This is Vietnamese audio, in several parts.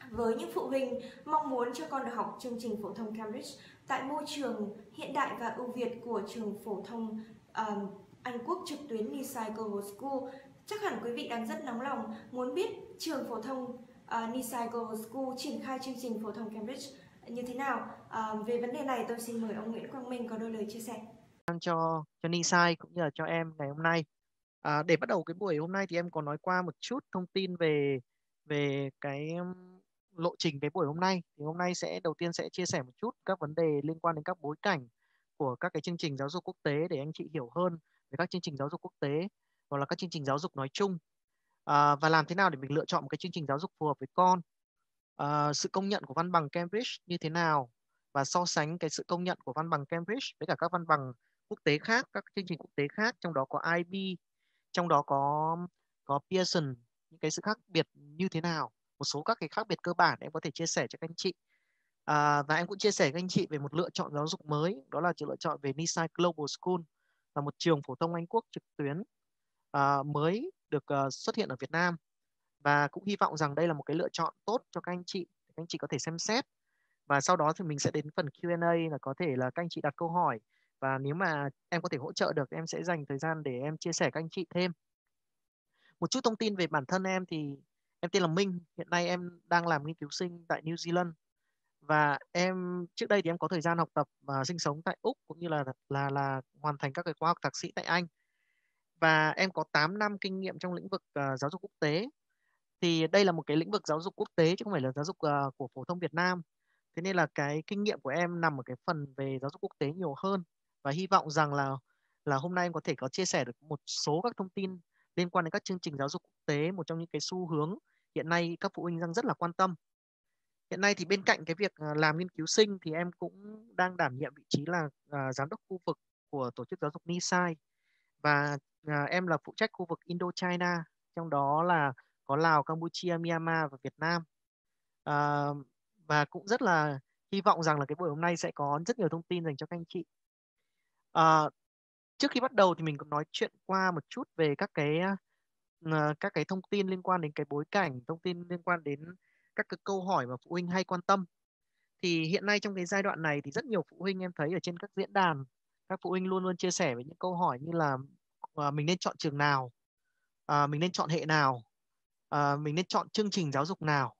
Với những phụ huynh mong muốn cho con được học chương trình phổ thông Cambridge tại môi trường hiện đại và ưu việt của trường phổ thông Anh Quốc trực tuyến Nisai Global School, chắc hẳn quý vị đang rất nóng lòng muốn biết trường phổ thông Nisai Global School triển khai chương trình phổ thông Cambridge như thế nào. Về vấn đề này, tôi xin mời ông Nguyễn Quang Minh có đôi lời chia sẻ. Cho Nisai cũng như là cho em ngày hôm nay. Để bắt đầu cái buổi hôm nay thì em có nói qua một chút thông tin về về cái lộ trình cái buổi hôm nay. Thì hôm nay đầu tiên sẽ chia sẻ một chút các vấn đề liên quan đến các bối cảnh của các cái chương trình giáo dục quốc tế để anh chị hiểu hơn về các chương trình giáo dục quốc tế hoặc là các chương trình giáo dục nói chung. Và làm thế nào để mình lựa chọn một cái chương trình giáo dục phù hợp với con. Sự công nhận của văn bằng Cambridge như thế nào và so sánh cái sự công nhận của văn bằng Cambridge với cả các văn bằng quốc tế khác, các chương trình quốc tế khác, trong đó có IB, trong đó có Pearson, những cái sự khác biệt như thế nào, một số các cái khác biệt cơ bản em có thể chia sẻ cho các anh chị. Và em cũng chia sẻ với các anh chị về một lựa chọn giáo dục mới, đó là sự lựa chọn về Nisai Global School, là một trường phổ thông Anh Quốc trực tuyến mới được xuất hiện ở Việt Nam, và cũng hy vọng rằng đây là một cái lựa chọn tốt cho các anh chị, các anh chị có thể xem xét. Và sau đó thì mình sẽ đến phần Q&A, là có thể là các anh chị đặt câu hỏi, và nếu mà em có thể hỗ trợ được em sẽ dành thời gian để em chia sẻ các anh chị thêm. Một chút thông tin về bản thân em thì em tên là Minh, hiện nay em đang làm nghiên cứu sinh tại New Zealand, và em trước đây thì em có thời gian học tập và sinh sống tại Úc, cũng như là hoàn thành các cái khóa học thạc sĩ tại Anh, và em có 8 năm kinh nghiệm trong lĩnh vực giáo dục quốc tế. Thì đây là một cái lĩnh vực giáo dục quốc tế chứ không phải là giáo dục của phổ thông Việt Nam. Thế nên là cái kinh nghiệm của em nằm ở cái phần về giáo dục quốc tế nhiều hơn, và hy vọng rằng là hôm nay em có thể có chia sẻ được một số các thông tin liên quan đến các chương trình giáo dục quốc tế, một trong những cái xu hướng hiện nay các phụ huynh đang rất là quan tâm. Hiện nay thì bên cạnh cái việc làm nghiên cứu sinh thì em cũng đang đảm nhiệm vị trí là giám đốc khu vực của tổ chức giáo dục Nisai, và em là phụ trách khu vực Indochina, trong đó là có Lào, Campuchia, Myanmar và Việt Nam. À, và cũng rất là hy vọng rằng là cái buổi hôm nay sẽ có rất nhiều thông tin dành cho các anh chị. À, Trước khi bắt đầu thì mình cũng nói chuyện qua một chút về các cái thông tin liên quan đến cái bối cảnh, thông tin liên quan đến các cái câu hỏi mà phụ huynh hay quan tâm. Thì hiện nay trong cái giai đoạn này thì rất nhiều phụ huynh em thấy ở trên các diễn đàn, các phụ huynh luôn luôn chia sẻ với những câu hỏi như là mình nên chọn trường nào, mình nên chọn hệ nào, mình nên chọn chương trình giáo dục nào.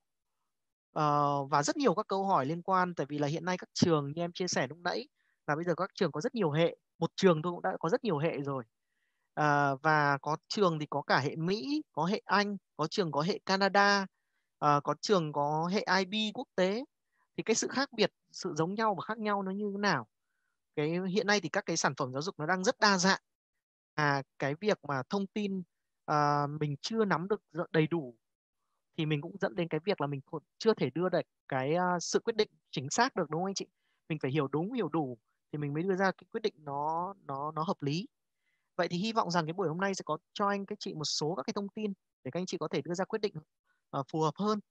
Và rất nhiều các câu hỏi liên quan, tại vì là hiện nay các trường như em chia sẻ lúc nãy là bây giờ các trường có rất nhiều hệ, một trường tôi cũng đã có rất nhiều hệ rồi. Và có trường thì có cả hệ Mỹ, có hệ Anh, có trường có hệ Canada, có trường có hệ IB quốc tế. Thì cái sự khác biệt, sự giống nhau và khác nhau nó như thế nào? Cái hiện nay thì các cái sản phẩm giáo dục nó đang rất đa dạng, cái việc mà thông tin mình chưa nắm được đầy đủ, thì mình cũng dẫn đến cái việc là mình chưa thể đưa được cái sự quyết định chính xác được, đúng không anh chị? Mình phải hiểu đúng hiểu đủ thì mình mới đưa ra cái quyết định nó hợp lý. Vậy thì hy vọng rằng cái buổi hôm nay sẽ có cho anh các chị một số các cái thông tin để các anh chị có thể đưa ra quyết định phù hợp hơn.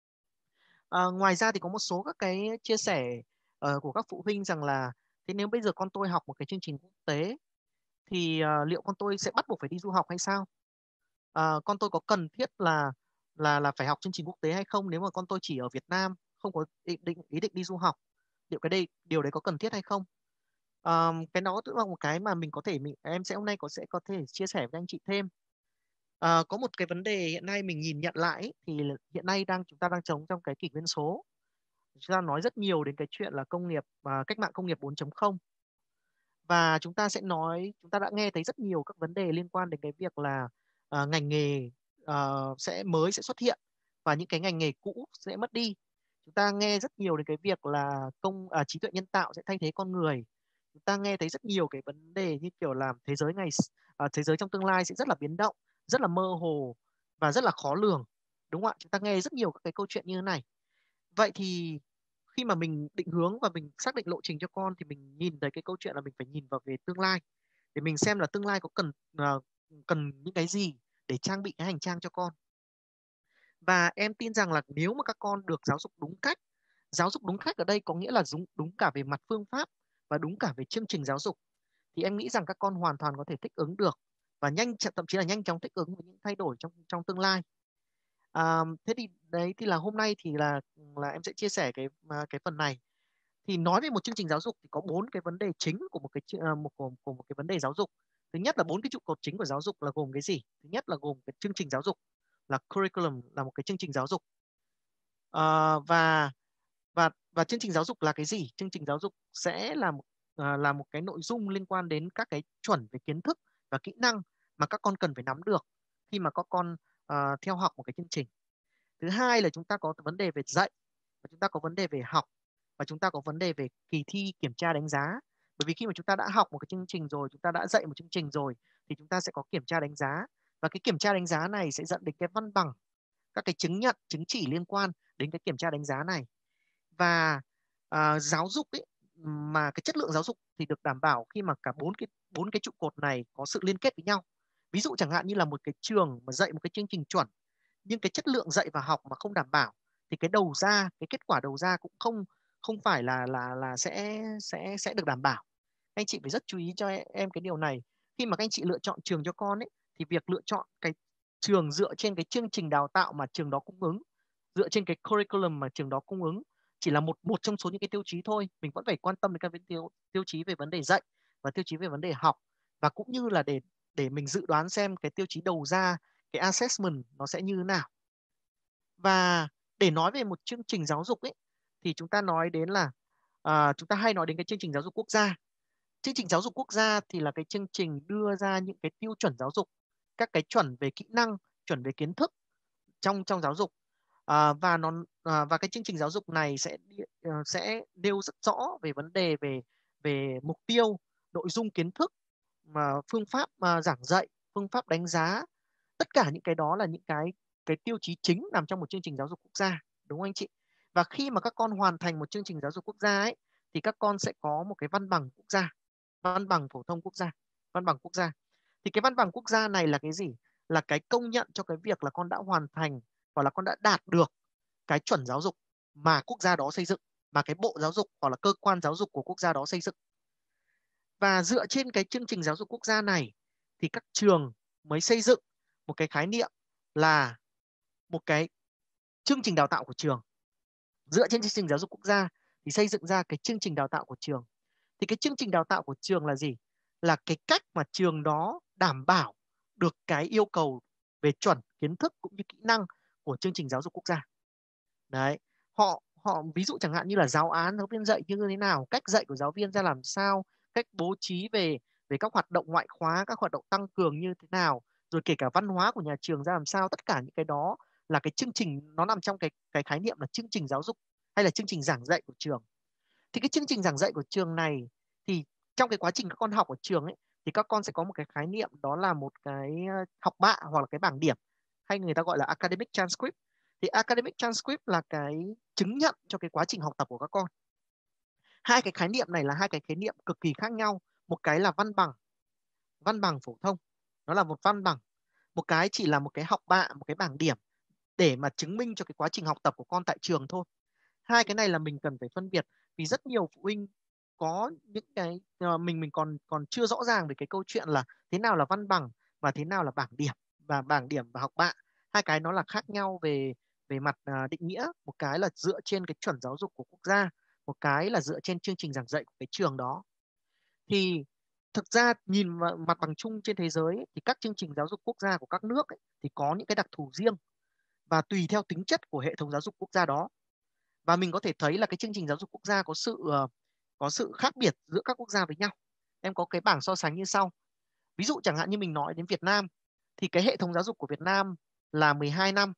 Ngoài ra thì có một số các cái chia sẻ của các phụ huynh rằng là thế nếu bây giờ con tôi học một cái chương trình quốc tế thì liệu con tôi sẽ bắt buộc phải đi du học hay sao? Con tôi có cần thiết là phải học chương trình quốc tế hay không, nếu mà con tôi chỉ ở Việt Nam không có ý định đi du học, liệu điều đấy có cần thiết hay không? Cái đó cũng là một cái mà em sẽ hôm nay có thể chia sẻ với anh chị thêm. Có một cái vấn đề hiện nay mình nhìn nhận lại ấy, thì hiện nay chúng ta đang sống trong cái kỷ nguyên số. Chúng ta nói rất nhiều đến cái chuyện là cách mạng công nghiệp 4.0, và chúng ta đã nghe thấy rất nhiều các vấn đề liên quan đến cái việc là ngành nghề sẽ xuất hiện, và những cái ngành nghề cũ sẽ mất đi. Chúng ta nghe rất nhiều đến cái việc là trí tuệ nhân tạo sẽ thay thế con người. Chúng ta nghe thấy rất nhiều cái vấn đề như kiểu là thế giới trong tương lai sẽ rất là biến động, rất là mơ hồ và rất là khó lường, đúng không ạ? Chúng ta nghe rất nhiều các cái câu chuyện như thế này. Vậy thì khi mà mình định hướng và mình xác định lộ trình cho con thì mình nhìn thấy cái câu chuyện là mình phải nhìn vào về tương lai, để mình xem là tương lai có cần những cái gì để trang bị cái hành trang cho con. Và em tin rằng là nếu mà các con được giáo dục đúng cách ở đây có nghĩa là đúng cả về mặt phương pháp và đúng cả về chương trình giáo dục, thì em nghĩ rằng các con hoàn toàn có thể thích ứng được, và thậm chí là nhanh chóng thích ứng với những thay đổi trong trong tương lai. Thế thì đấy thì là hôm nay thì là em sẽ chia sẻ cái phần này. Thì nói về một chương trình giáo dục thì có bốn cái vấn đề chính của một cái vấn đề giáo dục. Thứ nhất là bốn cái trụ cột chính của giáo dục là gồm cái gì? Thứ nhất là gồm cái chương trình giáo dục, là curriculum, là một cái chương trình giáo dục. Ờ, và chương trình giáo dục là cái gì? Chương trình giáo dục sẽ là một cái nội dung liên quan đến các cái chuẩn về kiến thức và kỹ năng mà các con cần phải nắm được khi mà các con theo học một cái chương trình. Thứ hai là chúng ta có vấn đề về dạy, và chúng ta có vấn đề về học, và chúng ta có vấn đề về kỳ thi, kiểm tra, đánh giá. Bởi vì khi mà chúng ta đã học một cái chương trình rồi, chúng ta đã dạy một chương trình rồi, thì chúng ta sẽ có kiểm tra đánh giá, và cái kiểm tra đánh giá này sẽ dẫn đến cái văn bằng, các cái chứng nhận, chứng chỉ liên quan đến cái kiểm tra đánh giá này. Và giáo dục ấy, mà cái chất lượng giáo dục thì được đảm bảo khi mà cả bốn cái trụ cột này có sự liên kết với nhau. Ví dụ chẳng hạn như là một cái trường mà dạy một cái chương trình chuẩn, nhưng cái chất lượng dạy và học mà không đảm bảo, thì cái kết quả đầu ra cũng không không phải là sẽ được đảm bảo. Anh chị phải rất chú ý cho em cái điều này. Khi mà các anh chị lựa chọn trường cho con ấy, thì việc lựa chọn cái trường dựa trên cái chương trình đào tạo mà trường đó cung ứng, dựa trên cái curriculum mà trường đó cung ứng, chỉ là một trong số những cái tiêu chí thôi. Mình vẫn phải quan tâm đến các tiêu chí về vấn đề dạy và tiêu chí về vấn đề học, và cũng như là để mình dự đoán xem cái tiêu chí đầu ra, cái assessment nó sẽ như thế nào. Và để nói về một chương trình giáo dục ấy, thì chúng ta nói đến là chúng ta hay nói đến cái chương trình giáo dục quốc gia. Chương trình giáo dục quốc gia thì là cái chương trình đưa ra những cái tiêu chuẩn giáo dục, các cái chuẩn về kỹ năng, chuẩn về kiến thức trong trong giáo dục. Và cái chương trình giáo dục này sẽ nêu rất rõ về vấn đề về về mục tiêu, nội dung kiến thức, mà phương pháp giảng dạy, phương pháp đánh giá. Tất cả những cái đó là những cái tiêu chí chính nằm trong một chương trình giáo dục quốc gia, đúng không anh chị? Và khi mà các con hoàn thành một chương trình giáo dục quốc gia ấy, thì các con sẽ có một cái văn bằng quốc gia, văn bằng phổ thông quốc gia, văn bằng quốc gia. Thì cái văn bằng quốc gia này là cái gì? Là cái công nhận cho cái việc là con đã hoàn thành, hoặc là con đã đạt được cái chuẩn giáo dục mà quốc gia đó xây dựng, mà cái bộ giáo dục hoặc là cơ quan giáo dục của quốc gia đó xây dựng. Và dựa trên cái chương trình giáo dục quốc gia này thì các trường mới xây dựng một cái khái niệm là một cái chương trình đào tạo của trường. Dựa trên chương trình giáo dục quốc gia thì xây dựng ra cái chương trình đào tạo của trường. Thì cái chương trình đào tạo của trường là gì? Là cái cách mà trường đó đảm bảo được cái yêu cầu về chuẩn kiến thức cũng như kỹ năng của chương trình giáo dục quốc gia. Đấy, họ ví dụ chẳng hạn như là giáo án giáo viên dạy như thế nào, cách dạy của giáo viên ra làm sao, cách bố trí về về các hoạt động ngoại khóa, các hoạt động tăng cường như thế nào, rồi kể cả văn hóa của nhà trường ra làm sao. Tất cả những cái đó là cái chương trình, nó nằm trong cái khái niệm là chương trình giáo dục hay là chương trình giảng dạy của trường. Thì cái chương trình giảng dạy của trường này, thì trong cái quá trình các con học ở trường ấy, thì các con sẽ có một cái khái niệm, đó là một cái học bạ hoặc là cái bảng điểm, hay người ta gọi là academic transcript. Thì academic transcript là cái chứng nhận cho cái quá trình học tập của các con. Hai cái khái niệm này là hai cái khái niệm cực kỳ khác nhau. Một cái là văn bằng phổ thông, nó là một văn bằng. Một cái chỉ là một cái học bạ, một cái bảng điểm để mà chứng minh cho cái quá trình học tập của con tại trường thôi. Hai cái này là mình cần phải phân biệt, vì rất nhiều phụ huynh có những cái mình còn còn chưa rõ ràng về cái câu chuyện là thế nào là văn bằng và thế nào là bảng điểm, và bảng điểm và học bạ. Hai cái nó là khác nhau về về mặt định nghĩa. Một cái là dựa trên cái chuẩn giáo dục của quốc gia, một cái là dựa trên chương trình giảng dạy của cái trường đó. Thì thực ra nhìn mặt bằng chung trên thế giới ấy, thì các chương trình giáo dục quốc gia của các nước ấy, thì có những cái đặc thù riêng, và tùy theo tính chất của hệ thống giáo dục quốc gia đó. Và mình có thể thấy là cái chương trình giáo dục quốc gia có sự khác biệt giữa các quốc gia với nhau. Em có cái bảng so sánh như sau. Ví dụ chẳng hạn như mình nói đến Việt Nam, thì cái hệ thống giáo dục của Việt Nam là 12 năm,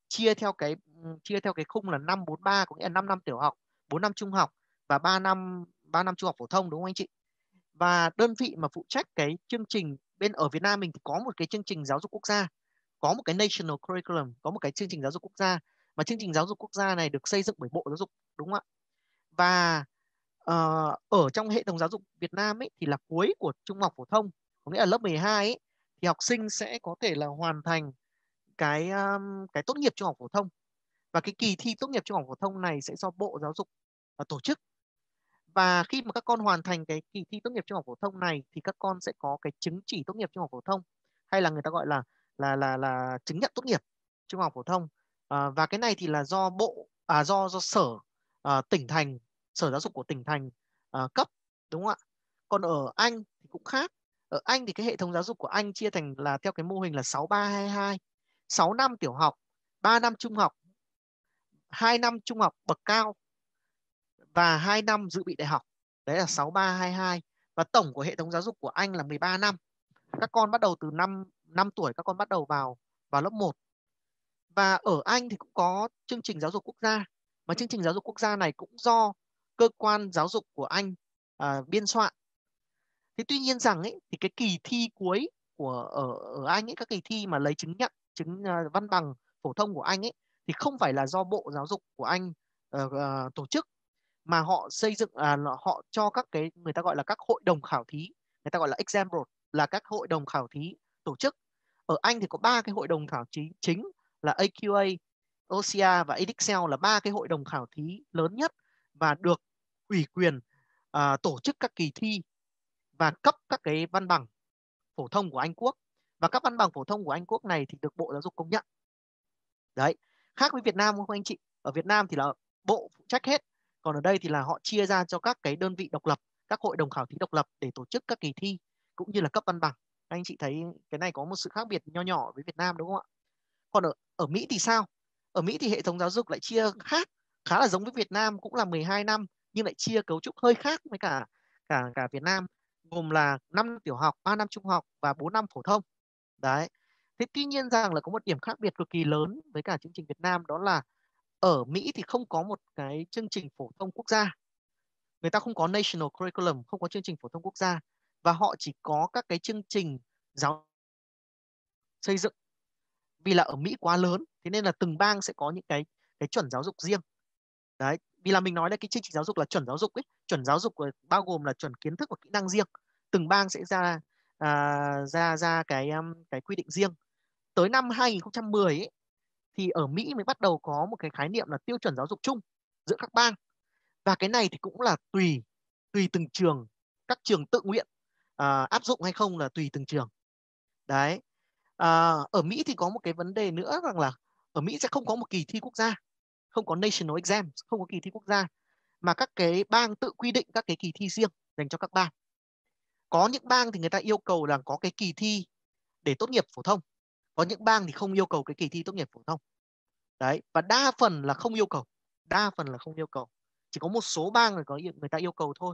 chia theo cái khung là 5-4-3, có nghĩa là 5 năm tiểu học, 4 năm trung học và 3 năm trung học phổ thông, đúng không anh chị? Và đơn vị mà phụ trách cái chương trình bên ở Việt Nam mình thì có một cái chương trình giáo dục quốc gia, có một cái national curriculum, có một cái chương trình giáo dục quốc gia, mà chương trình giáo dục quốc gia này được xây dựng bởi Bộ Giáo dục, đúng không ạ? Và ở trong hệ thống giáo dục Việt Nam ấy, thì là cuối của trung học phổ thông, có nghĩa là lớp 12 ấy, thì học sinh sẽ có thể là hoàn thành cái tốt nghiệp trung học phổ thông, và cái kỳ thi tốt nghiệp trung học phổ thông này sẽ do Bộ Giáo dục tổ chức. Và khi mà các con hoàn thành cái kỳ thi tốt nghiệp trung học phổ thông này thì các con sẽ có cái chứng chỉ tốt nghiệp trung học phổ thông, hay là người ta gọi là chứng nhận tốt nghiệp. trung học phổ thông. Và cái này thì là do do sở tỉnh thành, sở giáo dục của tỉnh thành cấp, đúng không ạ? Còn ở Anh thì cũng khác. Ở Anh thì cái hệ thống giáo dục của Anh chia thành là theo cái mô hình là 6322, 6 năm tiểu học, 3 năm trung học, 2 năm trung học bậc cao và 2 năm dự bị đại học. Đấy là 6322. Và tổng của hệ thống giáo dục của Anh là 13 năm. Các con bắt đầu từ năm tuổi, các con bắt đầu vào lớp 1. Và ở Anh thì cũng có chương trình giáo dục quốc gia. Mà chương trình giáo dục quốc gia này cũng do cơ quan giáo dục của Anh biên soạn. Thế tuy nhiên rằng ấy, thì cái kỳ thi cuối ở Anh ấy, các kỳ thi mà lấy văn bằng phổ thông của Anh ấy, thì không phải là do Bộ Giáo dục của Anh tổ chức, mà họ xây dựng họ cho các cái, người ta gọi là các hội đồng khảo thí, người ta gọi là exam board, là các hội đồng khảo thí tổ chức. Ở Anh thì có 3 cái hội đồng khảo thí chính là AQA, OCR và Edexcel, là 3 cái hội đồng khảo thí lớn nhất và được ủy quyền tổ chức các kỳ thi và cấp các cái văn bằng phổ thông của Anh Quốc. Và các văn bằng phổ thông của Anh Quốc này thì được Bộ Giáo dục công nhận. Đấy, khác với Việt Nam không anh chị? Ở Việt Nam thì là Bộ phụ trách hết, còn ở đây thì là họ chia ra cho các cái đơn vị độc lập, các hội đồng khảo thí độc lập để tổ chức các kỳ thi cũng như là cấp văn bằng. Anh chị thấy cái này có một sự khác biệt nho nhỏ với Việt Nam đúng không ạ? Còn ở Mỹ thì sao? Ở Mỹ thì hệ thống giáo dục lại chia khác, khá là giống với Việt Nam, cũng là 12 năm nhưng lại chia cấu trúc hơi khác với cả cả cả Việt Nam, gồm là 5 năm tiểu học, 3 năm trung học và 4 năm phổ thông. Đấy. Thế tuy nhiên rằng là có một điểm khác biệt cực kỳ lớn với cả chương trình Việt Nam, đó là ở Mỹ thì không có một cái chương trình phổ thông quốc gia. Người ta không có national curriculum, không có chương trình phổ thông quốc gia, và họ chỉ có các cái chương trình giáo xây dựng. Vì là ở Mỹ quá lớn, thế nên là từng bang sẽ có những cái chuẩn giáo dục riêng. Đấy, vì là mình nói là cái chương trình giáo dục là chuẩn giáo dục ấy, chuẩn giáo dục bao gồm là chuẩn kiến thức và kỹ năng riêng. Từng bang sẽ ra cái quy định riêng. Tới năm 2010 ấy, thì ở Mỹ mới bắt đầu có một cái khái niệm là tiêu chuẩn giáo dục chung giữa các bang. Và cái này thì cũng là tùy tùy từng trường, các trường tự nguyện áp dụng hay không là tùy từng trường. Đấy. Ở Mỹ thì có một cái vấn đề nữa rằng là ở Mỹ sẽ không có một kỳ thi quốc gia, không có national exam, không có kỳ thi quốc gia, mà các cái bang tự quy định các cái kỳ thi riêng dành cho các bang. Có những bang thì người ta yêu cầu là có cái kỳ thi để tốt nghiệp phổ thông, có những bang thì không yêu cầu cái kỳ thi tốt nghiệp phổ thông. Đấy, và đa phần là không yêu cầu, đa phần là không yêu cầu, chỉ có một số bang người ta yêu cầu thôi.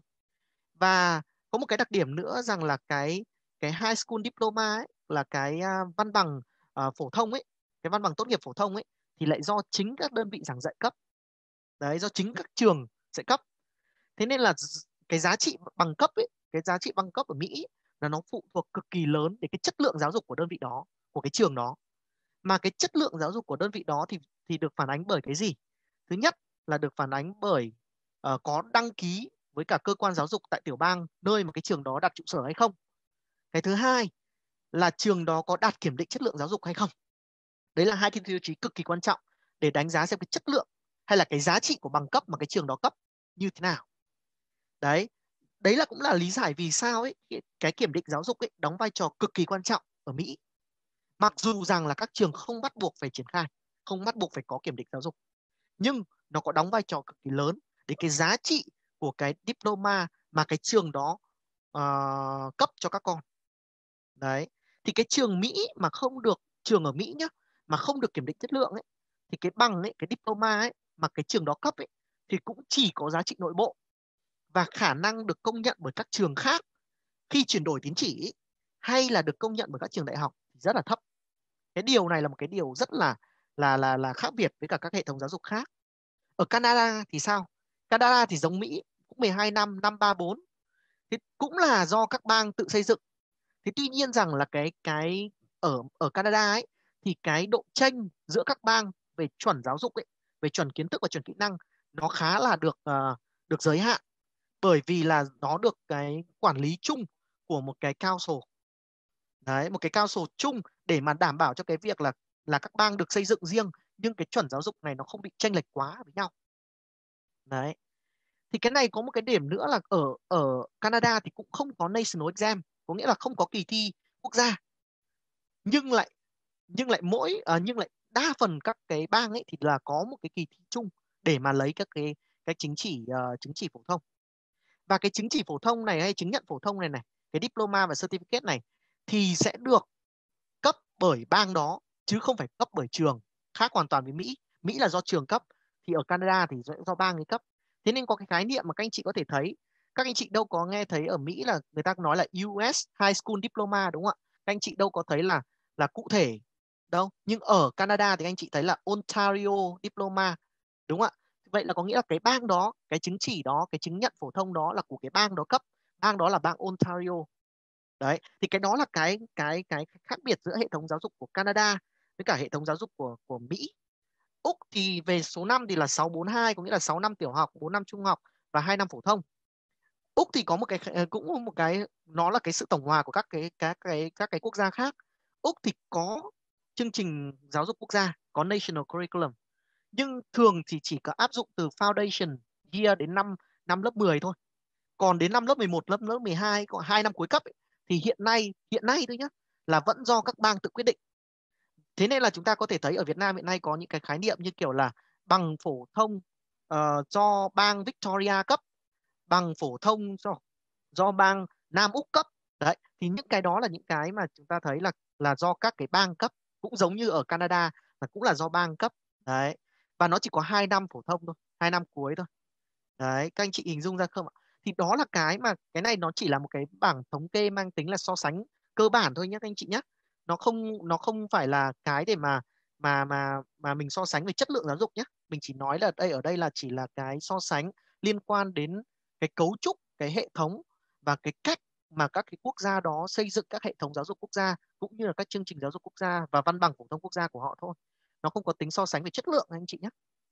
Và có một cái đặc điểm nữa rằng là cái high school diploma ấy, là cái văn bằng phổ thông ấy, cái văn bằng tốt nghiệp phổ thông ấy, thì lại do chính các đơn vị giảng dạy cấp. Đấy, do chính các trường sẽ cấp. Thế nên là cái giá trị bằng cấp ấy, cái giá trị bằng cấp ở Mỹ ấy, là nó phụ thuộc cực kỳ lớn đến cái chất lượng giáo dục của đơn vị đó, của cái trường đó. Mà cái chất lượng giáo dục của đơn vị đó thì được phản ánh bởi cái gì? Thứ nhất là được phản ánh bởi có đăng ký với cả cơ quan giáo dục tại tiểu bang nơi mà cái trường đó đặt trụ sở hay không. Cái thứ hai là trường đó có đạt kiểm định chất lượng giáo dục hay không. Đấy là hai cái tiêu chí cực kỳ quan trọng để đánh giá xem cái chất lượng hay là cái giá trị của bằng cấp mà cái trường đó cấp như thế nào. Đấy, đấy là cũng là lý giải vì sao ấy cái kiểm định giáo dục ấy đóng vai trò cực kỳ quan trọng ở Mỹ. Mặc dù rằng là các trường không bắt buộc phải triển khai, không bắt buộc phải có kiểm định giáo dục, nhưng nó có đóng vai trò cực kỳ lớn đến cái giá trị của cái diploma mà cái trường đó cấp cho các con. Đấy, thì cái trường Mỹ mà không được, trường ở Mỹ nhá, mà không được kiểm định chất lượng ấy, thì cái bằng ấy, cái diploma ấy mà cái trường đó cấp ấy, thì cũng chỉ có giá trị nội bộ và khả năng được công nhận bởi các trường khác khi chuyển đổi tín chỉ ấy, hay là được công nhận bởi các trường đại học thì rất là thấp. Cái điều này là một cái điều rất là khác biệt với cả các hệ thống giáo dục khác. Ở Canada thì sao? Canada thì giống Mỹ, cũng 12 năm, năm 34. Thế cũng là do các bang tự xây dựng. Thế tuy nhiên rằng là cái ở ở Canada ấy thì cái độ chênh giữa các bang về chuẩn giáo dục ấy, về chuẩn kiến thức và chuẩn kỹ năng, nó khá là được giới hạn, bởi vì là nó được cái quản lý chung của một cái council. Đấy, một cái council chung để mà đảm bảo cho cái việc là các bang được xây dựng riêng nhưng cái chuẩn giáo dục này nó không bị chênh lệch quá với nhau. Đấy. Thì cái này có một cái điểm nữa là ở ở Canada thì cũng không có national exam, có nghĩa là không có kỳ thi quốc gia. Nhưng lại đa phần các cái bang ấy thì là có một cái kỳ thi chung để mà lấy các cái chứng chỉ phổ thông. Và cái chứng chỉ phổ thông này hay chứng nhận phổ thông này này, cái diploma và certificate này thì sẽ được cấp bởi bang đó chứ không phải cấp bởi trường, khác hoàn toàn với Mỹ. Mỹ là do trường cấp, thì ở Canada thì do bang ấy cấp. Thế nên có cái khái niệm mà các anh chị có thể thấy, các anh chị đâu có nghe thấy ở Mỹ là người ta nói là US High School Diploma đúng không ạ? Các anh chị đâu có thấy là cụ thể đâu. Nhưng ở Canada thì anh chị thấy là Ontario Diploma đúng không ạ? Vậy là có nghĩa là cái bang đó, cái chứng chỉ đó, cái chứng nhận phổ thông đó là của cái bang đó cấp. Bang đó là bang Ontario. Đấy, thì cái đó là cái khác biệt giữa hệ thống giáo dục của Canada với cả hệ thống giáo dục của Mỹ. Úc thì về số năm thì là 642, có nghĩa là 6 năm tiểu học, 4 năm trung học và 2 năm phổ thông. Úc thì có một cái cũng một cái, nó là cái sự tổng hòa của các cái quốc gia khác. Úc thì có chương trình giáo dục quốc gia, có National Curriculum, nhưng thường thì chỉ có áp dụng từ foundation year đến năm năm lớp 10 thôi. Còn đến năm lớp 11, lớp 12, có 2 năm cuối cấp ấy, thì hiện nay thôi nhá, là vẫn do các bang tự quyết định. Thế nên là chúng ta có thể thấy ở Việt Nam hiện nay có những cái khái niệm như kiểu là bằng phổ thông do bang Victoria cấp, bằng phổ thông do bang Nam Úc cấp. Đấy, thì những cái đó là những cái mà chúng ta thấy là do các cái bang cấp, cũng giống như ở Canada là cũng là do bang cấp. Đấy, và nó chỉ có 2 năm phổ thông thôi, 2 năm cuối thôi. Đấy, các anh chị hình dung ra không ạ? Thì đó là cái mà cái này nó chỉ là một cái bảng thống kê mang tính là so sánh cơ bản thôi nhé các anh chị nhé. Nó không phải là cái để mà mình so sánh về chất lượng giáo dục nhé. Mình chỉ nói là ở đây là chỉ là cái so sánh liên quan đến cái cấu trúc, cái hệ thống và cái cách mà các cái quốc gia đó xây dựng các hệ thống giáo dục quốc gia cũng như là các chương trình giáo dục quốc gia và văn bằng phổ thông quốc gia của họ thôi. Nó không có tính so sánh về chất lượng anh chị nhé.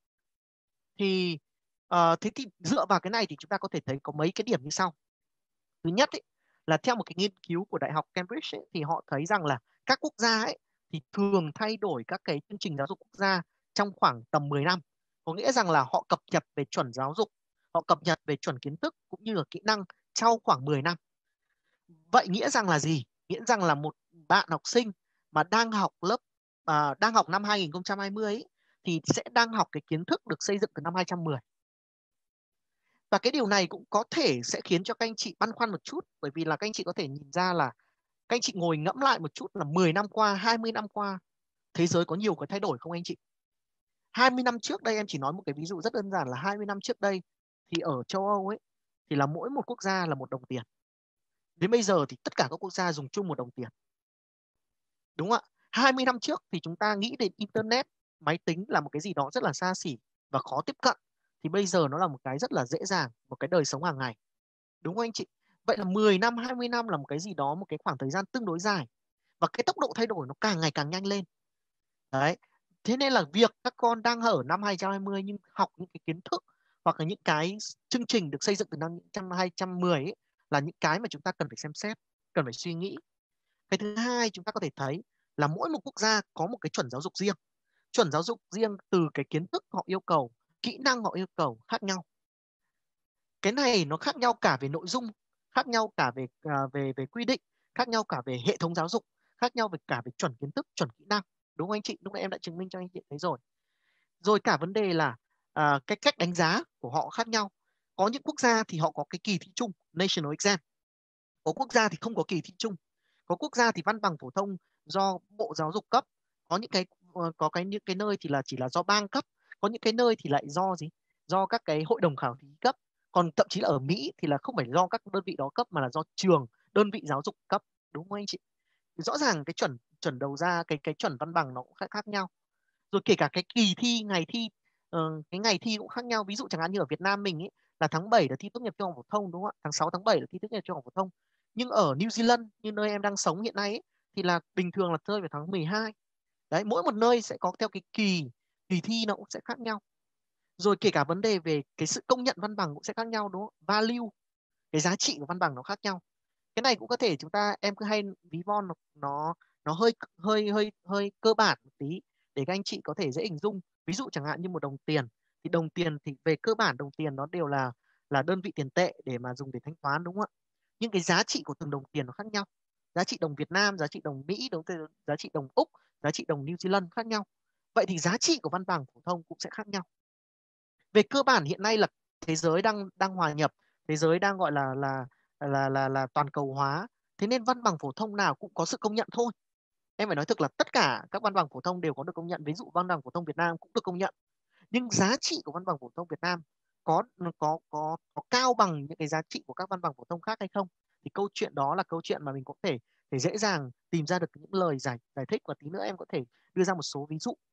Thì thế thì dựa vào cái này thì chúng ta có thể thấy có mấy cái điểm như sau. Thứ nhất ấy, là theo một cái nghiên cứu của Đại học Cambridge ấy, thì họ thấy rằng là các quốc gia ấy thì thường thay đổi các cái chương trình giáo dục quốc gia trong khoảng tầm 10 năm. Có nghĩa rằng là họ cập nhật về chuẩn giáo dục, họ cập nhật về chuẩn kiến thức cũng như là kỹ năng sau khoảng 10 năm. Vậy nghĩa rằng là gì? Nghĩa rằng là một bạn học sinh mà đang học năm 2020 ấy, thì sẽ đang học cái kiến thức được xây dựng từ năm 2010. Và cái điều này cũng có thể sẽ khiến cho các anh chị băn khoăn một chút, bởi vì là các anh chị có thể nhìn ra là các anh chị ngồi ngẫm lại một chút là 10 năm qua, 20 năm qua, thế giới có nhiều cái thay đổi không anh chị? 20 năm trước đây, em chỉ nói một cái ví dụ rất đơn giản là 20 năm trước đây thì ở châu Âu ấy thì là mỗi một quốc gia là một đồng tiền. Đến bây giờ thì tất cả các quốc gia dùng chung một đồng tiền. Đúng không ạ? 20 năm trước thì chúng ta nghĩ đến internet, máy tính là một cái gì đó rất là xa xỉ và khó tiếp cận. Thì bây giờ nó là một cái rất là dễ dàng, một cái đời sống hàng ngày. Đúng không anh chị? Vậy là 10 năm, 20 năm là một cái gì đó, một cái khoảng thời gian tương đối dài. Và cái tốc độ thay đổi nó càng ngày càng nhanh lên. Đấy. Thế nên là việc các con đang ở năm 2020 nhưng học những cái kiến thức hoặc là những cái chương trình được xây dựng từ năm 2010 ấy, là những cái mà chúng ta cần phải xem xét, cần phải suy nghĩ. Cái thứ hai chúng ta có thể thấy là mỗi một quốc gia có một cái chuẩn giáo dục riêng. Chuẩn giáo dục riêng từ cái kiến thức họ yêu cầu, kỹ năng họ yêu cầu khác nhau. Cái này nó khác nhau cả về nội dung, khác nhau cả về quy định, khác nhau cả về hệ thống giáo dục, khác nhau cả về chuẩn kiến thức, chuẩn kỹ năng. Đúng không anh chị? Lúc nãy em đã chứng minh cho anh chị thấy rồi. Rồi cả vấn đề là cái cách đánh giá của họ khác nhau. Có những quốc gia thì họ có cái kỳ thi chung, national exam. Có quốc gia thì không có kỳ thi chung. Có quốc gia thì văn bằng phổ thông do Bộ Giáo dục cấp. Có những cái nơi thì là chỉ là do bang cấp. Có những cái nơi thì lại do gì? Do các cái hội đồng khảo thí cấp. Còn thậm chí là ở Mỹ thì là không phải do các đơn vị đó cấp mà là do trường, đơn vị giáo dục cấp. Đúng không anh chị? Rõ ràng cái chuẩn chuẩn đầu ra, cái chuẩn văn bằng nó cũng khác nhau. Rồi kể cả cái kỳ thi, ngày thi, cái ngày thi cũng khác nhau. Ví dụ chẳng hạn như ở Việt Nam mình ấy là tháng 7 là thi tốt nghiệp trung học phổ thông đúng không ạ? Tháng 6 tháng 7 là thi tốt nghiệp trung học phổ thông. Nhưng ở New Zealand như nơi em đang sống hiện nay ấy, thì là bình thường là rơi vào tháng 12. Đấy, mỗi một nơi sẽ có theo cái kỳ kỳ thi nó cũng sẽ khác nhau. Rồi kể cả vấn đề về cái sự công nhận văn bằng cũng sẽ khác nhau đúng không? Value, cái giá trị của văn bằng nó khác nhau. Cái này cũng có thể chúng ta, em cứ hay ví von nó hơi hơi hơi hơi cơ bản một tí để các anh chị có thể dễ hình dung. Ví dụ chẳng hạn như một đồng tiền, thì đồng tiền thì về cơ bản đồng tiền nó đều là đơn vị tiền tệ để mà dùng để thanh toán đúng không ạ? Nhưng cái giá trị của từng đồng tiền nó khác nhau. Giá trị đồng Việt Nam, giá trị đồng Mỹ, giá trị đồng Úc, giá trị đồng New Zealand khác nhau. Vậy thì giá trị của văn bằng phổ thông cũng sẽ khác nhau. Về cơ bản hiện nay là thế giới đang hòa nhập, thế giới đang gọi là toàn cầu hóa. Thế nên văn bằng phổ thông nào cũng có sự công nhận thôi. Em phải nói thực là tất cả các văn bằng phổ thông đều có được công nhận. Ví dụ văn bằng phổ thông Việt Nam cũng được công nhận. Nhưng giá trị của văn bằng phổ thông Việt Nam có cao bằng những cái giá trị của các văn bằng phổ thông khác hay không? Thì câu chuyện đó là câu chuyện mà mình có thể dễ dàng tìm ra được những lời giải thích, và tí nữa em có thể đưa ra một số ví dụ.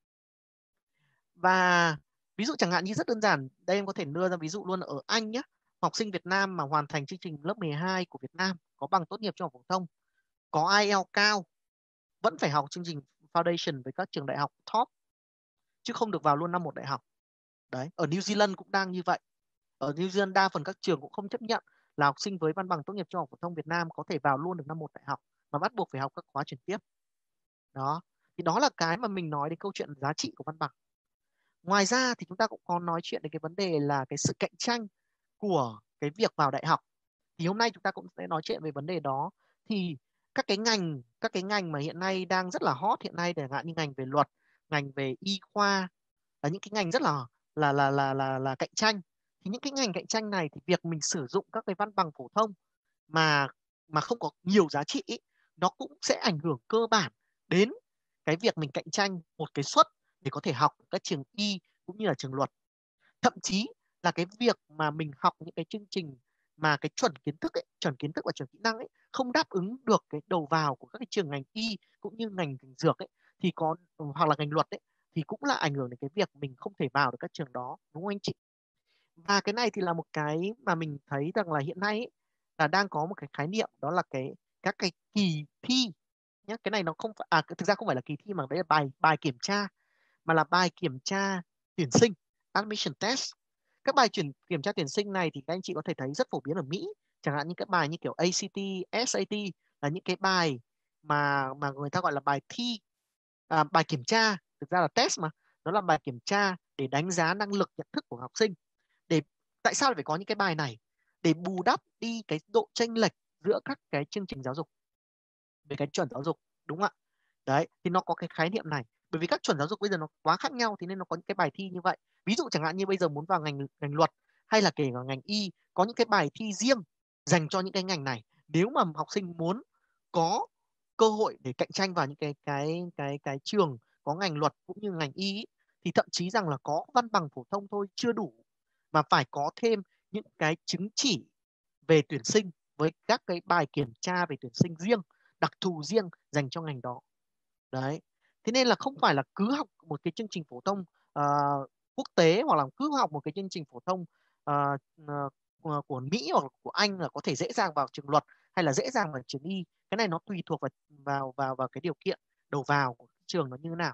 Và ví dụ chẳng hạn như rất đơn giản, đây em có thể đưa ra ví dụ luôn ở Anh nhé. Học sinh Việt Nam mà hoàn thành chương trình lớp 12 của Việt Nam, có bằng tốt nghiệp trung học phổ thông, có IELTS cao, vẫn phải học chương trình Foundation với các trường đại học top, chứ không được vào luôn năm 1 đại học. Đấy, ở New Zealand cũng đang như vậy. Ở New Zealand đa phần các trường cũng không chấp nhận là học sinh với văn bằng tốt nghiệp trung học phổ thông Việt Nam có thể vào luôn được năm 1 đại học, mà bắt buộc phải học các khóa chuyển tiếp. Đó, thì đó là cái mà mình nói đến câu chuyện giá trị của văn bằng. Ngoài ra thì chúng ta cũng có nói chuyện đến cái vấn đề là cái sự cạnh tranh của cái việc vào đại học. Thì hôm nay chúng ta cũng sẽ nói chuyện về vấn đề đó. Thì các cái ngành mà hiện nay đang rất là hot hiện nay, chẳng hạn như ngành về luật, ngành về y khoa, là những cái ngành rất là cạnh tranh. Thì những cái ngành cạnh tranh này thì việc mình sử dụng các cái văn bằng phổ thông mà không có nhiều giá trị ý, nó cũng sẽ ảnh hưởng cơ bản đến cái việc mình cạnh tranh một cái suất để có thể học ở các trường y cũng như là trường luật. Thậm chí là cái việc mà mình học những cái chương trình mà cái chuẩn kiến thức và chuẩn kỹ năng ấy không đáp ứng được cái đầu vào của các cái trường ngành y cũng như ngành dược ấy, thì có hoặc là ngành luật ấy, thì cũng là ảnh hưởng đến cái việc mình không thể vào được các trường đó, đúng không anh chị? Và cái này thì là một cái mà mình thấy rằng là hiện nay ấy, là đang có một cái khái niệm, đó là các cái kỳ thi nhé. Cái này nó không phải thực ra không phải là kỳ thi, mà đấy là bài bài kiểm tra, mà là bài kiểm tra tuyển sinh, admission test. Các bài kiểm tra tuyển sinh này thì các anh chị có thể thấy rất phổ biến ở Mỹ, chẳng hạn như các bài như kiểu ACT, SAT, là những cái bài mà người ta gọi là bài thi, bài kiểm tra, thực ra là test mà, nó là bài kiểm tra để đánh giá năng lực nhận thức của học sinh. Để tại sao phải có những cái bài này? Để bù đắp đi cái độ chênh lệch giữa các cái chương trình giáo dục về cái chuẩn giáo dục, đúng không ạ? Đấy, thì nó có cái khái niệm này. Bởi vì các chuẩn giáo dục bây giờ nó quá khác nhau, thì nên nó có những cái bài thi như vậy. Ví dụ chẳng hạn như bây giờ muốn vào ngành luật hay là kể cả ngành y, có những cái bài thi riêng dành cho những cái ngành này. Nếu mà học sinh muốn có cơ hội để cạnh tranh vào những cái trường có ngành luật cũng như ngành y ý, thì thậm chí rằng là có văn bằng phổ thông thôi chưa đủ, mà phải có thêm những cái chứng chỉ về tuyển sinh với các cái bài kiểm tra về tuyển sinh riêng, đặc thù riêng dành cho ngành đó. Đấy, thế nên là không phải là cứ học một cái chương trình phổ thông ờ, quốc tế, hoặc là cứ học một cái chương trình phổ thông ờ, của Mỹ hoặc là của Anh là có thể dễ dàng vào trường luật hay là dễ dàng vào trường y. Cái này nó tùy thuộc vào cái điều kiện đầu vào của trường nó như thế nào.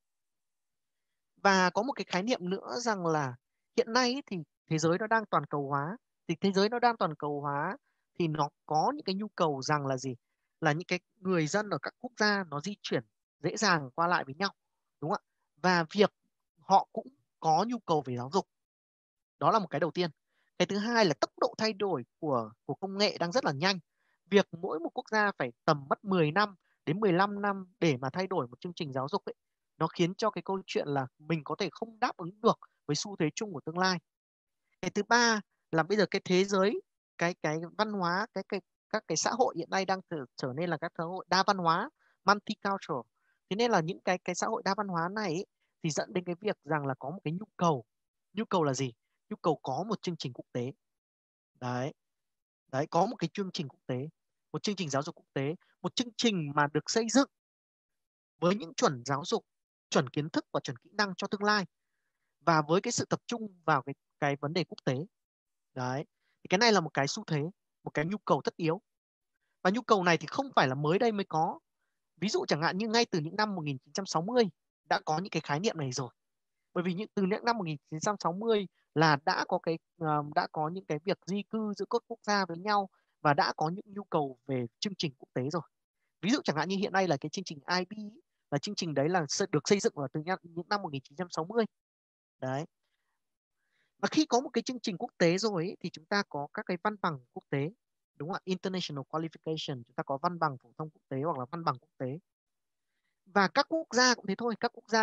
Và có một cái khái niệm nữa rằng là hiện nay ý, thì thế giới nó đang toàn cầu hóa. Thì thế giới nó đang toàn cầu hóa thì nó có những cái nhu cầu rằng là gì? Là những cái người dân ở các quốc gia nó di chuyển dễ dàng qua lại với nhau, đúng không ạ? Và việc họ cũng có nhu cầu về giáo dục. Đó là một cái đầu tiên. Cái thứ hai là tốc độ thay đổi của công nghệ đang rất là nhanh. Việc mỗi một quốc gia phải tầm mất 10 năm đến 15 năm để mà thay đổi một chương trình giáo dục ấy, nó khiến cho cái câu chuyện là mình có thể không đáp ứng được với xu thế chung của tương lai. Cái thứ ba là bây giờ cái thế giới, cái văn hóa, các cái xã hội hiện nay đang trở nên là các xã hội đa văn hóa, multicultural. Thế nên là những cái xã hội đa văn hóa này ấy, thì dẫn đến cái việc rằng là có một cái nhu cầu là gì? Nhu cầu có một chương trình quốc tế. Đấy, đấy, có một cái chương trình quốc tế, một chương trình giáo dục quốc tế, một chương trình mà được xây dựng với những chuẩn giáo dục, chuẩn kiến thức và chuẩn kỹ năng cho tương lai, và với cái sự tập trung vào cái vấn đề quốc tế. Đấy, thì cái này là một cái xu thế, một cái nhu cầu tất yếu. Và nhu cầu này thì không phải là mới đây mới có. Ví dụ chẳng hạn như ngay từ những năm 1960 đã có những cái khái niệm này rồi. Bởi vì từ những năm 1960 là đã có những cái việc di cư giữa các quốc gia với nhau, và đã có những nhu cầu về chương trình quốc tế rồi. Ví dụ chẳng hạn như hiện nay là cái chương trình IB, là chương trình đấy là được xây dựng vào từ những năm 1960. Đấy. Và khi có một cái chương trình quốc tế rồi ấy, thì chúng ta có các cái văn bằng quốc tế, đúng không ạ? International qualification, chúng ta có văn bằng phổ thông quốc tế hoặc là văn bằng quốc tế. Và các quốc gia cũng thế thôi, các quốc gia cũng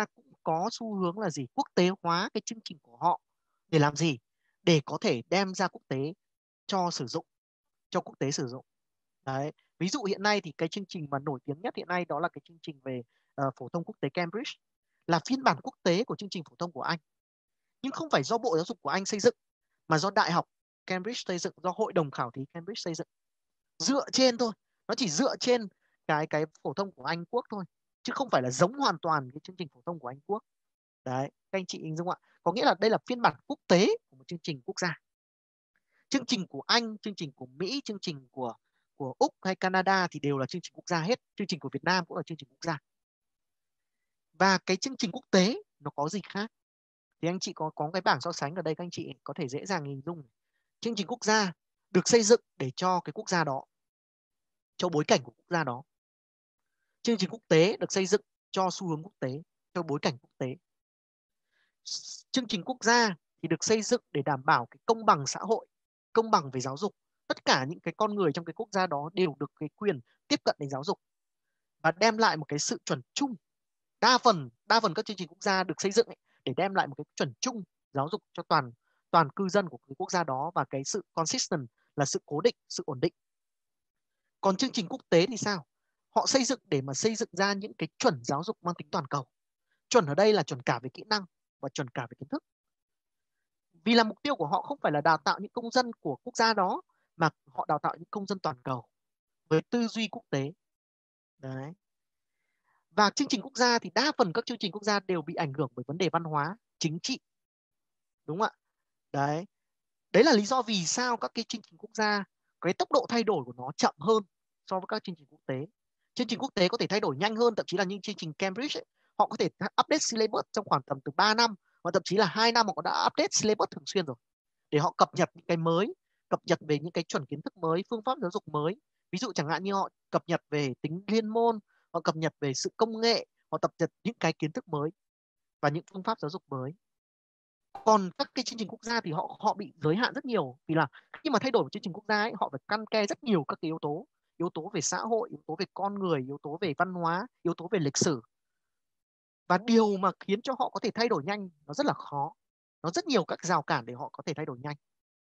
có xu hướng là gì? Quốc tế hóa cái chương trình của họ. Để làm gì? Để có thể đem ra quốc tế cho sử dụng, cho quốc tế sử dụng. Đấy. Ví dụ hiện nay thì cái chương trình mà nổi tiếng nhất hiện nay đó là cái chương trình về phổ thông quốc tế Cambridge, là phiên bản quốc tế của chương trình phổ thông của Anh. Nhưng không phải do Bộ Giáo dục của Anh xây dựng, mà do Đại học Cambridge xây dựng, do Hội đồng khảo thí Cambridge xây dựng. Dựa trên thôi, nó chỉ dựa trên cái phổ thông của Anh Quốc thôi, chứ không phải là giống hoàn toàn cái chương trình phổ thông của Anh Quốc. Đấy, các anh chị hình dung ạ. Có nghĩa là đây là phiên bản quốc tế của một chương trình quốc gia. Chương trình của Anh, chương trình của Mỹ, chương trình của Úc hay Canada thì đều là chương trình quốc gia hết. Chương trình của Việt Nam cũng là chương trình quốc gia. Và cái chương trình quốc tế nó có gì khác? Thì anh chị có cái bảng so sánh ở đây, các anh chị có thể dễ dàng hình dung. Chương trình quốc gia được xây dựng để cho cái quốc gia đó, cho bối cảnh của quốc gia đó. Chương trình quốc tế được xây dựng cho xu hướng quốc tế, cho bối cảnh quốc tế. Chương trình quốc gia thì được xây dựng để đảm bảo cái công bằng xã hội, công bằng về giáo dục. Tất cả những cái con người trong cái quốc gia đó đều được cái quyền tiếp cận đến giáo dục và đem lại một cái sự chuẩn chung. Đa phần các chương trình quốc gia được xây dựng để đem lại một cái chuẩn chung giáo dục cho toàn cư dân của cái quốc gia đó, và cái sự consistent là sự cố định, sự ổn định. Còn chương trình quốc tế thì sao? Họ xây dựng để mà xây dựng ra những cái chuẩn giáo dục mang tính toàn cầu. Chuẩn ở đây là chuẩn cả về kỹ năng và chuẩn cả về kiến thức. Vì là mục tiêu của họ không phải là đào tạo những công dân của quốc gia đó, mà họ đào tạo những công dân toàn cầu với tư duy quốc tế. Đấy. Và chương trình quốc gia thì đa phần các chương trình quốc gia đều bị ảnh hưởng bởi vấn đề văn hóa, chính trị. Đúng không ạ? Đấy. Đấy là lý do vì sao các cái chương trình quốc gia, cái tốc độ thay đổi của nó chậm hơn so với các chương trình quốc tế. Chương trình quốc tế có thể thay đổi nhanh hơn, thậm chí là những chương trình Cambridge ấy, họ có thể update syllabus trong khoảng tầm từ 3 năm, hoặc thậm chí là 2 năm họ đã update syllabus thường xuyên rồi, để họ cập nhật những cái mới, cập nhật về những cái chuẩn kiến thức mới, phương pháp giáo dục mới. Ví dụ chẳng hạn như họ cập nhật về tính liên môn, họ cập nhật về sự công nghệ, họ cập nhật những cái kiến thức mới và những phương pháp giáo dục mới. Còn các cái chương trình quốc gia thì họ bị giới hạn rất nhiều, vì là khi mà thay đổi một chương trình quốc gia ấy, họ phải căn ke rất nhiều các cái yếu tố về xã hội, yếu tố về con người, yếu tố về văn hóa, yếu tố về lịch sử. Và điều mà khiến cho họ có thể thay đổi nhanh nó rất là khó. Nó rất nhiều các rào cản để họ có thể thay đổi nhanh.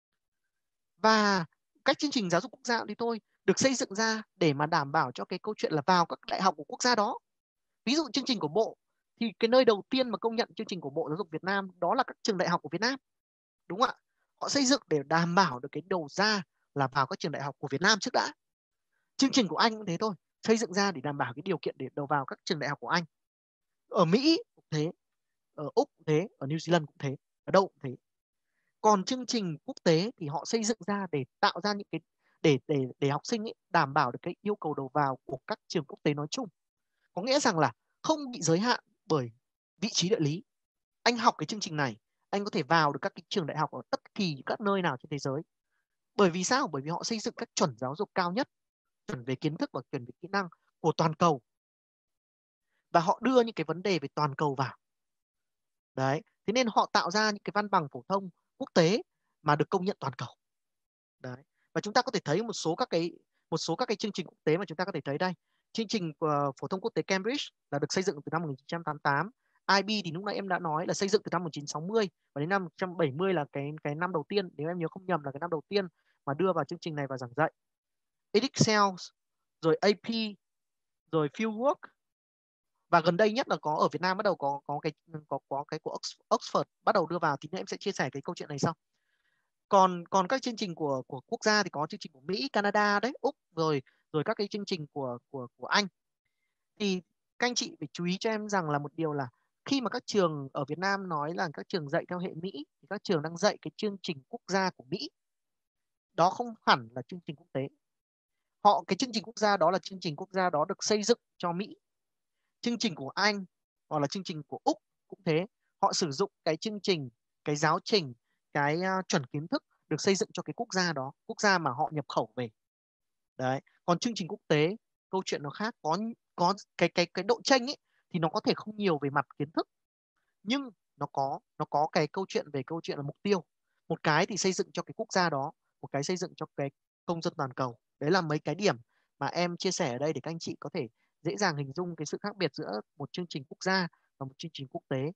Và các chương trình giáo dục quốc gia thì tôi được xây dựng ra để mà đảm bảo cho cái câu chuyện là vào các đại học của quốc gia đó. Ví dụ chương trình của Bộ thì cái nơi đầu tiên mà công nhận chương trình của Bộ Giáo dục Việt Nam đó là các trường đại học của Việt Nam. Đúng không ạ? Họ xây dựng để đảm bảo được cái đầu ra là vào các trường đại học của Việt Nam trước đã. Chương trình của Anh cũng thế thôi, xây dựng ra để đảm bảo cái điều kiện để đầu vào các trường đại học của Anh. Ở Mỹ cũng thế, ở Úc cũng thế, ở New Zealand cũng thế, ở đâu cũng thế. Còn chương trình quốc tế thì họ xây dựng ra để tạo ra những cái để học sinh ấy đảm bảo được cái yêu cầu đầu vào của các trường quốc tế nói chung. Có nghĩa rằng là không bị giới hạn bởi vị trí địa lý. Anh học cái chương trình này, anh có thể vào được các cái trường đại học ở tất kỳ các nơi nào trên thế giới. Bởi vì sao? Bởi vì họ xây dựng các chuẩn giáo dục cao nhất, chuẩn về kiến thức và chuẩn về kỹ năng của toàn cầu. Và họ đưa những cái vấn đề về toàn cầu vào. Đấy, thế nên họ tạo ra những cái văn bằng phổ thông quốc tế mà được công nhận toàn cầu. Đấy. Và chúng ta có thể thấy một số các cái chương trình quốc tế mà chúng ta có thể thấy đây. Chương trình phổ thông quốc tế Cambridge là được xây dựng từ năm 1988. IB thì lúc nãy em đã nói là xây dựng từ năm 1960 và đến năm 1970 là cái năm đầu tiên, nếu em nhớ không nhầm là cái năm đầu tiên mà đưa vào chương trình này vào giảng dạy. Edexcel, rồi AP, rồi Fieldwork, và gần đây nhất là có ở Việt Nam bắt đầu có cái của Oxford bắt đầu đưa vào, thì em sẽ chia sẻ cái câu chuyện này sau. Còn các chương trình của quốc gia thì có chương trình của Mỹ, Canada đấy, Úc, rồi các cái chương trình của Anh. Thì các anh chị phải chú ý cho em rằng là một điều là khi mà các trường ở Việt Nam nói là các trường dạy theo hệ Mỹ thì các trường đang dạy cái chương trình quốc gia của Mỹ. Đó không hẳn là chương trình quốc tế. Cái chương trình quốc gia đó là chương trình quốc gia đó được xây dựng cho Mỹ. Chương trình của Anh hoặc là chương trình của Úc cũng thế. Họ sử dụng cái chương trình, cái giáo trình, cái chuẩn kiến thức được xây dựng cho cái quốc gia đó, quốc gia mà họ nhập khẩu về. Đấy. Còn chương trình quốc tế, câu chuyện nó khác, có cái độ chênh ấy thì nó có thể không nhiều về mặt kiến thức, nhưng nó có cái câu chuyện là mục tiêu. Một cái thì xây dựng cho cái quốc gia đó, một cái xây dựng cho cái công dân toàn cầu. Đấy là mấy cái điểm mà em chia sẻ ở đây để các anh chị có thể dễ dàng hình dung cái sự khác biệt giữa một chương trình quốc gia và một chương trình quốc tế.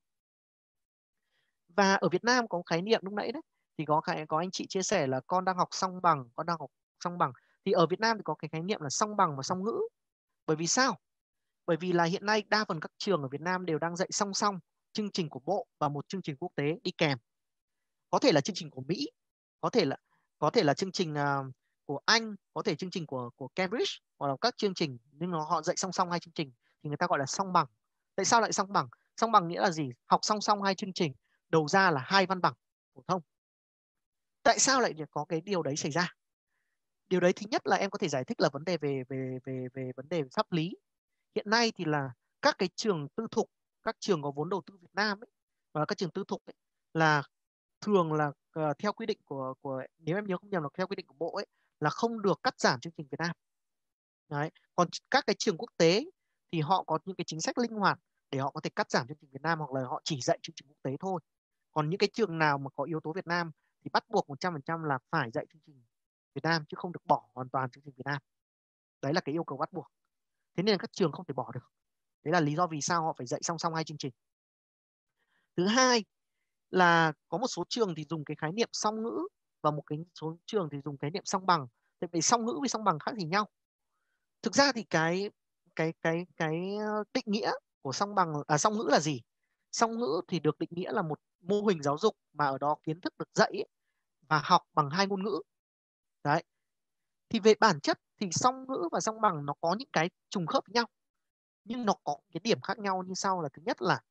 Và ở Việt Nam có khái niệm lúc nãy đấy, thì có anh chị chia sẻ là con đang học song bằng, con đang học song bằng. Thì ở Việt Nam thì có cái khái niệm là song bằng và song ngữ. Bởi vì sao? Bởi vì là hiện nay đa phần các trường ở Việt Nam đều đang dạy song song chương trình của Bộ và một chương trình quốc tế đi kèm. Có thể là chương trình của Mỹ, có thể là chương trình của Anh, có thể chương trình của Cambridge, hoặc là các chương trình nhưng họ dạy song song hai chương trình thì người ta gọi là song bằng. Tại sao lại song bằng? Song bằng nghĩa là gì? Học song song hai chương trình, đầu ra là 2 văn bằng phổ thông. Tại sao lại có cái điều đấy xảy ra? Điều đấy thứ nhất là em có thể giải thích là vấn đề về vấn đề pháp lý. Hiện nay thì là các cái trường tư thục, các trường có vốn đầu tư Việt Nam ấy, và các trường tư thục ấy, là thường là theo quy định của nếu em nhớ không nhầm là theo quy định của Bộ ấy, là không được cắt giảm chương trình Việt Nam. Đấy. Còn các cái trường quốc tế thì họ có những cái chính sách linh hoạt để họ có thể cắt giảm chương trình Việt Nam, hoặc là họ chỉ dạy chương trình quốc tế thôi. Còn những cái trường nào mà có yếu tố Việt Nam thì bắt buộc 100% là phải dạy chương trình Việt Nam, chứ không được bỏ hoàn toàn chương trình Việt Nam. Đấy là cái yêu cầu bắt buộc. Thế nên là các trường không thể bỏ được. Đấy là lý do vì sao họ phải dạy song song hai chương trình. Thứ hai là có một số trường thì dùng cái khái niệm song ngữ, và một cái số trường thì dùng khái niệm song bằng. Tại vì song ngữ với song bằng khác gì nhau. Thực ra thì cái định nghĩa của song ngữ là gì? Song ngữ thì được định nghĩa là một mô hình giáo dục mà ở đó kiến thức được dạy ấy, và học bằng hai ngôn ngữ. Đấy. Thì về bản chất thì song ngữ và song bằng nó có những cái trùng khớp với nhau, nhưng nó có cái điểm khác nhau như sau. Là thứ nhất là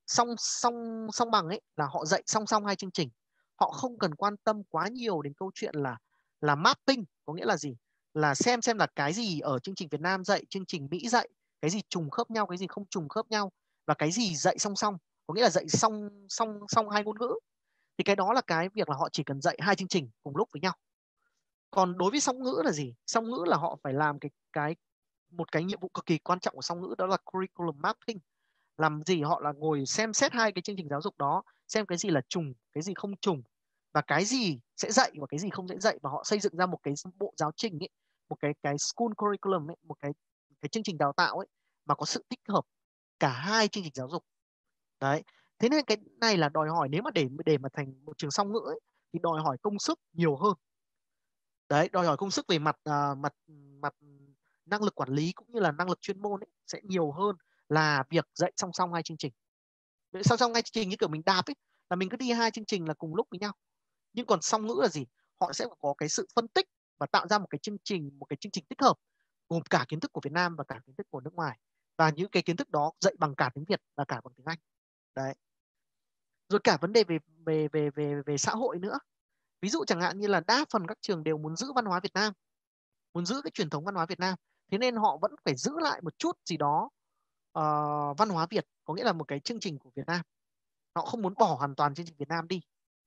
song bằng ấy là họ dạy song song hai chương trình, họ không cần quan tâm quá nhiều đến câu chuyện là mapping. Có nghĩa là gì? Là xem là cái gì ở chương trình Việt Nam dạy, chương trình Mỹ dạy, cái gì trùng khớp nhau, cái gì không trùng khớp nhau, và cái gì dạy song song, có nghĩa là dạy song song song hai ngôn ngữ. Thì cái đó là cái việc là họ chỉ cần dạy hai chương trình cùng lúc với nhau. Còn đối với song ngữ là gì? Song ngữ là họ phải làm một cái nhiệm vụ cực kỳ quan trọng của song ngữ, đó là curriculum mapping. Làm gì? Họ là ngồi xem xét hai cái chương trình giáo dục đó, xem cái gì là trùng, cái gì không trùng, và cái gì sẽ dạy và cái gì không sẽ dạy, và họ xây dựng ra một cái bộ giáo trình ấy, một cái school curriculum ấy, một cái chương trình đào tạo ấy mà có sự tích hợp cả hai chương trình giáo dục. Đấy. Thế nên cái này là đòi hỏi, nếu mà để mà thành một trường song ngữ ấy, thì đòi hỏi công sức nhiều hơn. Đấy, đòi hỏi công sức về mặt năng lực quản lý cũng như là năng lực chuyên môn ấy, sẽ nhiều hơn là việc dạy song song hai chương trình. Song song hai chương trình như kiểu mình đạp ấy, là mình cứ đi hai chương trình là cùng lúc với nhau. Nhưng còn song ngữ là gì? Họ sẽ có cái sự phân tích và tạo ra một cái chương trình tích hợp gồm cả kiến thức của Việt Nam và cả kiến thức của nước ngoài, và những cái kiến thức đó dạy bằng cả tiếng Việt và cả bằng tiếng Anh. Đấy. Rồi cả vấn đề về xã hội nữa. Ví dụ chẳng hạn như là đa phần các trường đều muốn giữ văn hóa Việt Nam, muốn giữ cái truyền thống văn hóa Việt Nam, thế nên họ vẫn phải giữ lại một chút gì đó văn hóa Việt, có nghĩa là một cái chương trình của Việt Nam. Họ không muốn bỏ hoàn toàn chương trình Việt Nam đi.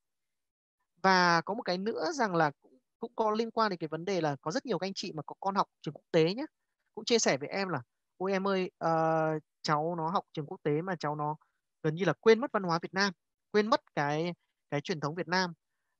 Và có một cái nữa rằng là cũng có liên quan đến cái vấn đề là có rất nhiều các anh chị mà có con học trường quốc tế nhé, cũng chia sẻ với em là ôi em ơi, cháu nó học trường quốc tế mà cháu nó gần như là quên mất văn hóa Việt Nam, quên mất cái truyền thống Việt Nam.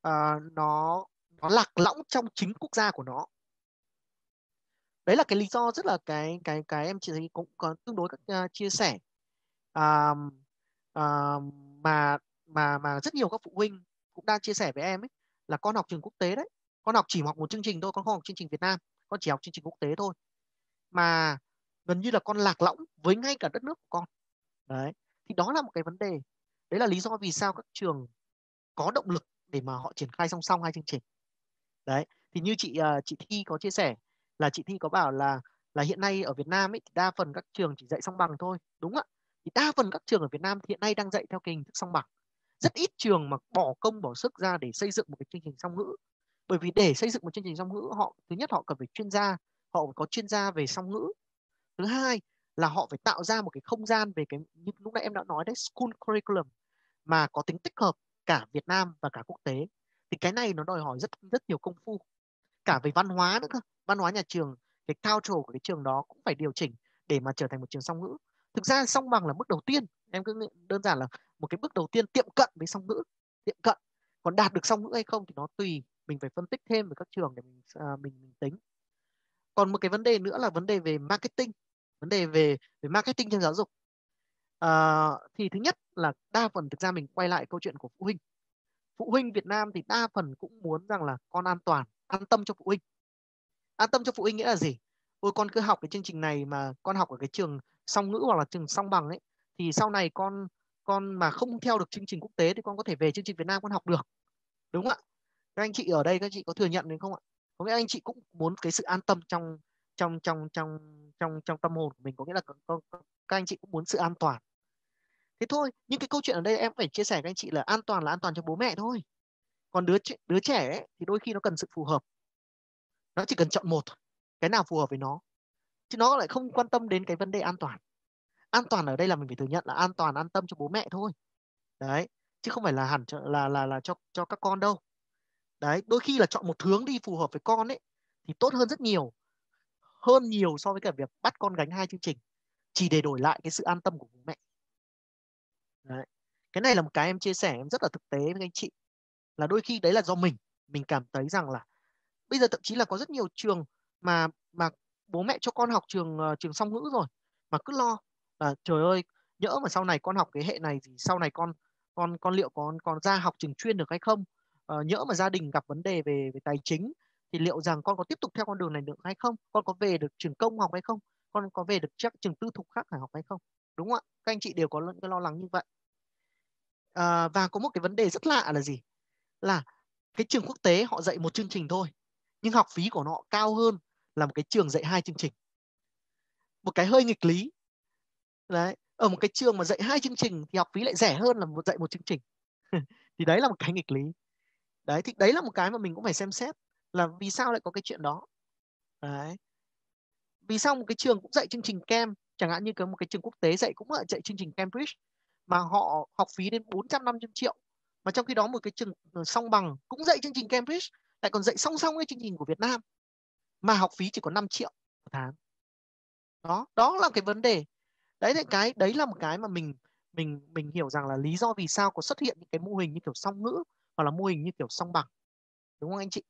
Nó lạc lõng trong chính quốc gia của nó. Đấy là cái lý do rất là cái em chị thấy cũng có tương đối các chia sẻ, à, à, mà mà rất nhiều các phụ huynh cũng đang chia sẻ với em ấy, là con học trường quốc tế đấy, con học chỉ học một chương trình thôi, con không học chương trình Việt Nam, con chỉ học chương trình quốc tế thôi, mà gần như là con lạc lõng với ngay cả đất nước của con. Đấy. Thì đó là một cái vấn đề. Đấy là lý do vì sao các trường có động lực để mà họ triển khai song song hai chương trình. Đấy. Thì như chị Thi có chia sẻ, là chị Thi có bảo là hiện nay ở Việt Nam ấy thì đa phần các trường chỉ dạy song bằng thôi. Đúng ạ. Thì đa phần các trường ở Việt Nam hiện nay đang dạy theo cái hình thức song bằng. Rất ít trường mà bỏ công bỏ sức ra để xây dựng một cái chương trình song ngữ. Bởi vì để xây dựng một chương trình song ngữ, họ thứ nhất họ cần phải chuyên gia, họ phải có chuyên gia về song ngữ. Thứ hai là họ phải tạo ra một cái không gian về cái như lúc nãy em đã nói đấy, school curriculum, mà có tính tích hợp cả Việt Nam và cả quốc tế. Thì cái này nó đòi hỏi rất rất nhiều công phu, cả về văn hóa nữa cơ. Văn hóa nhà trường, cái culture của cái trường đó cũng phải điều chỉnh để mà trở thành một trường song ngữ. Thực ra song bằng là bước đầu tiên, em cứ đơn giản là một cái bước đầu tiên tiệm cận với song ngữ, tiệm cận. Còn đạt được song ngữ hay không thì nó tùy, mình phải phân tích thêm với các trường để mình tính. Còn một cái vấn đề nữa là vấn đề về marketing, vấn đề về marketing trong giáo dục. Thì thứ nhất là đa phần thực ra mình quay lại câu chuyện của phụ huynh. Phụ huynh Việt Nam thì đa phần cũng muốn rằng là con an toàn, an tâm cho phụ huynh. An tâm cho phụ huynh nghĩa là gì? Ôi con cứ học cái chương trình này mà con học ở cái trường song ngữ hoặc là trường song bằng ấy, thì sau này con mà không theo được chương trình quốc tế thì con có thể về chương trình Việt Nam con học được. Đúng không ạ? Các anh chị ở đây các chị có thừa nhận được không ạ? Có nghĩa anh chị cũng muốn cái sự an tâm trong trong trong trong trong tâm hồn của mình, có nghĩa là các anh chị cũng muốn sự an toàn. Thế thôi, nhưng cái câu chuyện ở đây em phải chia sẻ với anh chị là an toàn cho bố mẹ thôi. Còn đứa trẻ ấy, thì đôi khi nó cần sự phù hợp. Nó chỉ cần chọn một thôi, cái nào phù hợp với nó. Chứ nó lại không quan tâm đến cái vấn đề an toàn. An toàn ở đây là mình phải thừa nhận là an toàn, an tâm cho bố mẹ thôi. Đấy, chứ không phải là hẳn là cho các con đâu. Đấy, đôi khi là chọn một hướng đi phù hợp với con ấy thì tốt hơn rất nhiều. Hơn nhiều so với cả việc bắt con gánh hai chương trình chỉ để đổi lại cái sự an tâm của bố mẹ. Đấy. Cái này là một cái em chia sẻ em rất là thực tế với anh chị, là đôi khi đấy là do mình cảm thấy rằng là bây giờ thậm chí là có rất nhiều trường mà bố mẹ cho con học trường song ngữ rồi mà cứ lo là trời ơi, nhỡ mà sau này con học cái hệ này thì sau này con liệu con ra học trường chuyên được hay không. Nhỡ mà gia đình gặp vấn đề về tài chính thì liệu rằng con có tiếp tục theo con đường này được hay không, con có về được trường công học hay không, con có về được chắc trường tư thục khác phải học hay không. Đúng không ạ? Các anh chị đều có cái lo lắng như vậy. Và có một cái vấn đề rất lạ là gì, là cái trường quốc tế họ dạy một chương trình thôi nhưng học phí của nó cao hơn là một cái trường dạy hai chương trình. Một cái hơi nghịch lý. Đấy, ở một cái trường mà dạy hai chương trình thì học phí lại rẻ hơn là dạy một chương trình. Thì đấy là một cái nghịch lý. Đấy, thì đấy là một cái mà mình cũng phải xem xét là vì sao lại có cái chuyện đó. Đấy. Vì sao một cái trường cũng dạy chương trình Cam, chẳng hạn như một cái trường quốc tế dạy cũng là dạy chương trình Cambridge mà họ học phí đến 400-500 triệu, mà trong khi đó một cái trường song bằng cũng dạy chương trình Cambridge lại còn dạy song song với chương trình của Việt Nam mà học phí chỉ có 5 triệu một tháng. Đó là cái vấn đề. Đấy là một cái mà mình hiểu rằng là lý do vì sao có xuất hiện những cái mô hình như kiểu song ngữ hoặc là mô hình như kiểu song bằng. Đúng không anh chị?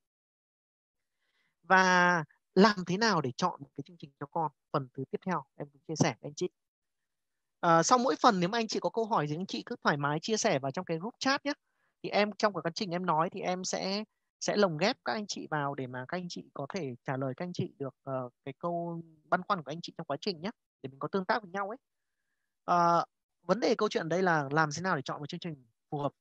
Và làm thế nào để chọn một cái chương trình cho con, phần thứ tiếp theo em cũng chia sẻ với anh chị. Sau mỗi phần nếu mà anh chị có câu hỏi gì anh chị cứ thoải mái chia sẻ vào trong cái group chat nhé. Thì em trong cái quá trình em nói thì em sẽ lồng ghép các anh chị vào để mà các anh chị có thể trả lời các anh chị được cái câu băn khoăn của anh chị trong quá trình nhé, để mình có tương tác với nhau ấy. Vấn đề câu chuyện ở đây là làm thế nào để chọn một chương trình phù hợp.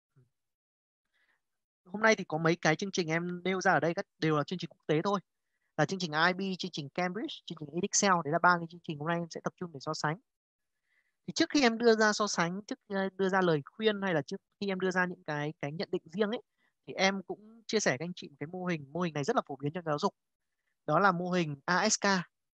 Hôm nay thì có mấy cái chương trình em nêu ra ở đây đều là chương trình quốc tế thôi, là chương trình IB, chương trình Cambridge, chương trình Edexcel. Đấy là ba cái chương trình hôm nay em sẽ tập trung để so sánh. Thì trước khi em đưa ra so sánh, trước khi đưa ra lời khuyên hay là trước khi em đưa ra những cái nhận định riêng ấy, thì em cũng chia sẻ với anh chị một cái mô hình này rất là phổ biến trong giáo dục. Đó là mô hình ASK.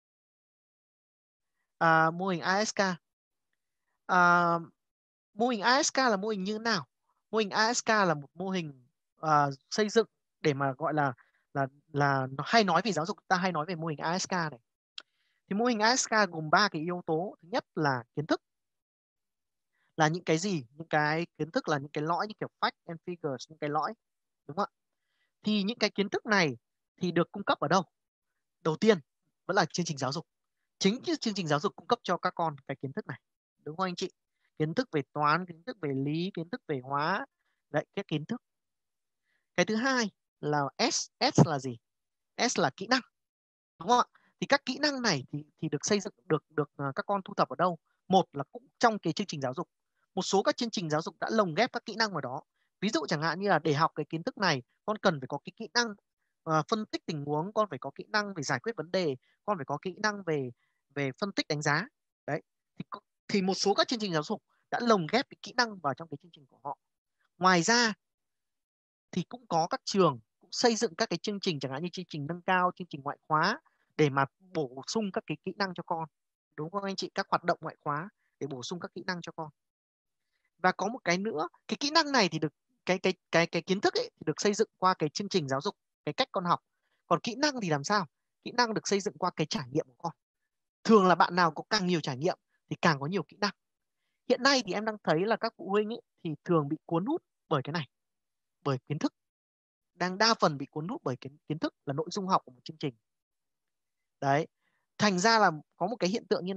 Mô hình ASK. À, mô hình ASK là mô hình như thế nào? Mô hình ASK là một mô hình xây dựng để mà gọi là nó hay nói về giáo dục, ta hay nói về mô hình ASK này. Thì mô hình ASK gồm 3 cái yếu tố. Thứ nhất là kiến thức. Là những cái gì? Những cái kiến thức là những cái lõi như kiểu fact and figures, những cái lõi. Đúng không ạ? Thì những cái kiến thức này thì được cung cấp ở đâu? Đầu tiên vẫn là chương trình giáo dục. Chính cái chương trình giáo dục cung cấp cho các con cái kiến thức này. Đúng không anh chị? Kiến thức về toán, kiến thức về lý, kiến thức về hóa. Đấy, các kiến thức. Cái thứ hai là S là gì? S là kỹ năng. Đúng không ạ? Thì các kỹ năng này thì được xây dựng, được các con thu thập ở đâu? Một là cũng trong cái chương trình giáo dục. Một số các chương trình giáo dục đã lồng ghép các kỹ năng vào đó. Ví dụ chẳng hạn như là để học cái kiến thức này, con cần phải có cái kỹ năng phân tích tình huống, con phải có kỹ năng về giải quyết vấn đề, con phải có kỹ năng về về phân tích đánh giá. Đấy. Thì một số các chương trình giáo dục đã lồng ghép cái kỹ năng vào trong cái chương trình của họ. Ngoài ra thì cũng có các trường cũng xây dựng các cái chương trình chẳng hạn như chương trình nâng cao, chương trình ngoại khóa để mà bổ sung các cái kỹ năng cho con. Đúng không anh chị? Các hoạt động ngoại khóa để bổ sung các kỹ năng cho con. Và có một cái nữa, cái kỹ năng này thì được cái kiến thức ấy thì được xây dựng qua cái chương trình giáo dục, cái cách con học. Còn kỹ năng thì làm sao? Kỹ năng được xây dựng qua cái trải nghiệm của con. Thường là bạn nào có càng nhiều trải nghiệm thì càng có nhiều kỹ năng. Hiện nay thì em đang thấy là các phụ huynh ấy thì thường bị cuốn hút bởi cái này, bởi kiến thức. Đang đa phần bị cuốn hút bởi kiến thức là nội dung học của một chương trình. Đấy. Thành ra là có một cái hiện tượng như này này,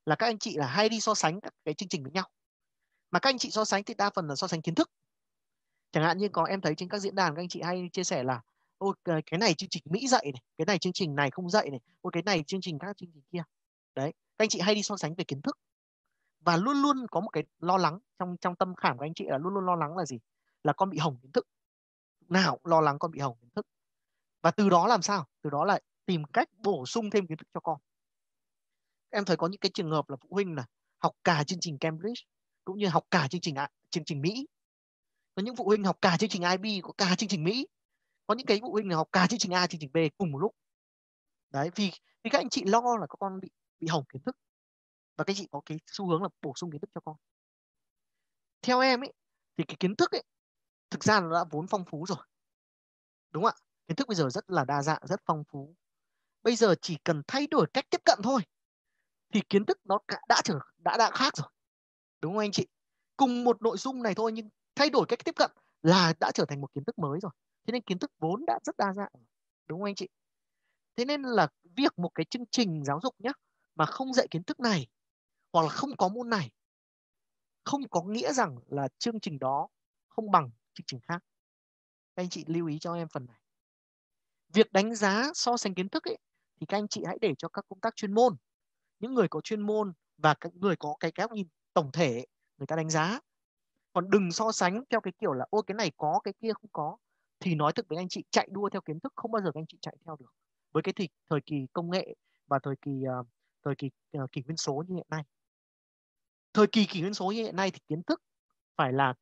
là các anh chị là hay đi so sánh các cái chương trình với nhau. Mà các anh chị so sánh thì đa phần là so sánh kiến thức. Chẳng hạn như có em thấy trên các diễn đàn các anh chị hay chia sẻ là ôi cái này chương trình Mỹ dạy này, cái này chương trình này không dạy này, ôi cái này chương trình các chương trình kia. Đấy, các anh chị hay đi so sánh về kiến thức và luôn luôn có một cái lo lắng trong tâm khảm của anh chị là luôn luôn lo lắng là gì? Là con bị hỏng kiến thức. Nào cũng lo lắng con bị hỏng kiến thức. Và từ đó làm sao? Từ đó lại tìm cách bổ sung thêm kiến thức cho con. Em thấy có những cái trường hợp là phụ huynh là học cả chương trình Cambridge cũng như học cả chương trình Mỹ. Có những phụ huynh học cả chương trình IB, có cả chương trình Mỹ. Có những cái phụ huynh là học cả chương trình A, chương trình B cùng một lúc. Đấy, vì các anh chị lo là các con bị hỏng kiến thức và các anh chị có cái xu hướng là bổ sung kiến thức cho con. Theo em ấy thì cái kiến thức ấy thực ra nó đã vốn phong phú rồi, đúng không ạ? Kiến thức bây giờ rất là đa dạng, rất phong phú. Bây giờ chỉ cần thay đổi cách tiếp cận thôi thì kiến thức nó đã khác rồi, đúng không anh chị? Cùng một nội dung này thôi nhưng thay đổi cách tiếp cận là đã trở thành một kiến thức mới rồi. Thế nên kiến thức vốn đã rất đa dạng, đúng không anh chị? Thế nên là việc một cái chương trình giáo dục nhé mà không dạy kiến thức này hoặc là không có môn này không có nghĩa rằng là chương trình đó không bằng chương trình khác. Các anh chị lưu ý cho em phần này. Việc đánh giá so sánh kiến thức ấy, thì các anh chị hãy để cho các công tác chuyên môn, những người có chuyên môn và các người có cái góc nhìn tổng thể người ta đánh giá. Còn đừng so sánh theo cái kiểu là ôi cái này có cái kia không có. Thì nói thực với anh chị, chạy đua theo kiến thức không bao giờ các anh chị chạy theo được với cái thời kỳ công nghệ và thời kỳ kỷ nguyên số như hiện nay. Thời kỳ kỷ nguyên số như hiện nay thì kiến thức phải là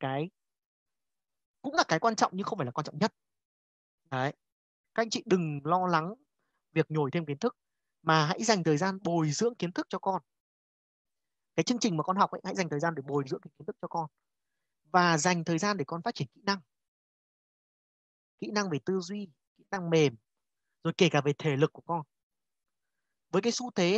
cũng là cái quan trọng nhưng không phải là quan trọng nhất. Đấy, các anh chị đừng lo lắng việc nhồi thêm kiến thức mà hãy dành thời gian bồi dưỡng kiến thức cho con. Cái chương trình mà con học ấy, hãy dành thời gian để bồi dưỡng kiến thức cho con và dành thời gian để con phát triển kỹ năng về tư duy, kỹ năng mềm, rồi kể cả về thể lực của con. Với cái xu thế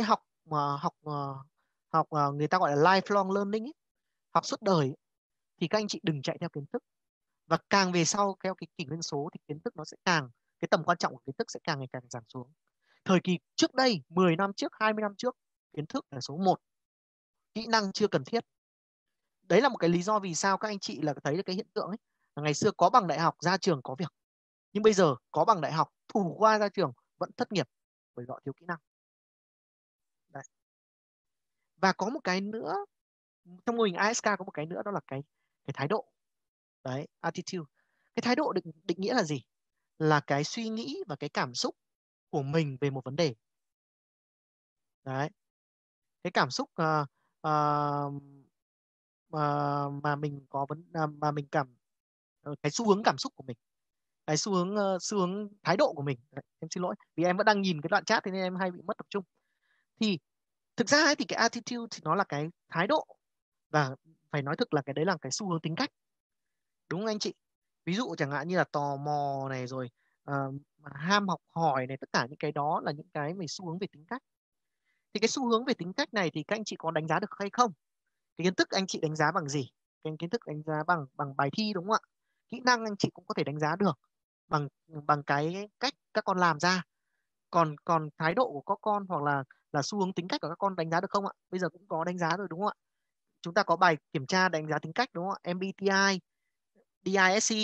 học người ta gọi là lifelong learning ấy, học suốt đời ấy, thì các anh chị đừng chạy theo kiến thức. Và càng về sau theo cái kỷ nguyên số thì kiến thức nó sẽ càng, cái tầm quan trọng của kiến thức sẽ càng ngày càng giảm xuống. Thời kỳ trước đây, 10 năm trước, 20 năm trước, kiến thức là số 1, kỹ năng chưa cần thiết. Đấy là một cái lý do vì sao các anh chị là thấy được cái hiện tượng ấy, là ngày xưa có bằng đại học ra trường có việc, nhưng bây giờ có bằng đại học thủ khoa ra trường vẫn thất nghiệp bởi họ thiếu kỹ năng. Đấy. Và có một cái nữa, trong mô hình ISK có một cái nữa, đó là cái thái độ. Đấy, attitude. Cái thái độ định nghĩa là gì? Là cái suy nghĩ và cái cảm xúc của mình về một vấn đề. Đấy, cái cảm xúc ờ, mà mình có mà mình cái xu hướng cảm xúc của mình, cái xu hướng thái độ của mình. Đấy, em xin lỗi vì em vẫn đang nhìn cái đoạn chat thế nên em hay bị mất tập trung. Thì thực ra ấy, thì cái attitude thì nó là cái thái độ, và phải nói thực là cái đấy là cái xu hướng tính cách, đúng không anh chị? Ví dụ chẳng hạn như là tò mò này, rồi ham học hỏi này, tất cả những cái đó là những cái về xu hướng về tính cách. Thì cái xu hướng về tính cách này thì các anh chị có đánh giá được hay không? Cái kiến thức anh chị đánh giá bằng gì? Cái kiến thức đánh giá bằng bài thi, đúng không ạ? Kỹ năng anh chị cũng có thể đánh giá được bằng bằng cái cách các con làm ra. Còn còn thái độ của các con hoặc là xu hướng tính cách của các con đánh giá được không ạ? Bây giờ cũng có đánh giá rồi, đúng không ạ? Chúng ta có bài kiểm tra đánh giá tính cách, đúng không ạ? MBTI, DISC,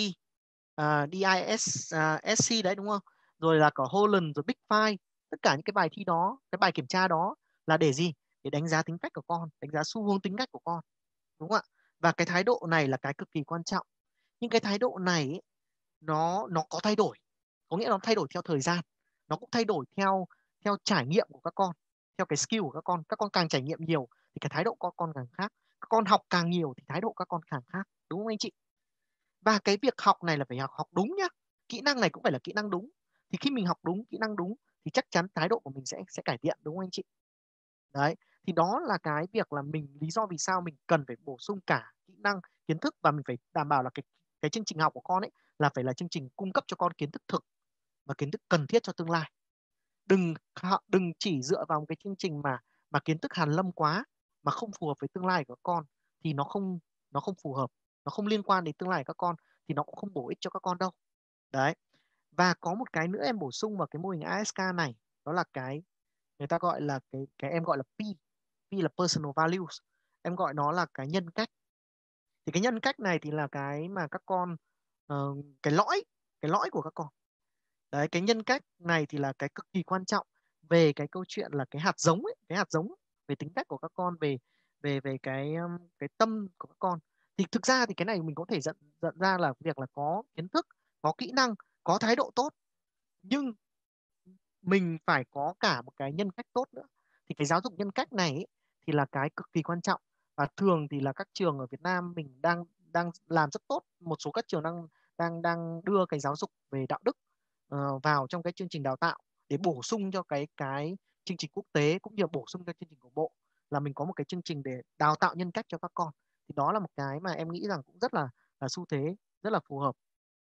DISC đấy, đúng không? Rồi là có Holland, rồi Big Five. Tất cả những cái bài thi đó, cái bài kiểm tra đó là để gì? Để đánh giá tính cách của con, đánh giá xu hướng tính cách của con, đúng không ạ? Và cái thái độ này là cái cực kỳ quan trọng. Nhưng cái thái độ này ấy, nó có thay đổi, có nghĩa là nó thay đổi theo thời gian, nó cũng thay đổi theo theo trải nghiệm của các con, theo cái skill của các con. Các con càng trải nghiệm nhiều thì cái thái độ của các con càng khác, các con học càng nhiều thì thái độ các con càng khác, đúng không anh chị? Và cái việc học này là phải học đúng nhá, kỹ năng này cũng phải là kỹ năng đúng. Thì khi mình học đúng kỹ năng đúng thì chắc chắn thái độ của mình sẽ cải thiện, đúng không anh chị? Đấy, thì đó là cái việc là mình, lý do vì sao mình cần phải bổ sung cả kỹ năng, kiến thức, và mình phải đảm bảo là cái chương trình học của con ấy là phải là chương trình cung cấp cho con kiến thức thực và kiến thức cần thiết cho tương lai. Đừng chỉ dựa vào một cái chương trình mà kiến thức hàn lâm quá, mà không phù hợp với tương lai của các con, thì nó không phù hợp, nó không liên quan đến tương lai của các con, thì nó cũng không bổ ích cho các con đâu. Đấy. Và có một cái nữa em bổ sung vào cái mô hình ASK này, đó là cái người ta gọi là cái em gọi là P PVP là personal values, em gọi nó là cái nhân cách. Thì cái nhân cách này thì là cái mà các con cái lõi của các con. Đấy, cái nhân cách này thì là cái cực kỳ quan trọng về cái câu chuyện là cái hạt giống ấy, cái hạt giống về tính cách của các con, về về về cái tâm của các con. Thì thực ra thì cái này mình có thể dẫn ra là việc là có kiến thức, có kỹ năng, có thái độ tốt, nhưng mình phải có cả một cái nhân cách tốt nữa. Thì cái giáo dục nhân cách này ấy, thì là cái cực kỳ quan trọng, và thường thì là các trường ở Việt Nam mình đang đang làm rất tốt. Một số các trường đang đang đưa cái giáo dục về đạo đức vào trong cái chương trình đào tạo để bổ sung cho cái chương trình quốc tế, cũng như bổ sung cho chương trình của bộ, là mình có một cái chương trình để đào tạo nhân cách cho các con. Thì đó là một cái mà em nghĩ rằng cũng rất là xu thế, rất là phù hợp.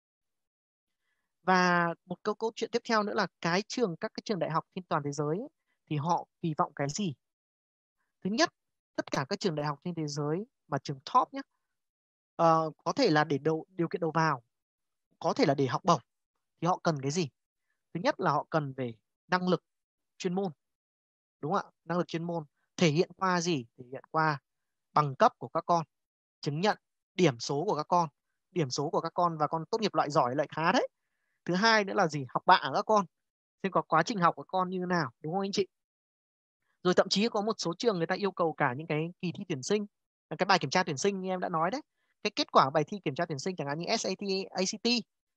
Và một câu chuyện tiếp theo nữa là các cái trường đại học trên toàn thế giới ấy, thì họ kỳ vọng cái gì? Thứ nhất, tất cả các trường đại học trên thế giới mà trường top nhé, có thể là để điều kiện đầu vào, có thể là để học bổng, thì họ cần cái gì? Thứ nhất là họ cần về năng lực chuyên môn, đúng không ạ? Năng lực chuyên môn thể hiện qua gì? Thể hiện qua bằng cấp của các con, chứng nhận, điểm số của các con. Điểm số của các con và con tốt nghiệp loại giỏi lại khá đấy. Thứ hai nữa là gì? Học bạ của các con, xem có quá trình học của con như thế nào, đúng không anh chị? Rồi thậm chí có một số trường người ta yêu cầu cả những cái kỳ thi tuyển sinh, cái bài kiểm tra tuyển sinh như em đã nói đấy, cái kết quả bài thi kiểm tra tuyển sinh chẳng hạn như SAT, ACT.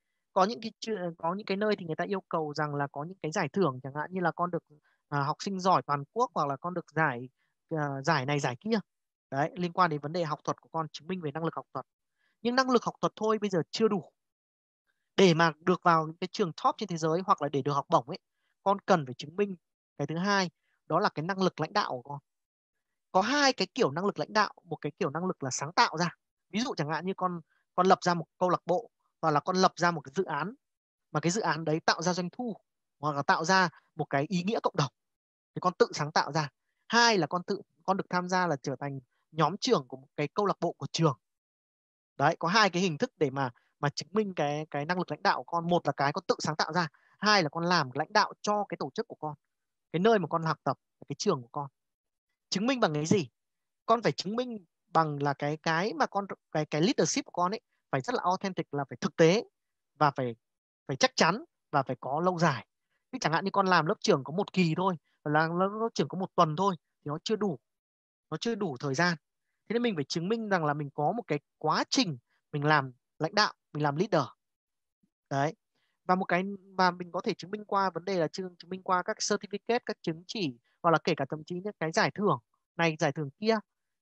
Có những cái nơi thì người ta yêu cầu rằng là có những cái giải thưởng, chẳng hạn như là con được học sinh giỏi toàn quốc, hoặc là con được giải này giải kia. Đấy, liên quan đến vấn đề học thuật của con, chứng minh về năng lực học thuật. Nhưng năng lực học thuật thôi bây giờ chưa đủ. Để mà được vào những cái trường top trên thế giới hoặc là để được học bổng ấy, con cần phải chứng minh cái thứ hai, đó là cái năng lực lãnh đạo của con. Có hai cái kiểu năng lực lãnh đạo, một cái kiểu năng lực là sáng tạo ra. Ví dụ chẳng hạn như con lập ra một câu lạc bộ, hoặc là con lập ra một cái dự án, mà cái dự án đấy tạo ra doanh thu, hoặc là tạo ra một cái ý nghĩa cộng đồng, thì con tự sáng tạo ra. Hai là con được tham gia là trở thành nhóm trưởng của một cái câu lạc bộ của trường. Đấy, có hai cái hình thức để mà chứng minh cái năng lực lãnh đạo của con. Một là cái con tự sáng tạo ra, hai là con làm lãnh đạo cho cái tổ chức của con, cái nơi mà con học tập, cái trường của con. Chứng minh bằng cái gì? Con phải chứng minh bằng là cái mà con, cái leadership của con ấy phải rất là authentic, là phải thực tế, và phải phải chắc chắn, và phải có lâu dài. Chứ chẳng hạn như con làm lớp trưởng có một kỳ thôi, hoặc là lớp trưởng có một tuần thôi, thì nó chưa đủ thời gian. Thế nên mình phải chứng minh rằng là mình có một cái quá trình mình làm lãnh đạo, mình làm leader. Đấy. Và mình có thể chứng minh qua vấn đề là chứng minh qua các certificate, các chứng chỉ, hoặc là kể cả thậm chí những cái giải thưởng này, giải thưởng kia.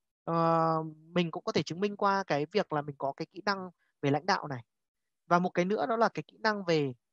Mình cũng có thể chứng minh qua cái việc là mình có cái kỹ năng về lãnh đạo này. Và một cái nữa đó là cái kỹ năng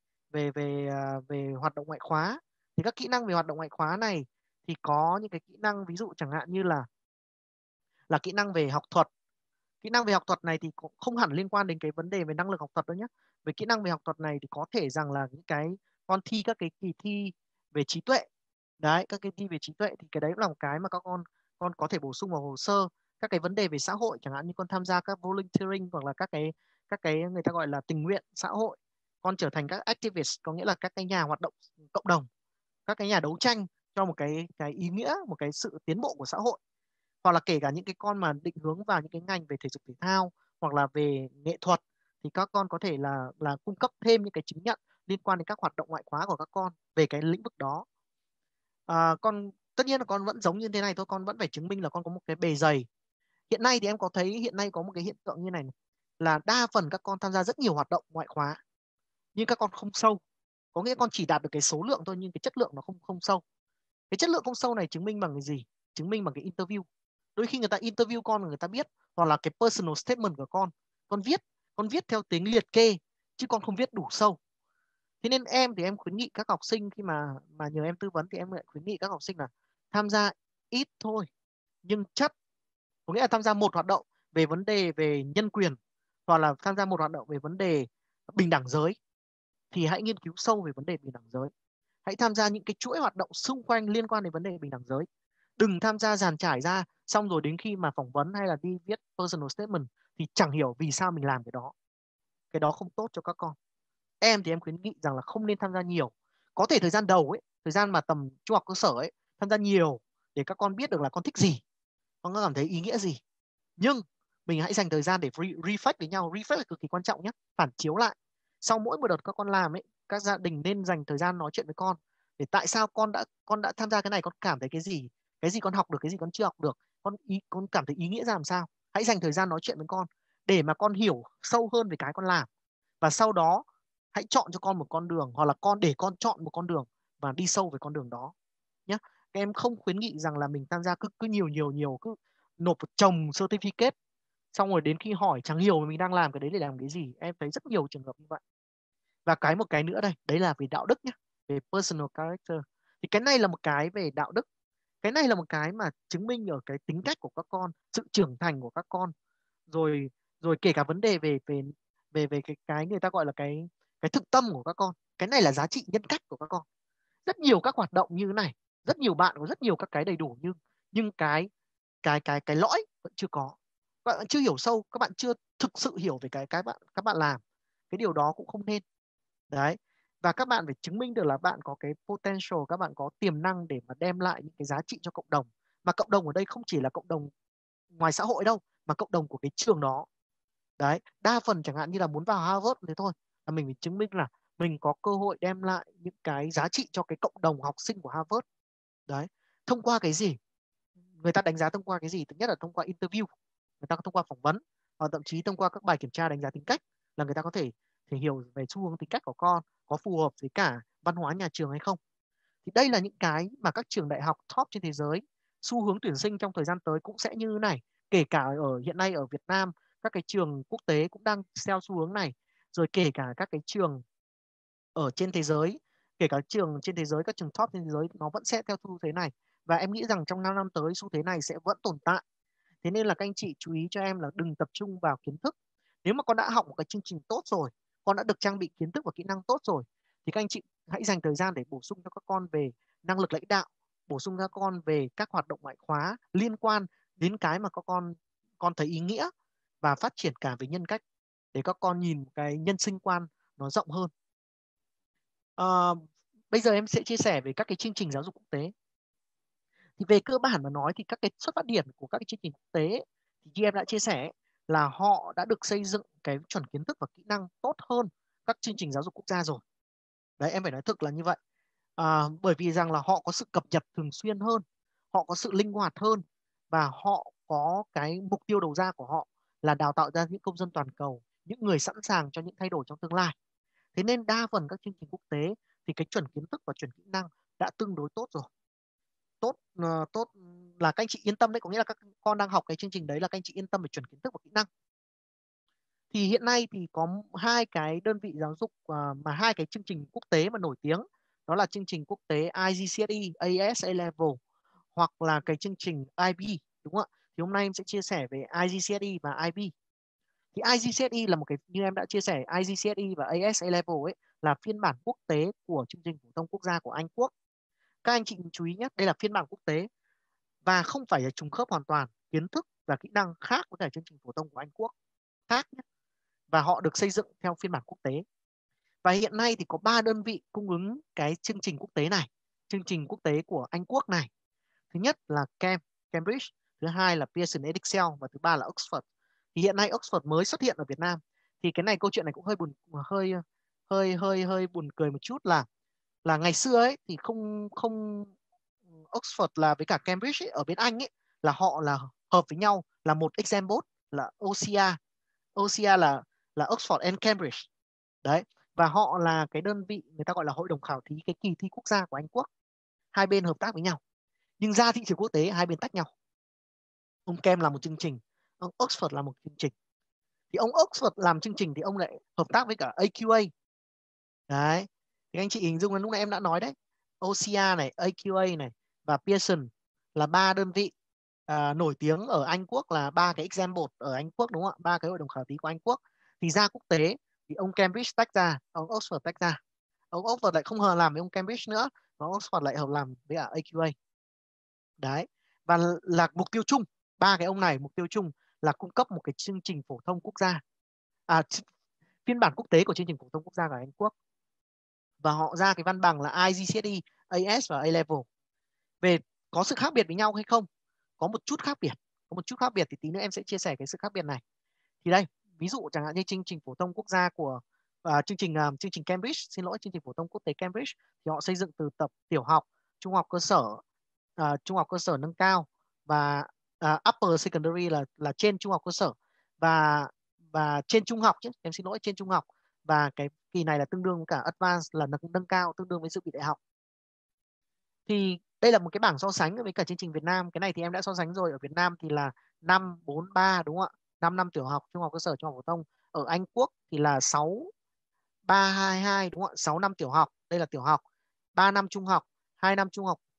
về hoạt động ngoại khóa. Thì các kỹ năng về hoạt động ngoại khóa này thì có những cái kỹ năng, ví dụ chẳng hạn như là kỹ năng về học thuật. Kỹ năng về học thuật này thì cũng không hẳn liên quan đến cái vấn đề về năng lực học thuật đâu nhé. Về kỹ năng về học thuật này thì có thể rằng là những cái con thi các cái kỳ thi về trí tuệ. Đấy, các cái thi về trí tuệ thì cái đấy cũng là một cái mà các con có thể bổ sung vào hồ sơ. Các cái vấn đề về xã hội, chẳng hạn như con tham gia các volunteering, hoặc là các cái người ta gọi là tình nguyện xã hội. Con trở thành các activist, có nghĩa là các cái nhà hoạt động cộng đồng, các cái nhà đấu tranh cho một cái ý nghĩa, một cái sự tiến bộ của xã hội. Hoặc là kể cả những cái con mà định hướng vào những cái ngành về thể dục thể thao, hoặc là về nghệ thuật, thì các con có thể là cung cấp thêm những cái chứng nhận liên quan đến các hoạt động ngoại khóa của các con về cái lĩnh vực đó. Con tất nhiên là con vẫn giống như thế này thôi, con vẫn phải chứng minh là con có một cái bề dày. Hiện nay thì em có thấy hiện nay có một cái hiện tượng như này, là đa phần các con tham gia rất nhiều hoạt động ngoại khóa, nhưng các con không sâu. Có nghĩa con chỉ đạt được cái số lượng thôi, nhưng cái chất lượng nó không không sâu. Cái chất lượng không sâu này chứng minh bằng cái gì? Chứng minh bằng cái interview. Đôi khi người ta interview con, người ta biết, hoặc là cái personal statement của con viết theo tiếng liệt kê, chứ con không viết đủ sâu. Thế nên em thì em khuyến nghị các học sinh, khi mà nhờ em tư vấn thì em lại khuyến nghị các học sinh là tham gia ít thôi nhưng chất. Có nghĩa là tham gia một hoạt động về vấn đề về nhân quyền, hoặc là tham gia một hoạt động về vấn đề bình đẳng giới, thì hãy nghiên cứu sâu về vấn đề bình đẳng giới. Hãy tham gia những cái chuỗi hoạt động xung quanh liên quan đến vấn đề bình đẳng giới. Đừng tham gia dàn trải ra, xong rồi đến khi mà phỏng vấn hay là đi viết personal statement thì chẳng hiểu vì sao mình làm cái đó. Cái đó không tốt cho các con. Em thì em khuyến nghị rằng là không nên tham gia nhiều. Có thể thời gian đầu ấy, thời gian mà tầm trung học cơ sở ấy, tham gia nhiều để các con biết được là con thích gì, con có cảm thấy ý nghĩa gì. Nhưng mình hãy dành thời gian để reflect với nhau. Reflect là cực kỳ quan trọng nhé, phản chiếu lại. Sau mỗi một đợt các con làm ấy, các gia đình nên dành thời gian nói chuyện với con để tại sao con đã tham gia cái này, con cảm thấy cái gì con học được, cái gì con chưa học được, con cảm thấy ý nghĩa ra làm sao. Hãy dành thời gian nói chuyện với con để mà con hiểu sâu hơn về cái con làm, và sau đó hãy chọn cho con một con đường, hoặc là để con chọn một con đường và đi sâu về con đường đó nhé. Các em không khuyến nghị rằng là mình tham gia cứ nhiều, cứ nộp một chồng certificate, xong rồi đến khi hỏi chẳng hiểu mình đang làm cái đấy để làm cái gì. Em thấy rất nhiều trường hợp như vậy. Và một cái nữa đây, đấy là về đạo đức nhé, về personal character. Thì cái này là một cái về đạo đức, cái này là một cái mà chứng minh ở cái tính cách của các con, sự trưởng thành của các con, rồi rồi kể cả vấn đề về về về cái người ta gọi là cái thực tâm của các con. Cái này là giá trị nhân cách của các con. Rất nhiều các hoạt động như thế này, rất nhiều bạn có rất nhiều các cái đầy đủ, nhưng cái lõi vẫn chưa có. Các bạn chưa hiểu sâu, các bạn chưa thực sự hiểu về các bạn làm. Cái điều đó cũng không nên. Đấy. Và các bạn phải chứng minh được là bạn có cái potential, các bạn có tiềm năng để mà đem lại những cái giá trị cho cộng đồng. Mà cộng đồng ở đây không chỉ là cộng đồng ngoài xã hội đâu, mà cộng đồng của cái trường đó. Đấy, đa phần chẳng hạn như là muốn vào Harvard thế thôi, là mình phải chứng minh là mình có cơ hội đem lại những cái giá trị cho cái cộng đồng học sinh của Harvard. Đấy, thông qua cái gì? Người ta đánh giá thông qua cái gì? Thứ nhất là thông qua interview, người ta thông qua phỏng vấn, hoặc thậm chí thông qua các bài kiểm tra đánh giá tính cách, là người ta có thể hiểu về xu hướng tính cách của con có phù hợp với cả văn hóa nhà trường hay không. Thì đây là những cái mà các trường đại học top trên thế giới, xu hướng tuyển sinh trong thời gian tới cũng sẽ như thế này. Kể cả hiện nay ở Việt Nam, các cái trường quốc tế cũng đang theo xu hướng này, rồi kể cả các cái trường ở trên thế giới, kể cả trường trên thế giới, các trường top trên thế giới, nó vẫn sẽ theo xu thế này. Và em nghĩ rằng trong 5 năm tới xu thế này sẽ vẫn tồn tại. Thế nên là các anh chị chú ý cho em là đừng tập trung vào kiến thức. Nếu mà con đã học một cái chương trình tốt rồi, con đã được trang bị kiến thức và kỹ năng tốt rồi, thì các anh chị hãy dành thời gian để bổ sung cho các con về năng lực lãnh đạo, bổ sung cho các con về các hoạt động ngoại khóa liên quan đến cái mà các con thấy ý nghĩa, và phát triển cả về nhân cách để các con nhìn cái nhân sinh quan nó rộng hơn. Bây giờ em sẽ chia sẻ về các cái chương trình giáo dục quốc tế. Thì về cơ bản mà nói thì các cái xuất phát điểm của các cái chương trình quốc tế thì như em đã chia sẻ là họ đã được xây dựng cái chuẩn kiến thức và kỹ năng tốt hơn các chương trình giáo dục quốc gia rồi. Đấy, em phải nói thực là như vậy. Bởi vì rằng là họ có sự cập nhật thường xuyên hơn, họ có sự linh hoạt hơn, và họ có cái mục tiêu đầu ra của họ là đào tạo ra những công dân toàn cầu, những người sẵn sàng cho những thay đổi trong tương lai. Thế nên đa phần các chương trình quốc tế thì cái chuẩn kiến thức và chuẩn kỹ năng đã tương đối tốt rồi. Tốt là các anh chị yên tâm đấy, có nghĩa là các con đang học cái chương trình đấy là các anh chị yên tâm về chuẩn kiến thức và kỹ năng. Thì hiện nay thì có hai cái đơn vị giáo dục mà hai cái chương trình quốc tế mà nổi tiếng, đó là chương trình quốc tế IGCSE, AS A-Level, hoặc là cái chương trình IB, đúng không ạ? Thì hôm nay em sẽ chia sẻ về IGCSE và IB. Thì IGCSE là một cái, như em đã chia sẻ, IGCSE và AS A-Level ấy là phiên bản quốc tế của chương trình phổ thông quốc gia của Anh Quốc. Các anh chị chú ý nhé, đây là phiên bản quốc tế và không phải là trùng khớp hoàn toàn, kiến thức và kỹ năng khác với cả chương trình phổ thông của Anh Quốc, khác nhé. Và họ được xây dựng theo phiên bản quốc tế. Và hiện nay thì có 3 đơn vị cung ứng cái chương trình quốc tế này, chương trình quốc tế của Anh Quốc này. Thứ nhất là Cambridge, thứ hai là Pearson Edexcel, và thứ ba là Oxford. Thì hiện nay Oxford mới xuất hiện ở Việt Nam. Thì cái này, câu chuyện này cũng hơi buồn cười một chút, là ngày xưa ấy thì không không Oxford là với cả Cambridge ấy, ở bên Anh ấy là họ là hợp với nhau là một exam board là OCR. OCR là Oxford and Cambridge. Đấy, và họ là cái đơn vị người ta gọi là hội đồng khảo thí cái kỳ thi quốc gia của Anh Quốc. Hai bên hợp tác với nhau. Nhưng ra thị trường quốc tế hai bên tách nhau. Ông Cam làm một chương trình, ông Oxford làm một chương trình. Thì ông Oxford làm chương trình thì ông lại hợp tác với cả AQA. Đấy, thì anh chị hình dung là lúc nãy em đã nói đấy, OCR này, AQA này và Pearson là 3 đơn vị nổi tiếng ở Anh Quốc, là 3 cái exam board ở Anh Quốc, đúng không ạ? 3 cái hội đồng khảo thí của Anh Quốc. Thì ra quốc tế thì ông Cambridge tách ra, ông Oxford tách ra. Ông Oxford lại không hợp làm với ông Cambridge nữa, và ông Oxford lại hợp làm với cả AQA. Đấy, và là mục tiêu chung, 3 cái ông này mục tiêu chung là cung cấp một cái chương trình phổ thông quốc gia, phiên bản quốc tế của chương trình phổ thông quốc gia của Anh Quốc. Và họ ra cái văn bằng là IGCSE, AS và A-Level. Về có sự khác biệt với nhau hay không? Có một chút khác biệt. Có một chút khác biệt thì tí nữa em sẽ chia sẻ cái sự khác biệt này. Thì đây, ví dụ chẳng hạn như chương trình phổ thông quốc gia của chương trình Cambridge, xin lỗi, chương trình phổ thông quốc tế Cambridge, thì họ xây dựng từ tập tiểu học, trung học cơ sở, trung học cơ sở nâng cao, và upper secondary là trên trung học cơ sở, và trên trung học chứ, em xin lỗi, trên trung học, và cái kỳ này là tương đương với cả advanced là nâng cao, tương đương với dự bị đại học. Thì đây là một cái bảng so sánh với cả chương trình Việt Nam. Cái này thì em đã so sánh rồi. Ở Việt Nam thì là 5-4-3 đúng không ạ? 5 năm tiểu học, trung học cơ sở, trung học phổ thông. Ở Anh Quốc thì là 6-3-2-2 đúng không ạ? 6 năm tiểu học, đây là tiểu học, 3 năm trung học, 2 năm trung học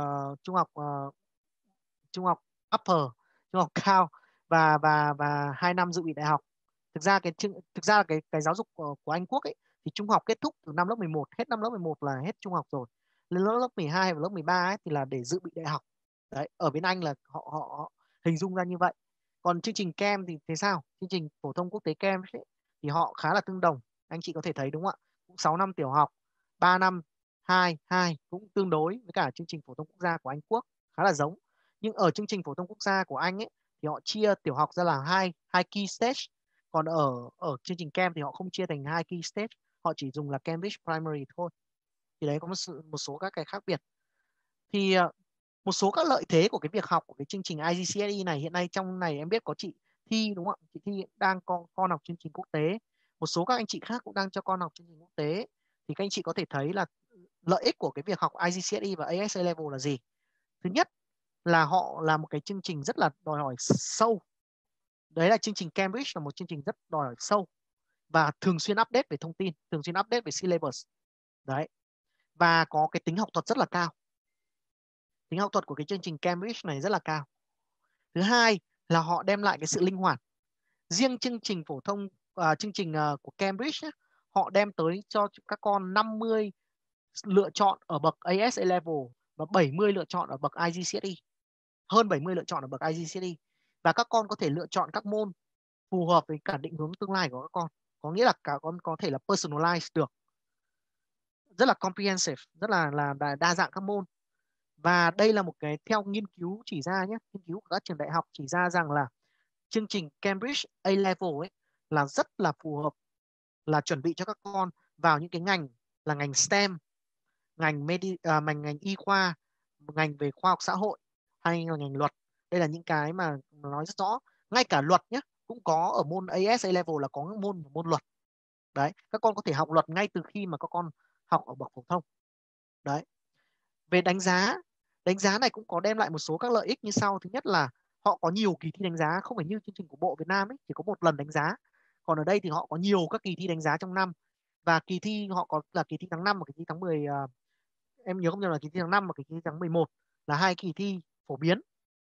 trung học upper, trung học cao, và 2 năm dự bị đại học. Thực ra là cái giáo dục của Anh Quốc ấy thì trung học kết thúc từ năm lớp 11, hết năm lớp 11 là hết trung học rồi. Lên lớp 12 và lớp 13 ấy thì là để dự bị đại học. Đấy, ở bên Anh là họ hình dung ra như vậy. Còn chương trình CAM thì thế sao? Chương trình phổ thông quốc tế CAM ấy, thì họ khá là tương đồng. Anh chị có thể thấy đúng không ạ? Cũng 6 năm tiểu học, 3 năm 2 cũng tương đối với cả chương trình phổ thông quốc gia của Anh Quốc, khá là giống. Nhưng ở chương trình phổ thông quốc gia của Anh ấy thì họ chia tiểu học ra là hai key stage. Còn ở ở chương trình CAM thì họ không chia thành hai key stage, họ chỉ dùng là Cambridge Primary thôi. Thì đấy có một số các cái khác biệt. Thì một số các lợi thế của cái việc học của cái chương trình IGCSE này, hiện nay trong này em biết có chị Thi đúng không ạ? Chị Thi đang con học chương trình quốc tế, một số các anh chị khác cũng đang cho con học chương trình quốc tế. Thì các anh chị có thể thấy là lợi ích của cái việc học IGCSE và AS A-Level là gì? Thứ nhất là họ là một cái chương trình rất là đòi hỏi sâu. Đấy là chương trình Cambridge là một chương trình rất đòi hỏi sâu và thường xuyên update về thông tin, thường xuyên update về syllabus. Đấy. Và có cái tính học thuật rất là cao. Tính học thuật của cái chương trình Cambridge này rất là cao. Thứ hai là họ đem lại cái sự linh hoạt. Riêng chương trình phổ thông chương trình của Cambridge ấy, họ đem tới cho các con 50 lựa chọn ở bậc AS A-Level và 70 lựa chọn ở bậc IGCSE. Hơn 70 lựa chọn ở bậc IGCSE. Và các con có thể lựa chọn các môn phù hợp với cả định hướng tương lai của các con. Có nghĩa là cả con có thể là personalize được. Rất là comprehensive, rất là đa dạng các môn. Và đây là một cái theo nghiên cứu chỉ ra nhé, nghiên cứu của các trường đại học chỉ ra rằng là chương trình Cambridge A-Level ấy là rất là phù hợp, là chuẩn bị cho các con vào những cái ngành là ngành STEM, ngành y khoa, ngành về khoa học xã hội, hay là ngành luật. Đây là những cái mà nó nói rất rõ. Ngay cả luật nhé, cũng có ở môn AS A-Level là có môn luật. Đấy, các con có thể học luật ngay từ khi mà các con học ở bậc phổ thông. Đấy. Về đánh giá này cũng có đem lại một số các lợi ích như sau. Thứ nhất là họ có nhiều kỳ thi đánh giá, không phải như chương trình của Bộ Việt Nam ấy chỉ có một lần đánh giá. Còn ở đây thì họ có nhiều các kỳ thi đánh giá trong năm, và kỳ thi họ có là kỳ thi tháng 5 và kỳ thi tháng 10, em nhớ không nhầm là kỳ thi tháng 5 và kỳ thi tháng 11 là hai kỳ thi phổ biến.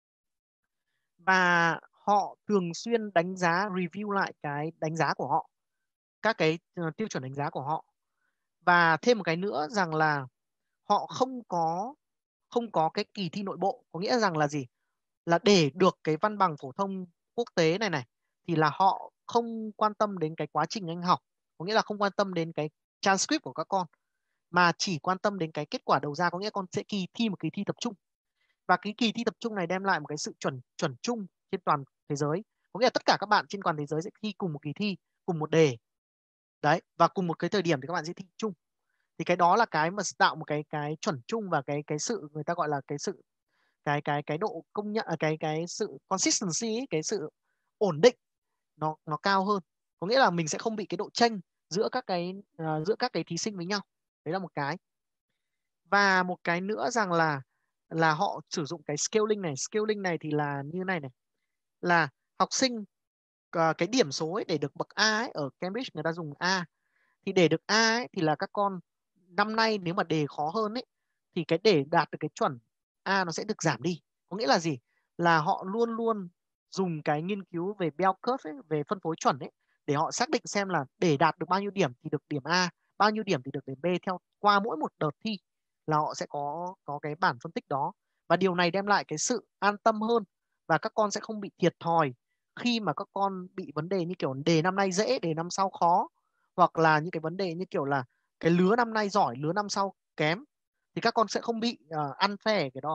Và họ thường xuyên đánh giá, review lại cái đánh giá của họ, các cái tiêu chuẩn đánh giá của họ. Và thêm một cái nữa rằng là họ không có cái kỳ thi nội bộ. Có nghĩa rằng là gì? Là để được cái văn bằng phổ thông quốc tế này thì là họ không quan tâm đến cái quá trình anh học, có nghĩa là không quan tâm đến cái transcript của các con, mà chỉ quan tâm đến cái kết quả đầu ra. Có nghĩa con sẽ thi một kỳ thi tập trung, và cái kỳ thi tập trung này đem lại một cái sự chuẩn chung trên toàn thế giới. Có nghĩa là tất cả các bạn trên toàn thế giới sẽ thi cùng một kỳ thi, cùng một đề. Đấy, và cùng một cái thời điểm thì các bạn sẽ thi chung. Thì cái đó là cái mà tạo một cái chuẩn chung, và cái sự người ta gọi là cái sự cái độ công nhận, cái sự consistency ấy, cái sự ổn định nó cao hơn. Có nghĩa là mình sẽ không bị cái độ chênh giữa các cái thí sinh với nhau. Đấy là một cái. Và một cái nữa rằng là họ sử dụng cái scaling này thì là như này là học sinh cái điểm số ấy để được bậc A ấy, ở Cambridge người ta dùng A. Thì để được A ấy, thì là các con năm nay nếu mà đề khó hơn ấy thì cái để đạt được cái chuẩn A nó sẽ được giảm đi. Có nghĩa là gì? Là họ luôn luôn dùng cái nghiên cứu về bell curve ấy, về phân phối chuẩn ấy, để họ xác định xem là để đạt được bao nhiêu điểm thì được điểm A, bao nhiêu điểm thì được điểm B, theo qua mỗi một đợt thi là họ sẽ có cái bản phân tích đó. Và điều này đem lại cái sự an tâm hơn, và các con sẽ không bị thiệt thòi khi mà các con bị vấn đề như kiểu đề năm nay dễ, đề năm sau khó, hoặc là những cái vấn đề như kiểu là cái lứa năm nay giỏi, lứa năm sau kém, thì các con sẽ không bị unfair cái đó.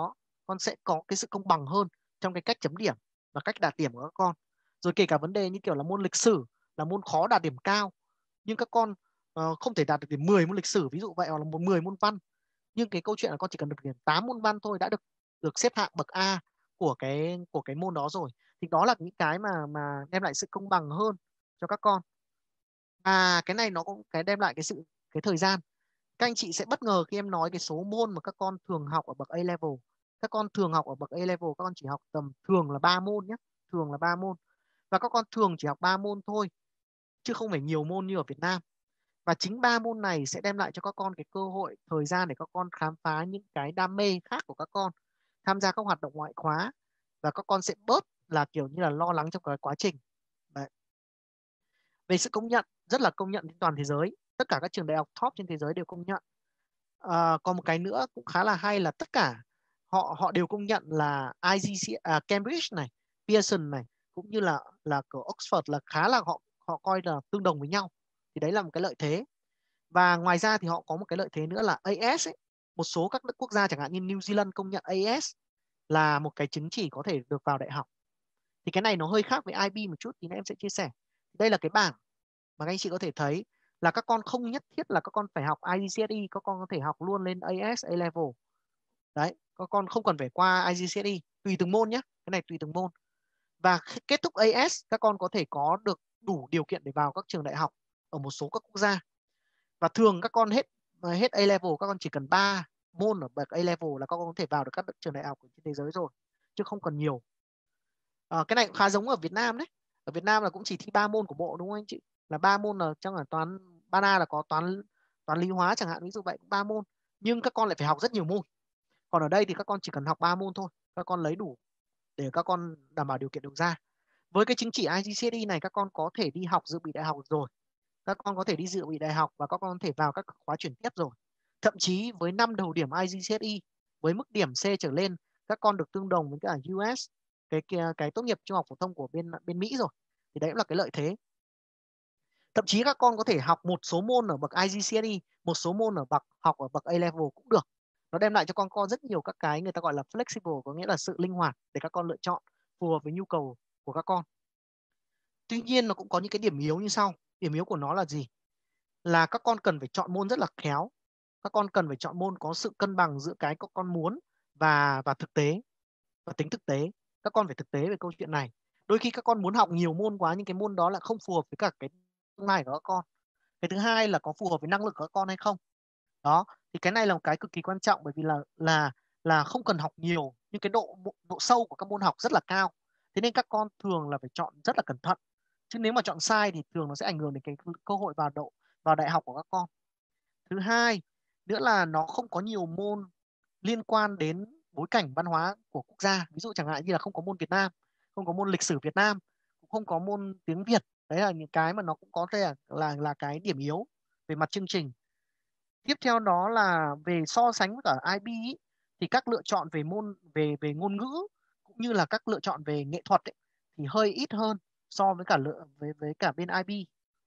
con sẽ có cái sự công bằng hơn trong cái cách chấm điểm và cách đạt điểm của các con. Rồi kể cả vấn đề như kiểu là môn lịch sử là môn khó đạt điểm cao, nhưng các con không thể đạt được điểm 10 môn lịch sử ví dụ vậy, hoặc là 10 môn văn, nhưng cái câu chuyện là con chỉ cần được điểm 8 môn văn thôi đã được xếp hạng bậc A của cái môn đó rồi. Thì đó là những cái mà đem lại sự công bằng hơn cho các con. Cái này nó cũng cái đem lại cái thời gian. Các anh chị sẽ bất ngờ khi em nói cái số môn mà các con thường học ở bậc A level. Các con thường học ở bậc A level, các con chỉ học tầm thường là 3 môn nhé, thường là 3 môn. Và các con thường chỉ học 3 môn thôi, chứ không phải nhiều môn như ở Việt Nam. Và chính 3 môn này sẽ đem lại cho các con cái cơ hội, thời gian để các con khám phá những cái đam mê khác của các con, tham gia các hoạt động ngoại khóa, và các con sẽ bớt là kiểu như là lo lắng trong cái quá trình. Đấy. Về sự công nhận, rất là công nhận trên toàn thế giới, tất cả các trường đại học top trên thế giới đều công nhận. Còn một cái nữa cũng khá là hay là tất cả họ đều công nhận là Cambridge này, Pearson này, cũng như là của Oxford là khá là họ coi là tương đồng với nhau. Thì đấy là một cái lợi thế. Và ngoài ra thì họ có một cái lợi thế nữa là AS ấy. Một số các quốc gia chẳng hạn như New Zealand công nhận AS là một cái chứng chỉ có thể được vào đại học. Thì cái này nó hơi khác với IB một chút, thì em sẽ chia sẻ. Đây là cái bảng mà các anh chị có thể thấy là các con không nhất thiết là các con phải học IGCSE, các con có thể học luôn lên AS, A level. Đấy, các con không cần phải qua IGCSE, tùy từng môn nhé, cái này tùy từng môn. Và kết thúc AS, các con có thể có được đủ điều kiện để vào các trường đại học ở một số các quốc gia. Và thường các con hết A level, các con chỉ cần 3 môn ở bậc A level là các con có thể vào được các trường đại học trên thế giới rồi, chứ không cần nhiều. Cái này cũng khá giống ở Việt Nam đấy. Ở Việt Nam là cũng chỉ thi 3 môn của bộ đúng không anh chị? Là 3 môn là trong là toán 3A là có toán lý hóa chẳng hạn, ví dụ vậy, 3 môn. Nhưng các con lại phải học rất nhiều môn. Còn ở đây thì các con chỉ cần học 3 môn thôi, các con lấy đủ để các con đảm bảo điều kiện đầu ra. Với cái chứng chỉ IGCSE này, các con có thể đi học dự bị đại học rồi. Các con có thể đi dự bị đại học và các con có thể vào các khóa chuyển tiếp rồi. Thậm chí với 5 đầu điểm IGCSE với mức điểm C trở lên, các con được tương đồng với cả US, cái tốt nghiệp trung học phổ thông của bên Mỹ rồi. Thì đấy cũng là cái lợi thế. Thậm chí các con có thể học một số môn ở bậc IGCSE, một số môn học ở bậc A level cũng được. Nó đem lại cho con rất nhiều các cái người ta gọi là flexible, có nghĩa là sự linh hoạt để các con lựa chọn phù hợp với nhu cầu của các con. Tuy nhiên nó cũng có những cái điểm yếu như sau. Điểm yếu của nó là gì? Là các con cần phải chọn môn rất là khéo. Các con cần phải chọn môn có sự cân bằng giữa cái các con muốn và thực tế và tính thực tế. Các con phải thực tế về câu chuyện này. Đôi khi các con muốn học nhiều môn quá nhưng cái môn đó là không phù hợp với cả cái tương lai của các con. Cái thứ hai là có phù hợp với năng lực của các con hay không. Đó, thì cái này là một cái cực kỳ quan trọng, bởi vì là không cần học nhiều nhưng cái độ sâu của các môn học rất là cao. Thế nên các con thường là phải chọn rất là cẩn thận. Chứ nếu mà chọn sai thì thường nó sẽ ảnh hưởng đến cái cơ hội vào đại học của các con. Thứ hai nữa là nó không có nhiều môn liên quan đến bối cảnh văn hóa của quốc gia. Ví dụ chẳng hạn như là không có môn Việt Nam, không có môn lịch sử Việt Nam, cũng không có môn tiếng Việt. Đấy là những cái mà nó cũng có thể là cái điểm yếu về mặt chương trình. Tiếp theo đó là về so sánh với cả IB ý, thì các lựa chọn về về ngôn ngữ cũng như là các lựa chọn về nghệ thuật ấy, thì hơi ít hơn so với với cả bên IB.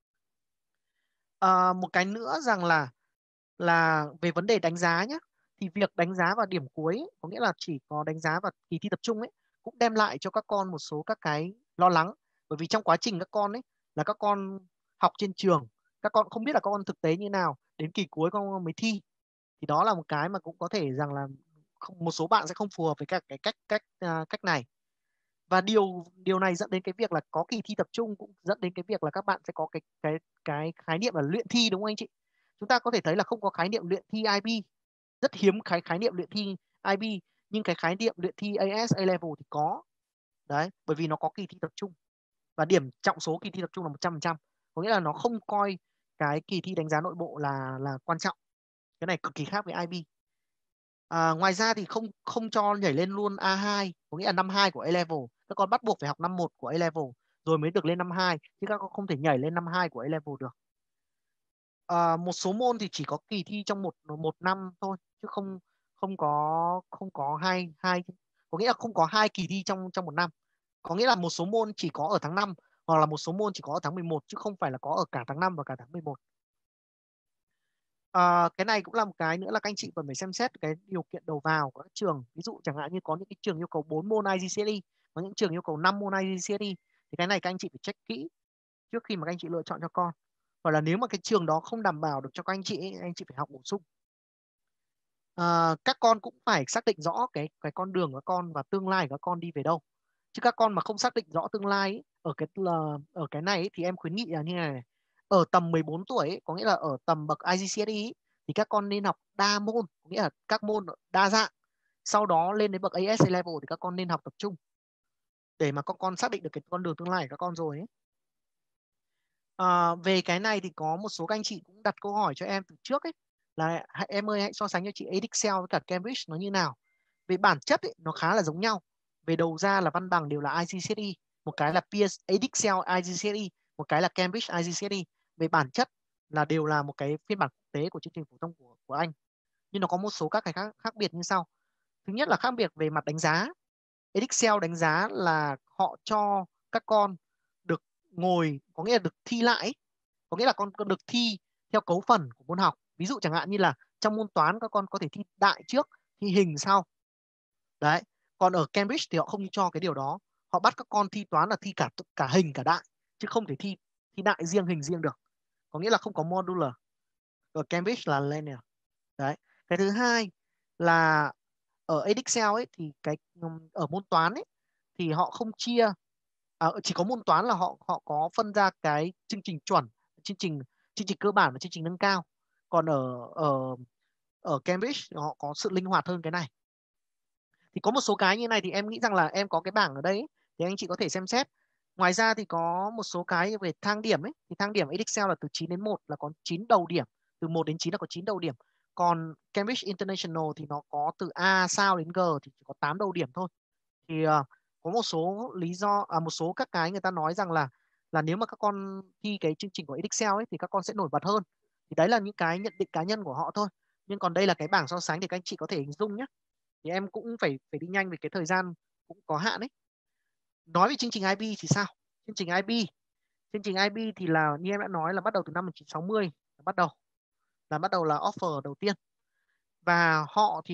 Một cái nữa rằng là về vấn đề đánh giá nhé, thì việc đánh giá vào điểm cuối ấy, có nghĩa là chỉ có đánh giá vào kỳ thi tập trung ấy, cũng đem lại cho các con một số các cái lo lắng. Bởi vì trong quá trình các con ấy là các con học trên trường, các con không biết là các con thực tế như nào, đến kỳ cuối các con mới thi. Thì đó là một cái mà cũng có thể rằng là một số bạn sẽ không phù hợp với các cái cách này. Và điều này dẫn đến cái việc là có kỳ thi tập trung, cũng dẫn đến cái việc là các bạn sẽ có cái khái niệm là luyện thi, đúng không anh chị? Chúng ta có thể thấy là không có khái niệm luyện thi IB, rất hiếm khái niệm luyện thi IB, nhưng cái khái niệm luyện thi AS A level thì có. Đấy, bởi vì nó có kỳ thi tập trung và điểm trọng số kỳ thi tập trung là 100%, có nghĩa là nó không coi cái kỳ thi đánh giá nội bộ là quan trọng. Cái này cực kỳ khác với IB. Ngoài ra thì không không cho nhảy lên luôn A2, có nghĩa là năm 2 của A level. Các con bắt buộc phải học năm 1 của A level rồi mới được lên năm 2, chứ các con không thể nhảy lên năm 2 của A level được. Một số môn thì chỉ có kỳ thi trong một năm thôi, chứ không có hai, có nghĩa là không có hai kỳ thi trong một năm. Có nghĩa là một số môn chỉ có ở tháng 5, hoặc là một số môn chỉ có ở tháng 11, chứ không phải là có ở cả tháng 5 và cả tháng 11. Cái này cũng là một cái nữa là các anh chị cần phải xem xét cái điều kiện đầu vào của các trường. Ví dụ chẳng hạn như có những cái trường yêu cầu 4 môn IGCSE, có những trường yêu cầu 5 môn IGCSE, thì cái này các anh chị phải check kỹ trước khi mà các anh chị lựa chọn cho con. Hoặc là nếu mà cái trường đó không đảm bảo được cho các anh chị ấy, anh chị phải học bổ sung. Các con cũng phải xác định rõ cái con đường của các con và tương lai của các con đi về đâu. Chứ các con mà không xác định rõ tương lai ấy, ở cái này ấy, thì em khuyến nghị là như này, ở tầm 14 tuổi ấy, có nghĩa là ở tầm bậc IGCSE ấy, thì các con nên học đa môn, có nghĩa là các môn đa dạng. Sau đó lên đến bậc AS level thì các con nên học tập trung để mà các con xác định được cái con đường tương lai của các con rồi ấy. Về cái này thì có một số các anh chị cũng đặt câu hỏi cho em từ trước ấy, là em ơi hãy so sánh cho chị Edexcel với cả Cambridge nó như nào. Về bản chất ấy, nó khá là giống nhau. Về đầu ra là văn bằng đều là IGCSE, một cái là PS Edexcel IGCSE, một cái là Cambridge IGCSE. Về bản chất là đều là một cái phiên bản quốc tế của chương trình phổ thông của anh, nhưng nó có một số các cái khác biệt như sau. Thứ nhất là khác biệt về mặt đánh giá. Edexcel đánh giá là họ cho các con được ngồi, có nghĩa là được thi lại, có nghĩa là con được thi theo cấu phần của môn học. Ví dụ chẳng hạn như là trong môn toán các con có thể thi đại trước, thi hình sau. Đấy. Còn ở Cambridge thì họ không cho cái điều đó. Họ bắt các con thi toán là thi cả hình cả đại, chứ không thể thi đại riêng hình riêng được. Có nghĩa là không có modular. Ở Cambridge là linear. Đấy. Cái thứ hai là ở Edexcel ấy thì ở môn toán ấy thì họ không chia, chỉ có môn toán là họ họ có phân ra cái chương trình chuẩn, chương trình chương trình cơ bản và chương trình nâng cao. Còn ở ở Cambridge họ có sự linh hoạt hơn cái này. Thì có một số cái như này thì em nghĩ rằng là em có cái bảng ở đây ấy, thì anh chị có thể xem xét. Ngoài ra thì có một số cái về thang điểm ấy, thì thang điểm Edexcel là từ 9 đến 1 là có 9 đầu điểm, từ 1 đến 9 là có 9 đầu điểm. Còn Cambridge International thì nó có từ A sao đến G thì chỉ có 8 đầu điểm thôi. Thì có một số lý do, một số các cái người ta nói rằng là nếu mà các con thi cái chương trình của Edexcel ấy thì các con sẽ nổi bật hơn. Thì đấy là những cái nhận định cá nhân của họ thôi. Nhưng còn đây là cái bảng so sánh thì các anh chị có thể hình dung nhé. Thì em cũng phải đi nhanh vì cái thời gian cũng có hạn ấy. Nói về chương trình IB thì sao? Chương trình IB, thì là như em đã nói là bắt đầu từ năm 1960 bắt đầu là offer đầu tiên. Và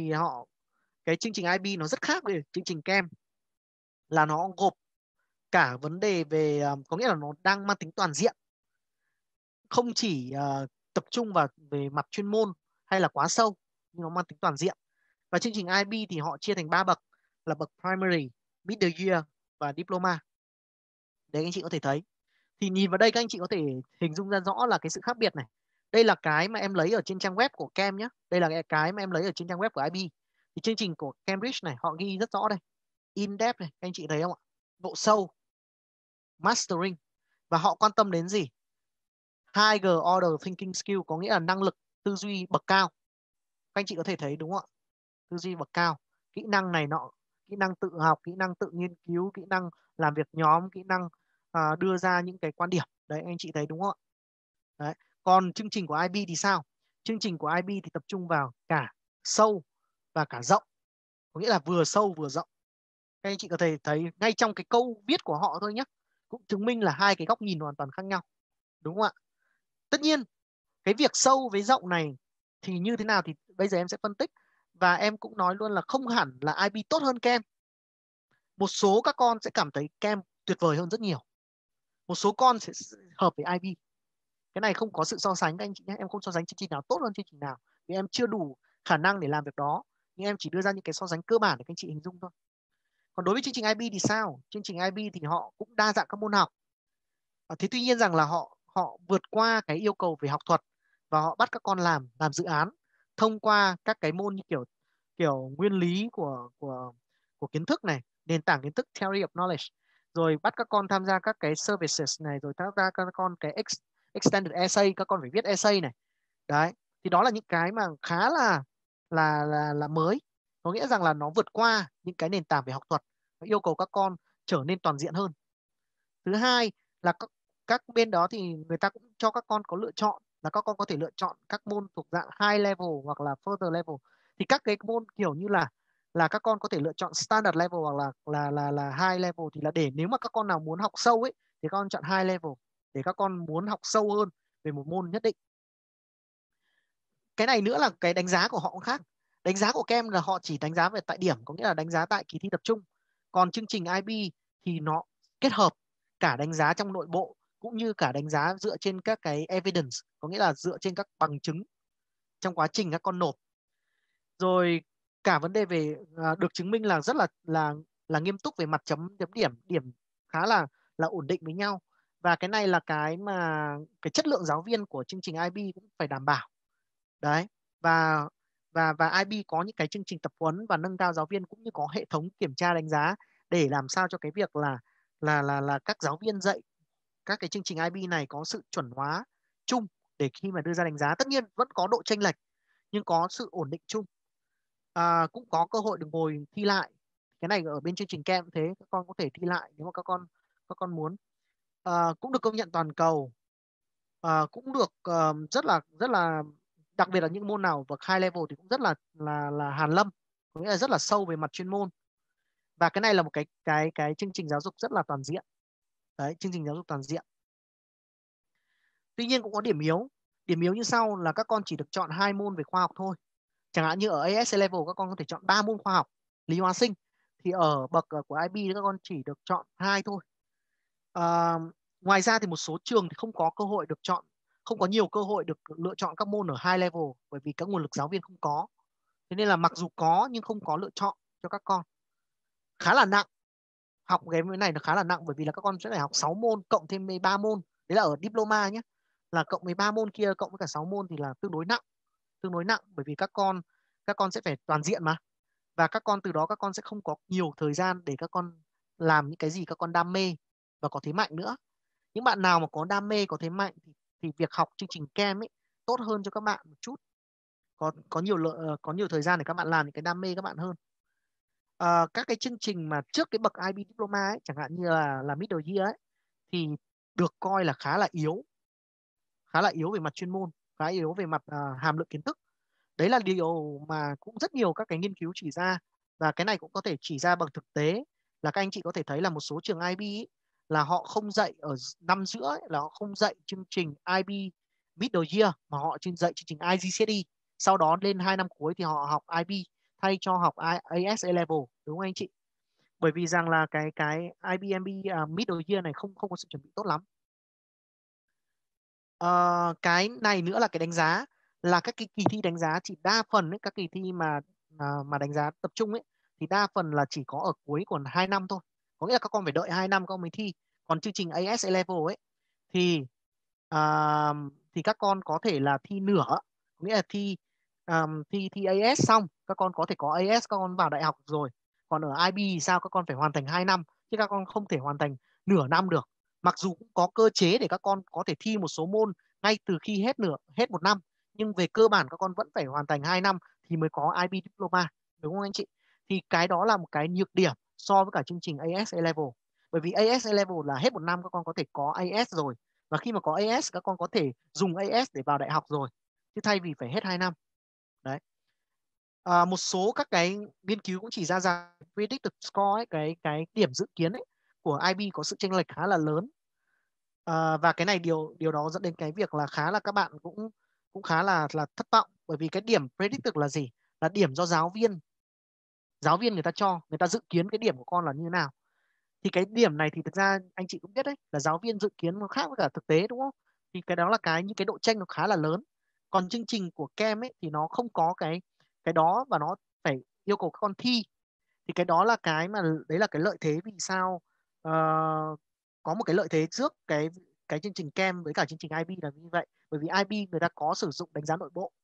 cái chương trình IB nó rất khác với chương trình KEM, là nó gộp cả vấn đề về có nghĩa là nó đang mang tính toàn diện, không chỉ tập trung vào về mặt chuyên môn hay là quá sâu, nhưng nó mang tính toàn diện. Và chương trình IB thì họ chia thành 3 bậc, là bậc primary, middle year và diploma. Đấy anh chị có thể thấy. Thì nhìn vào đây các anh chị có thể hình dung ra rõ là cái sự khác biệt này. Đây là cái mà em lấy ở trên trang web của Cam nhé. Đây là cái mà em lấy ở trên trang web của IB. Thì chương trình của Cambridge này họ ghi rất rõ đây. In-depth này, các anh chị thấy không ạ? Độ sâu, mastering. Và họ quan tâm đến gì? Higher order thinking skill, có nghĩa là năng lực tư duy bậc cao. Các anh chị có thể thấy đúng không ạ? Tư duy bậc cao, kỹ năng này nọ, kỹ năng tự học, kỹ năng tự nghiên cứu, kỹ năng làm việc nhóm, kỹ năng đưa ra những cái quan điểm. Đấy anh chị thấy đúng không ạ? Đấy. Còn chương trình của IB thì sao? Chương trình của IB thì tập trung vào cả sâu và cả rộng, có nghĩa là vừa sâu vừa rộng. Các anh chị có thể thấy ngay trong cái câu viết của họ thôi nhé, cũng chứng minh là hai cái góc nhìn hoàn toàn khác nhau, đúng không ạ? Tất nhiên cái việc sâu với rộng này thì như thế nào thì bây giờ em sẽ phân tích. Và em cũng nói luôn là không hẳn là IB tốt hơn Kem. Một số các con sẽ cảm thấy Kem tuyệt vời hơn rất nhiều, một số con sẽ hợp với IB. Cái này không có sự so sánh các anh chị nhé. Em không so sánh chương trình nào tốt hơn chương trình nào, vì em chưa đủ khả năng để làm việc đó. Nhưng em chỉ đưa ra những cái so sánh cơ bản để các anh chị hình dung thôi. Còn đối với chương trình IB thì sao? Chương trình IB thì họ cũng đa dạng các môn học. Thế tuy nhiên rằng là họ họ vượt qua cái yêu cầu về học thuật và họ bắt các con làm dự án thông qua các cái môn như kiểu kiểu nguyên lý của kiến thức này, nền tảng kiến thức, theory of knowledge, rồi bắt các con tham gia các cái services này, rồi tham gia các con cái extended essay, các con phải viết essay này. Đấy, thì đó là những cái mà khá là mới, có nghĩa rằng là nó vượt qua những cái nền tảng về học thuật và yêu cầu các con trở nên toàn diện hơn. Thứ hai là các bên đó thì người ta cũng cho các con có lựa chọn, là các con có thể lựa chọn các môn thuộc dạng high level hoặc là further level. Thì các cái môn kiểu như là các con có thể lựa chọn standard level hoặc là high level, thì là để nếu mà các con nào muốn học sâu ấy thì các con chọn high level, để các con muốn học sâu hơn về một môn nhất định. cái này nữa là cái đánh giá của họ cũng khác. Đánh giá của các em là họ chỉ đánh giá về tại điểm, có nghĩa là đánh giá tại kỳ thi tập trung. Còn chương trình IB thì nó kết hợp cả đánh giá trong nội bộ cũng như cả đánh giá dựa trên các cái evidence, có nghĩa là dựa trên các bằng chứng trong quá trình các con nộp. Rồi cả vấn đề về được chứng minh là rất là nghiêm túc về mặt chấm điểm, điểm khá là ổn định với nhau. Và cái này là cái mà cái chất lượng giáo viên của chương trình IB cũng phải đảm bảo. Đấy. Và IB có những cái chương trình tập huấn và nâng cao giáo viên cũng như có hệ thống kiểm tra đánh giá để làm sao cho cái việc là các giáo viên dạy các cái chương trình IB này có sự chuẩn hóa chung để khi mà đưa ra đánh giá. Tất nhiên vẫn có độ chênh lệch nhưng có sự ổn định chung. Cũng có cơ hội được ngồi thi lại. Cái này ở bên chương trình KEM cũng thế, các con có thể thi lại nếu mà các con muốn. Cũng được công nhận toàn cầu. Cũng được rất là đặc biệt là những môn nào bậc high level thì cũng rất là hàn lâm, có nghĩa là rất là sâu về mặt chuyên môn. Và cái này là một cái chương trình giáo dục rất là toàn diện. Đấy, chương trình giáo dục toàn diện. Tuy nhiên cũng có điểm yếu. Điểm yếu như sau là các con chỉ được chọn 2 môn về khoa học thôi. Chẳng hạn như ở AS level các con có thể chọn 3 môn khoa học, lý hóa sinh. Thì ở bậc của IB các con chỉ được chọn 2 thôi. Ngoài ra thì một số trường thì không có cơ hội được chọn, không có nhiều cơ hội được lựa chọn các môn ở high level bởi vì các nguồn lực giáo viên không có. Thế nên là mặc dù có nhưng không có lựa chọn cho các con. Khá là nặng. Học cái này nó khá là nặng bởi vì là các con sẽ phải học 6 môn cộng thêm 13 môn. Đấy là ở diploma nhé. Là cộng 13 môn kia cộng với cả 6 môn thì là tương đối nặng. Tương đối nặng bởi vì các con sẽ phải toàn diện mà. Và các con từ đó các con sẽ không có nhiều thời gian để các con làm những cái gì các con đam mê và có thế mạnh nữa. Những bạn nào mà có đam mê, có thế mạnh thì việc học chương trình KEM ấy tốt hơn cho các bạn một chút. Có nhiều thời gian để các bạn làm những cái đam mê các bạn hơn. Các cái chương trình mà trước cái bậc IB diploma ấy, chẳng hạn như là middle year ấy, thì được coi là khá là yếu về mặt chuyên môn, khá yếu về mặt hàm lượng kiến thức. Đấy là điều mà cũng rất nhiều các cái nghiên cứu chỉ ra, và cái này cũng có thể chỉ ra bằng thực tế là các anh chị có thể thấy là một số trường IB ấy, là họ không dạy ở năm giữa ấy, là họ không dạy chương trình IB middle year mà họ dạy chương trình IGCSE. Sau đó lên 2 năm cuối thì họ học IB thay cho học AS level, đúng không anh chị? Bởi vì rằng là cái IBMB middle year này không có sự chuẩn bị tốt lắm. Cái này nữa là cái đánh giá, là các cái kỳ thi đánh giá chỉ đa phần ấy, các kỳ thi mà đánh giá tập trung ấy thì đa phần là chỉ có ở cuối còn 2 năm thôi, có nghĩa là các con phải đợi 2 năm các con mới thi. Còn chương trình AS level ấy thì à, thì các con có thể là thi nửa, có nghĩa là thi AS xong các con có thể có AS các con vào đại học rồi. Còn ở IB thì sao, các con phải hoàn thành 2 năm chứ các con không thể hoàn thành nửa năm được. Mặc dù cũng có cơ chế để các con có thể thi một số môn ngay từ khi hết một năm, nhưng về cơ bản các con vẫn phải hoàn thành 2 năm thì mới có IB diploma, đúng không anh chị? Thì cái đó là một cái nhược điểm so với cả chương trình AS level. Bởi vì AS level là hết một năm các con có thể có AS rồi, và khi mà có AS các con có thể dùng AS để vào đại học rồi, chứ thay vì phải hết 2 năm. Đấy. Một số các cái nghiên cứu cũng chỉ ra rằng predicted score ấy, cái điểm dự kiến ấy, của IB có sự chênh lệch khá là lớn. Và cái này điều đó dẫn đến cái việc là các bạn cũng khá là thất vọng, bởi vì cái điểm predicted là gì? Là điểm do giáo viên người ta người ta dự kiến cái điểm của con là như thế nào. Thì cái điểm này thì thực ra anh chị cũng biết đấy, là giáo viên dự kiến nó khác với cả thực tế, đúng không? Thì cái đó là những cái độ chênh nó khá là lớn. Còn chương trình của KEM ấy thì nó không có cái đó, và nó phải yêu cầu các con thi. Thì cái đó là đấy là cái lợi thế vì sao có một cái lợi thế trước cái chương trình KEM với cả chương trình IB là như vậy. Bởi vì IB người ta có sử dụng đánh giá nội bộ,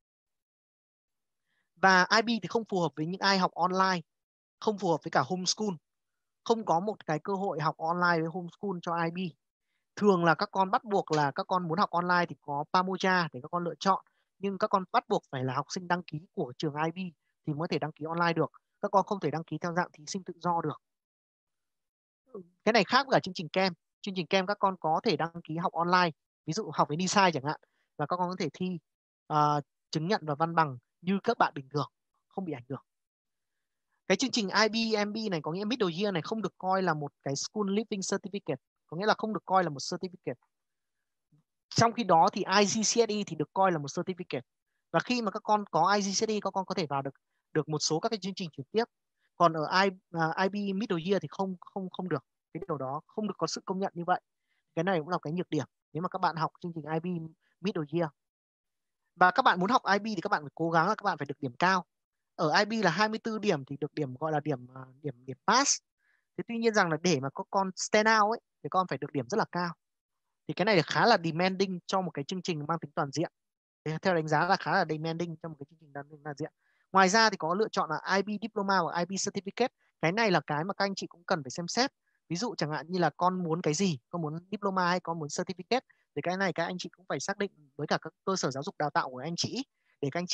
và IB thì không phù hợp với những ai học online, không phù hợp với cả homeschool, không có một cái cơ hội học online với homeschool cho IB. Thường là các con bắt buộc là các con muốn học online thì có Pamoja để các con lựa chọn, nhưng các con bắt buộc phải là học sinh đăng ký của trường IB thì mới thể đăng ký online được. Các con không thể đăng ký theo dạng thí sinh tự do được. Cái này khác với cả chương trình KEM. Chương trình KEM các con có thể đăng ký học online, ví dụ học với Nisai chẳng hạn, và các con có thể thi chứng nhận và văn bằng như các bạn bình thường, không bị ảnh hưởng. Cái chương trình IB-MB này có nghĩa middle year này không được coi là một cái school living certificate, có nghĩa là không được coi là một certificate. Trong khi đó thì IGCSE thì được coi là một certificate, Và khi mà các con có IGCSE, các con có thể vào được một số các cái chương trình trực tiếp. Còn ở IB Middle Year thì không được. Cái điều đó không được có sự công nhận như vậy. Cái này cũng là cái nhược điểm nếu mà các bạn học chương trình IB Middle Year. Và các bạn muốn học IB thì các bạn phải cố gắng là các bạn phải được điểm cao. Ở IB là 24 điểm thì được điểm gọi là điểm pass. Thế tuy nhiên rằng là để mà có con stand out ấy thì con phải được điểm rất là cao. Thì cái này khá là demanding cho một cái chương trình mang tính toàn diện. Theo đánh giá là khá là demanding trong một cái chương trình toàn diện. Ngoài ra thì có lựa chọn là IB Diploma hoặc IB Certificate. Cái này là cái mà các anh chị cũng cần phải xem xét. Ví dụ chẳng hạn như là con muốn cái gì, con muốn Diploma hay con muốn Certificate, thì cái này các anh chị cũng phải xác định với cả các cơ sở giáo dục đào tạo của anh chị để các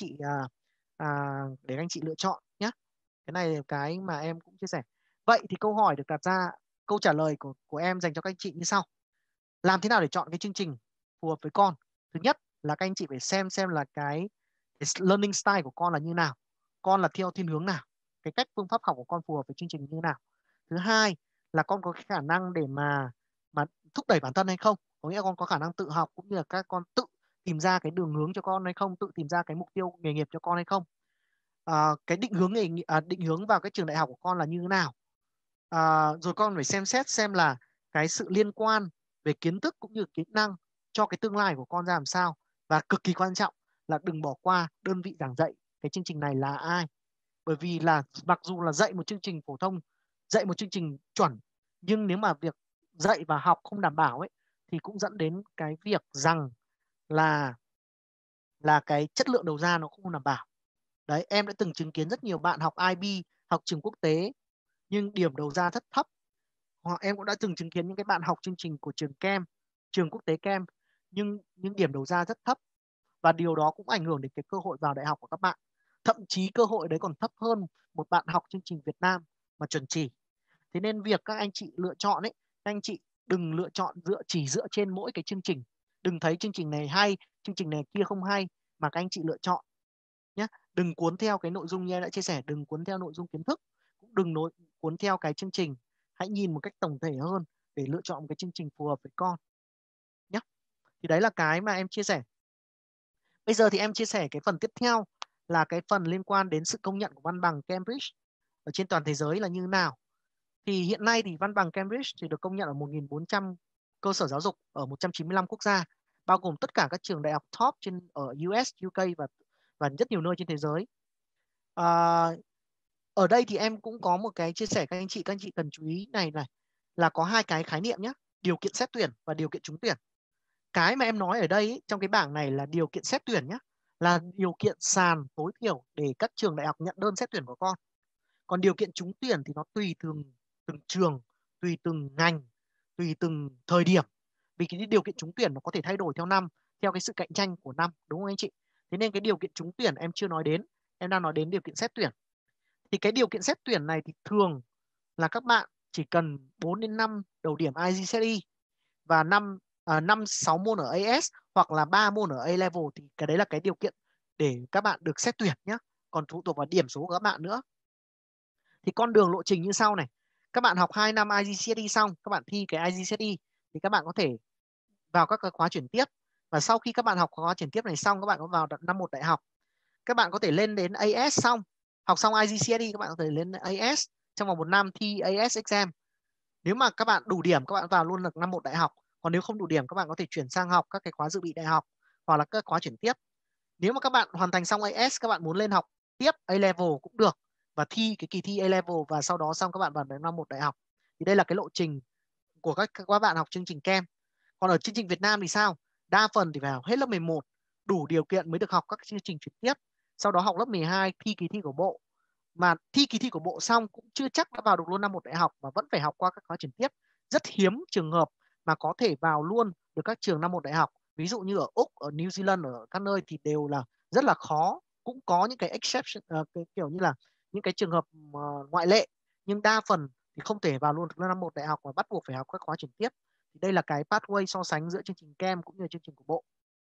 anh chị lựa chọn nhé. Cái này là cái mà em cũng chia sẻ. Vậy thì câu hỏi được đặt ra, câu trả lời của em dành cho các anh chị như sau. Làm thế nào để chọn cái chương trình phù hợp với con? Thứ nhất là các anh chị phải xem là cái learning style của con là như nào, con là theo thiên hướng nào, cái cách phương pháp học của con phù hợp với chương trình như nào. Thứ hai là con có cái khả năng để mà thúc đẩy bản thân hay không, có nghĩa là con có khả năng tự học cũng như là các con tự tìm ra cái đường hướng cho con hay không, tự tìm ra cái mục tiêu nghề nghiệp cho con hay không. Cái định hướng vào cái trường đại học của con là như thế nào. Rồi con phải xem xét xem là cái sự liên quan về kiến thức cũng như kỹ năng cho cái tương lai của con ra làm sao. Và cực kỳ quan trọng là đừng bỏ qua đơn vị giảng dạy cái chương trình này là ai. Bởi vì là mặc dù là dạy một chương trình phổ thông, dạy một chương trình chuẩn, nhưng nếu mà việc dạy và học không đảm bảo ấy thì cũng dẫn đến cái việc rằng là cái chất lượng đầu ra nó không đảm bảo. Đấy, em đã từng chứng kiến rất nhiều bạn học IB, học trường quốc tế nhưng điểm đầu ra rất thấp. Hoặc em cũng đã từng chứng kiến những cái bạn học chương trình của trường KEM, trường quốc tế KEM, nhưng điểm đầu ra rất thấp. Và điều đó cũng ảnh hưởng đến cái cơ hội vào đại học của các bạn. Thậm chí cơ hội đấy còn thấp hơn một bạn học chương trình Việt Nam mà chuẩn chỉ. Thế nên việc các anh chị lựa chọn ấy, các anh chị đừng lựa chọn chỉ dựa trên mỗi cái chương trình. Đừng thấy chương trình này hay, chương trình này kia không hay mà các anh chị lựa chọn nhé. Đừng cuốn theo cái nội dung như em đã chia sẻ, đừng cuốn theo nội dung kiến thức, cũng đừng cuốn theo cái chương trình. Hãy nhìn một cách tổng thể hơn để lựa chọn một cái chương trình phù hợp với con nhé. Thì đấy là cái mà em chia sẻ. Bây giờ thì em chia sẻ cái phần tiếp theo là cái phần liên quan đến sự công nhận của văn bằng Cambridge ở trên toàn thế giới là như nào. Thì hiện nay thì văn bằng Cambridge thì được công nhận ở 1.400 cơ sở giáo dục ở 195 quốc gia, bao gồm tất cả các trường đại học top ở US, UK và rất nhiều nơi trên thế giới. Ở đây thì em cũng có một cái chia sẻ các anh chị cần chú ý này là có hai cái khái niệm nhé, điều kiện xét tuyển và điều kiện trúng tuyển. Cái mà em nói ở đây ý, trong cái bảng này là điều kiện xét tuyển nhé, là điều kiện sàn tối thiểu để các trường đại học nhận đơn xét tuyển của con. Còn điều kiện trúng tuyển thì nó tùy từng trường, tùy từng ngành, tùy từng thời điểm. Vì cái điều kiện trúng tuyển nó có thể thay đổi theo năm, theo cái sự cạnh tranh của năm, đúng không anh chị? Thế nên cái điều kiện trúng tuyển em chưa nói đến, em đang nói đến điều kiện xét tuyển. Thì cái điều kiện xét tuyển này thì thường là các bạn chỉ cần 4 đến 5 đầu điểm IGCSE và 5-6 môn ở AS hoặc là 3 môn ở A-level, thì cái đấy là cái điều kiện để các bạn được xét tuyển nhé. Còn phụ thuộc vào điểm số của các bạn nữa. Thì con đường lộ trình như sau này. Các bạn học 2 năm IGCSE xong, các bạn thi cái IGCSE thì các bạn có thể vào các cái khóa chuyển tiếp. Và sau khi các bạn học khóa chuyển tiếp này xong, các bạn có vào năm 1 đại học. Các bạn có thể lên đến AS xong, học xong IGCSE các bạn có thể lên AS trong vòng 1 năm thi AS exam. Nếu mà các bạn đủ điểm các bạn vào luôn được năm 1 đại học. Còn nếu không đủ điểm các bạn có thể chuyển sang học các cái khóa dự bị đại học hoặc là các khóa chuyển tiếp. Nếu mà các bạn hoàn thành xong AS, các bạn muốn lên học tiếp A-level cũng được và thi cái kỳ thi A-level và sau đó xong các bạn vào năm 1 đại học. Thì đây là cái lộ trình của các bạn học chương trình KEM. Còn ở chương trình Việt Nam thì sao? Đa phần thì phải học hết lớp 11 đủ điều kiện mới được học các chương trình trực tiếp. Sau đó học lớp 12 thi kỳ thi của bộ. Mà thi kỳ thi của bộ xong cũng chưa chắc đã vào được luôn năm 1 đại học mà vẫn phải học qua các khóa chuyển tiếp. Rất hiếm trường hợp mà có thể vào luôn được các trường năm 1 đại học. Ví dụ như ở Úc, ở New Zealand, ở các nơi thì đều là rất là khó. Cũng có những cái exception, kiểu như là những cái trường hợp ngoại lệ. Nhưng đa phần thì không thể vào luôn được năm 1 đại học và bắt buộc phải học các khóa chuyển tiếp. Thì đây là cái pathway so sánh giữa chương trình KEM cũng như chương trình của bộ.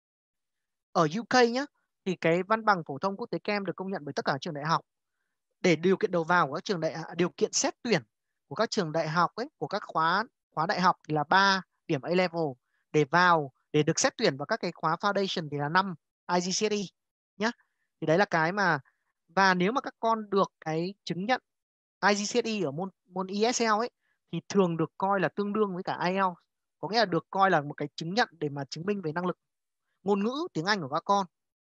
Ở UK nhé, thì cái văn bằng phổ thông quốc tế KEM được công nhận bởi tất cả trường đại học. Để điều kiện đầu vào của các trường điều kiện xét tuyển của các trường đại học ấy, của các khóa đại học thì là 3 điểm A-level. Để được xét tuyển vào các cái khóa foundation thì là 5 IGCSE nhé. Thì đấy là cái mà, và nếu mà các con được cái chứng nhận IGCSE ở môn ESL ấy thì thường được coi là tương đương với cả IELTS, có nghĩa là được coi là một cái chứng nhận để mà chứng minh về năng lực ngôn ngữ tiếng Anh của các con.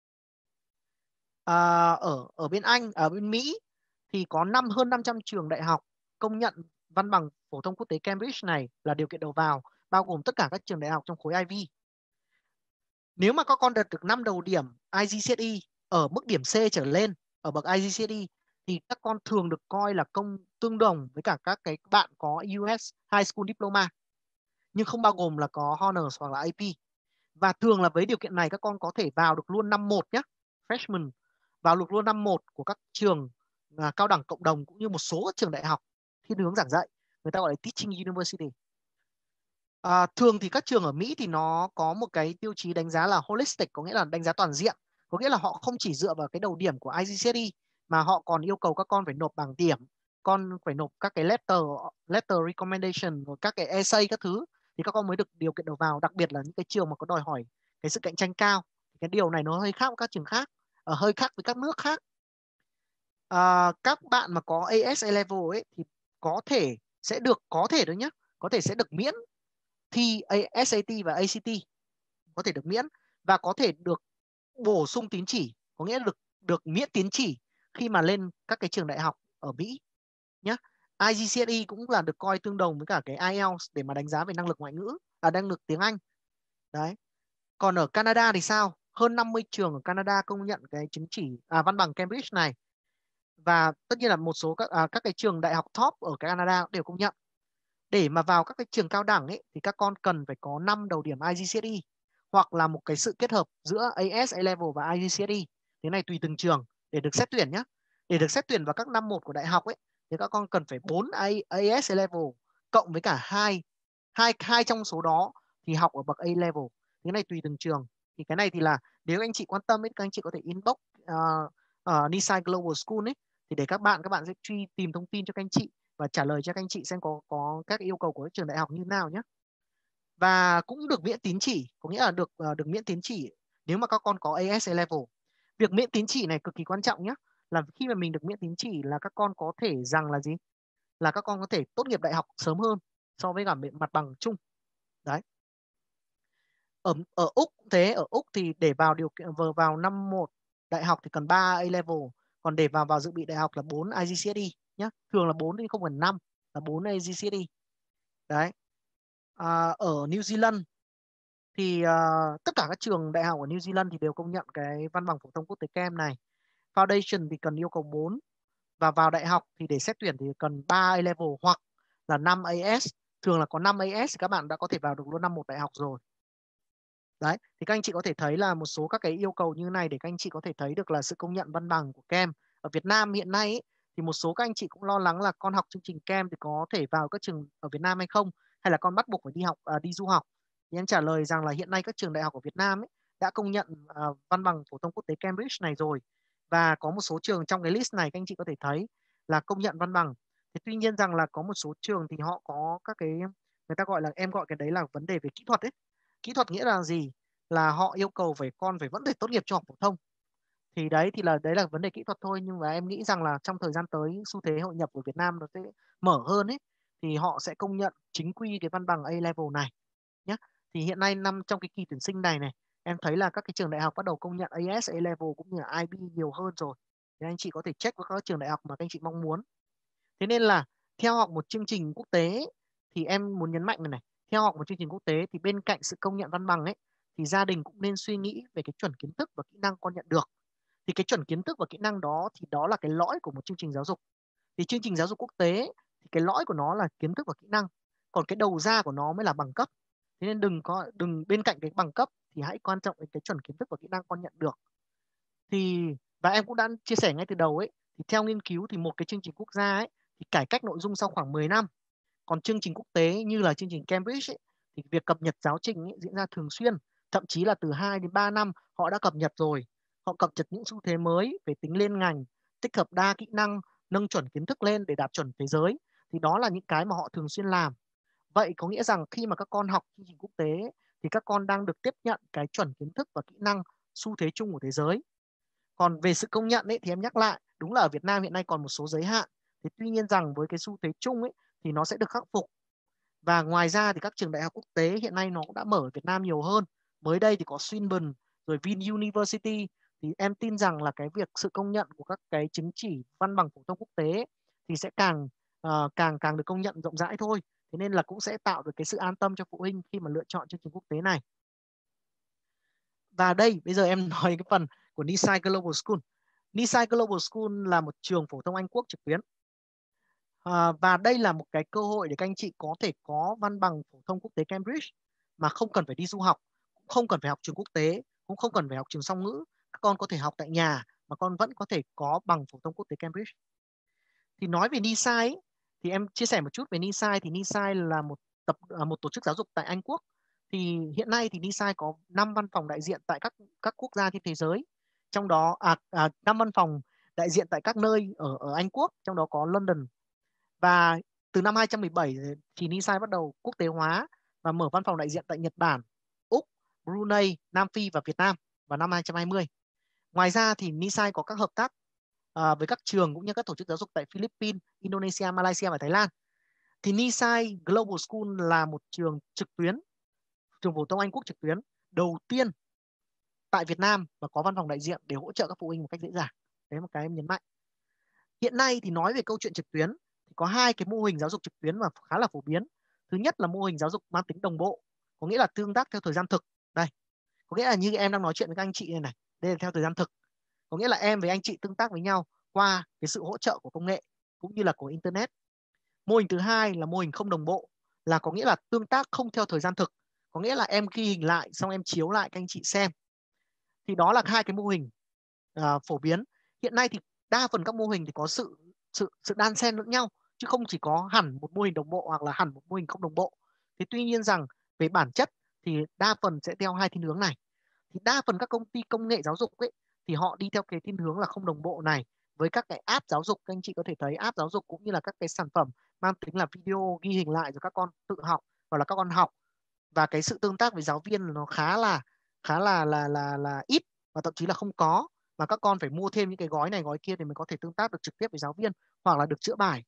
Ở bên Anh, ở bên Mỹ thì có hơn 500 trường đại học công nhận văn bằng phổ thông quốc tế Cambridge này là điều kiện đầu vào, bao gồm tất cả các trường đại học trong khối Ivy. Nếu mà các con đạt được 5 đầu điểm IGCSE ở mức điểm C trở lên ở bậc IGCSE thì các con thường được coi là tương đồng với cả các cái bạn có US High School Diploma, nhưng không bao gồm là có Honors hoặc là AP. Và thường là với điều kiện này các con có thể vào được luôn năm 1 nhé, freshman, vào được luôn năm 1 của các trường cao đẳng cộng đồng cũng như một số các trường đại học thiên hướng giảng dạy, người ta gọi là teaching university. Thường thì các trường ở Mỹ thì nó có một cái tiêu chí đánh giá là holistic, có nghĩa là đánh giá toàn diện, có nghĩa là họ không chỉ dựa vào cái đầu điểm của IGCSE mà họ còn yêu cầu các con phải nộp bảng điểm, con phải nộp các cái letter recommendation, rồi các cái essay các thứ thì các con mới được điều kiện đầu vào, đặc biệt là những cái trường mà có đòi hỏi cái sự cạnh tranh cao. Cái điều này nó hơi khác với các trường khác, hơi khác với các nước khác. Các bạn mà có AS level ấy thì có thể thôi nhé, có thể sẽ được miễn thi SAT và ACT, có thể được miễn và có thể được bổ sung tín chỉ, có nghĩa là được miễn tín chỉ khi mà lên các cái trường đại học ở Mỹ nhé. IGCSE cũng là được coi tương đồng với cả cái IELTS để mà đánh giá về năng lực ngoại ngữ, năng lực tiếng Anh. Đấy. Còn ở Canada thì sao? Hơn 50 trường ở Canada công nhận cái chứng chỉ văn bằng Cambridge này. Và tất nhiên là một số các cái trường đại học top ở Canada đều công nhận. Để mà vào các cái trường cao đẳng ấy thì các con cần phải có 5 đầu điểm IGCSE hoặc là một cái sự kết hợp giữa AS A-level và IGCSE. Thế này tùy từng trường để được xét tuyển nhé. Để được xét tuyển vào các năm 1 của đại học ấy thì các con cần phải 4 AS A-level cộng với cả hai trong số đó thì học ở bậc A-level. Thế này tùy từng trường. Thì cái này thì là nếu anh chị quan tâm ấy, các anh chị có thể inbox Nisai Global School ấy, thì để các bạn sẽ truy tìm thông tin cho các anh chị và trả lời cho các anh chị xem có các yêu cầu của các trường đại học như nào nhé. Và cũng được miễn tín chỉ, có nghĩa là được miễn tín chỉ nếu mà các con có AS level. Việc miễn tín chỉ này cực kỳ quan trọng nhé, là khi mà mình được miễn tín chỉ là các con có thể rằng là gì, là các con có thể tốt nghiệp đại học sớm hơn so với cả mặt bằng chung. Đấy. Ở Úc thế, ở Úc thì để vào điều kiện vào năm 1 đại học thì cần 3 A level, còn để vào dự bị đại học là 4 IGCSE nhé, thường là 4 thì không cần 5, là 4 IGCSE. Đấy. Ở New Zealand thì tất cả các trường đại học ở New Zealand thì đều công nhận cái văn bằng phổ thông quốc tế CAM này. Foundation thì cần yêu cầu 4, và vào đại học thì để xét tuyển thì cần 3 A level hoặc là 5 AS. Thường là có 5 AS thì các bạn đã có thể vào được luôn năm 1 đại học rồi. Đấy, thì các anh chị có thể thấy là một số các cái yêu cầu như này để các anh chị có thể thấy được là sự công nhận văn bằng của CAM. Ở Việt Nam hiện nay ấy, thì một số các anh chị cũng lo lắng là con học chương trình CAM thì có thể vào các trường ở Việt Nam hay không, hay là con bắt buộc phải đi du học. Thì em trả lời rằng là hiện nay các trường đại học của Việt Nam ấy đã công nhận văn bằng phổ thông quốc tế Cambridge này rồi, và có một số trường trong cái list này các anh chị có thể thấy là công nhận văn bằng. Thì tuy nhiên rằng là có một số trường thì họ có các cái, người ta gọi là, em gọi cái đấy là vấn đề về kỹ thuật ấy. Kỹ thuật nghĩa là gì? Là họ yêu cầu con phải vẫn phải tốt nghiệp trung học phổ thông. Thì đấy là vấn đề kỹ thuật thôi, nhưng mà em nghĩ rằng là trong thời gian tới xu thế hội nhập của Việt Nam nó sẽ mở hơn ấy, thì họ sẽ công nhận chính quy cái văn bằng A level này nhé. Thì hiện nay trong cái kỳ tuyển sinh này em thấy là các cái trường đại học bắt đầu công nhận AS A level cũng như là IB nhiều hơn rồi. Thì anh chị có thể check với các trường đại học mà các anh chị mong muốn. Thế nên là theo học một chương trình quốc tế thì em muốn nhấn mạnh này, theo học một chương trình quốc tế thì bên cạnh sự công nhận văn bằng ấy thì gia đình cũng nên suy nghĩ về cái chuẩn kiến thức và kỹ năng con nhận được. Thì cái chuẩn kiến thức và kỹ năng đó thì đó là cái lõi của một chương trình giáo dục. Thì chương trình giáo dục quốc tế thì cái lõi của nó là kiến thức và kỹ năng, còn cái đầu ra của nó mới là bằng cấp. Thế nên đừng bên cạnh cái bằng cấp thì hãy quan trọng đến cái chuẩn kiến thức và kỹ năng con nhận được. Và em cũng đã chia sẻ ngay từ đầu ấy, thì theo nghiên cứu thì một cái chương trình quốc gia ấy thì cải cách nội dung sau khoảng 10 năm. Còn chương trình quốc tế như là chương trình Cambridge ấy, thì việc cập nhật giáo trình ấy diễn ra thường xuyên, thậm chí là từ 2 đến 3 năm họ đã cập nhật rồi. Họ cập nhật những xu thế mới về tính liên ngành, tích hợp đa kỹ năng, nâng chuẩn kiến thức lên để đạt chuẩn thế giới. Thì đó là những cái mà họ thường xuyên làm. Vậy có nghĩa rằng khi mà các con học chương trình quốc tế ấy, thì các con đang được tiếp nhận cái chuẩn kiến thức và kỹ năng xu thế chung của thế giới. Còn về sự công nhận ấy, thì em nhắc lại, đúng là ở Việt Nam hiện nay còn một số giới hạn. Thì tuy nhiên rằng với cái xu thế chung ấy, thì nó sẽ được khắc phục. Và ngoài ra thì các trường đại học quốc tế hiện nay nó cũng đã mở ở Việt Nam nhiều hơn. Mới đây thì có Swinburne, rồi Vin University. Thì em tin rằng là cái việc sự công nhận của các cái chứng chỉ văn bằng phổ thông quốc tế ấy, thì sẽ càng được công nhận rộng rãi thôi. Thế nên là cũng sẽ tạo được cái sự an tâm cho phụ huynh khi mà lựa chọn chương trình quốc tế này. Và đây, bây giờ em nói cái phần của Nisai Global School. Nisai Global School là một trường phổ thông Anh Quốc trực tuyến. Và đây là một cái cơ hội để các anh chị có thể có văn bằng phổ thông quốc tế Cambridge mà không cần phải đi du học, cũng không cần phải học trường quốc tế, cũng không cần phải học trường song ngữ. Các con có thể học tại nhà mà con vẫn có thể có bằng phổ thông quốc tế Cambridge. Thì nói về Nisai ấy, thì em chia sẻ một chút về Nisai. Thì Nisai là một tổ chức giáo dục tại Anh Quốc. Thì hiện nay thì Nisai có 5 văn phòng đại diện tại các quốc gia trên thế giới. Trong đó 5 văn phòng đại diện tại các nơi ở Anh Quốc, trong đó có London. Và từ năm 2017 thì Nisai bắt đầu quốc tế hóa và mở văn phòng đại diện tại Nhật Bản, Úc, Brunei, Nam Phi và Việt Nam vào năm 2020. Ngoài ra thì Nisai có các hợp tác với các trường cũng như các tổ chức giáo dục tại Philippines, Indonesia, Malaysia và Thái Lan. Thì Nisai Global School là một trường trực tuyến, trường phổ thông Anh Quốc trực tuyến đầu tiên tại Việt Nam và có văn phòng đại diện để hỗ trợ các phụ huynh một cách dễ dàng. Đấy là một cái em nhấn mạnh. Hiện nay thì nói về câu chuyện trực tuyến thì có hai cái mô hình giáo dục trực tuyến mà khá là phổ biến. Thứ nhất là mô hình giáo dục mang tính đồng bộ, có nghĩa là tương tác theo thời gian thực. Đây, có nghĩa là như em đang nói chuyện với các anh chị này, đây là theo thời gian thực. Có nghĩa là em với anh chị tương tác với nhau qua cái sự hỗ trợ của công nghệ cũng như là của internet. Mô hình thứ hai là mô hình không đồng bộ, là có nghĩa là tương tác không theo thời gian thực, có nghĩa là em ghi hình lại xong em chiếu lại các anh chị xem. Thì đó là hai cái mô hình phổ biến. Hiện nay thì đa phần các mô hình thì có sự đan xen lẫn nhau, chứ không chỉ có hẳn một mô hình đồng bộ hoặc là hẳn một mô hình không đồng bộ. Thì tuy nhiên rằng về bản chất thì đa phần sẽ theo hai thiên hướng này. Thì đa phần các công ty công nghệ giáo dục ấy thì họ đi theo cái thiên hướng là không đồng bộ này, với các cái app giáo dục. Các anh chị có thể thấy app giáo dục cũng như là các cái sản phẩm mang tính là video ghi hình lại rồi các con tự học hoặc là các con học, và cái sự tương tác với giáo viên nó khá là ít và thậm chí là không có, mà các con phải mua thêm những cái gói này gói kia thì mới có thể tương tác được trực tiếp với giáo viên hoặc là được chữa bài.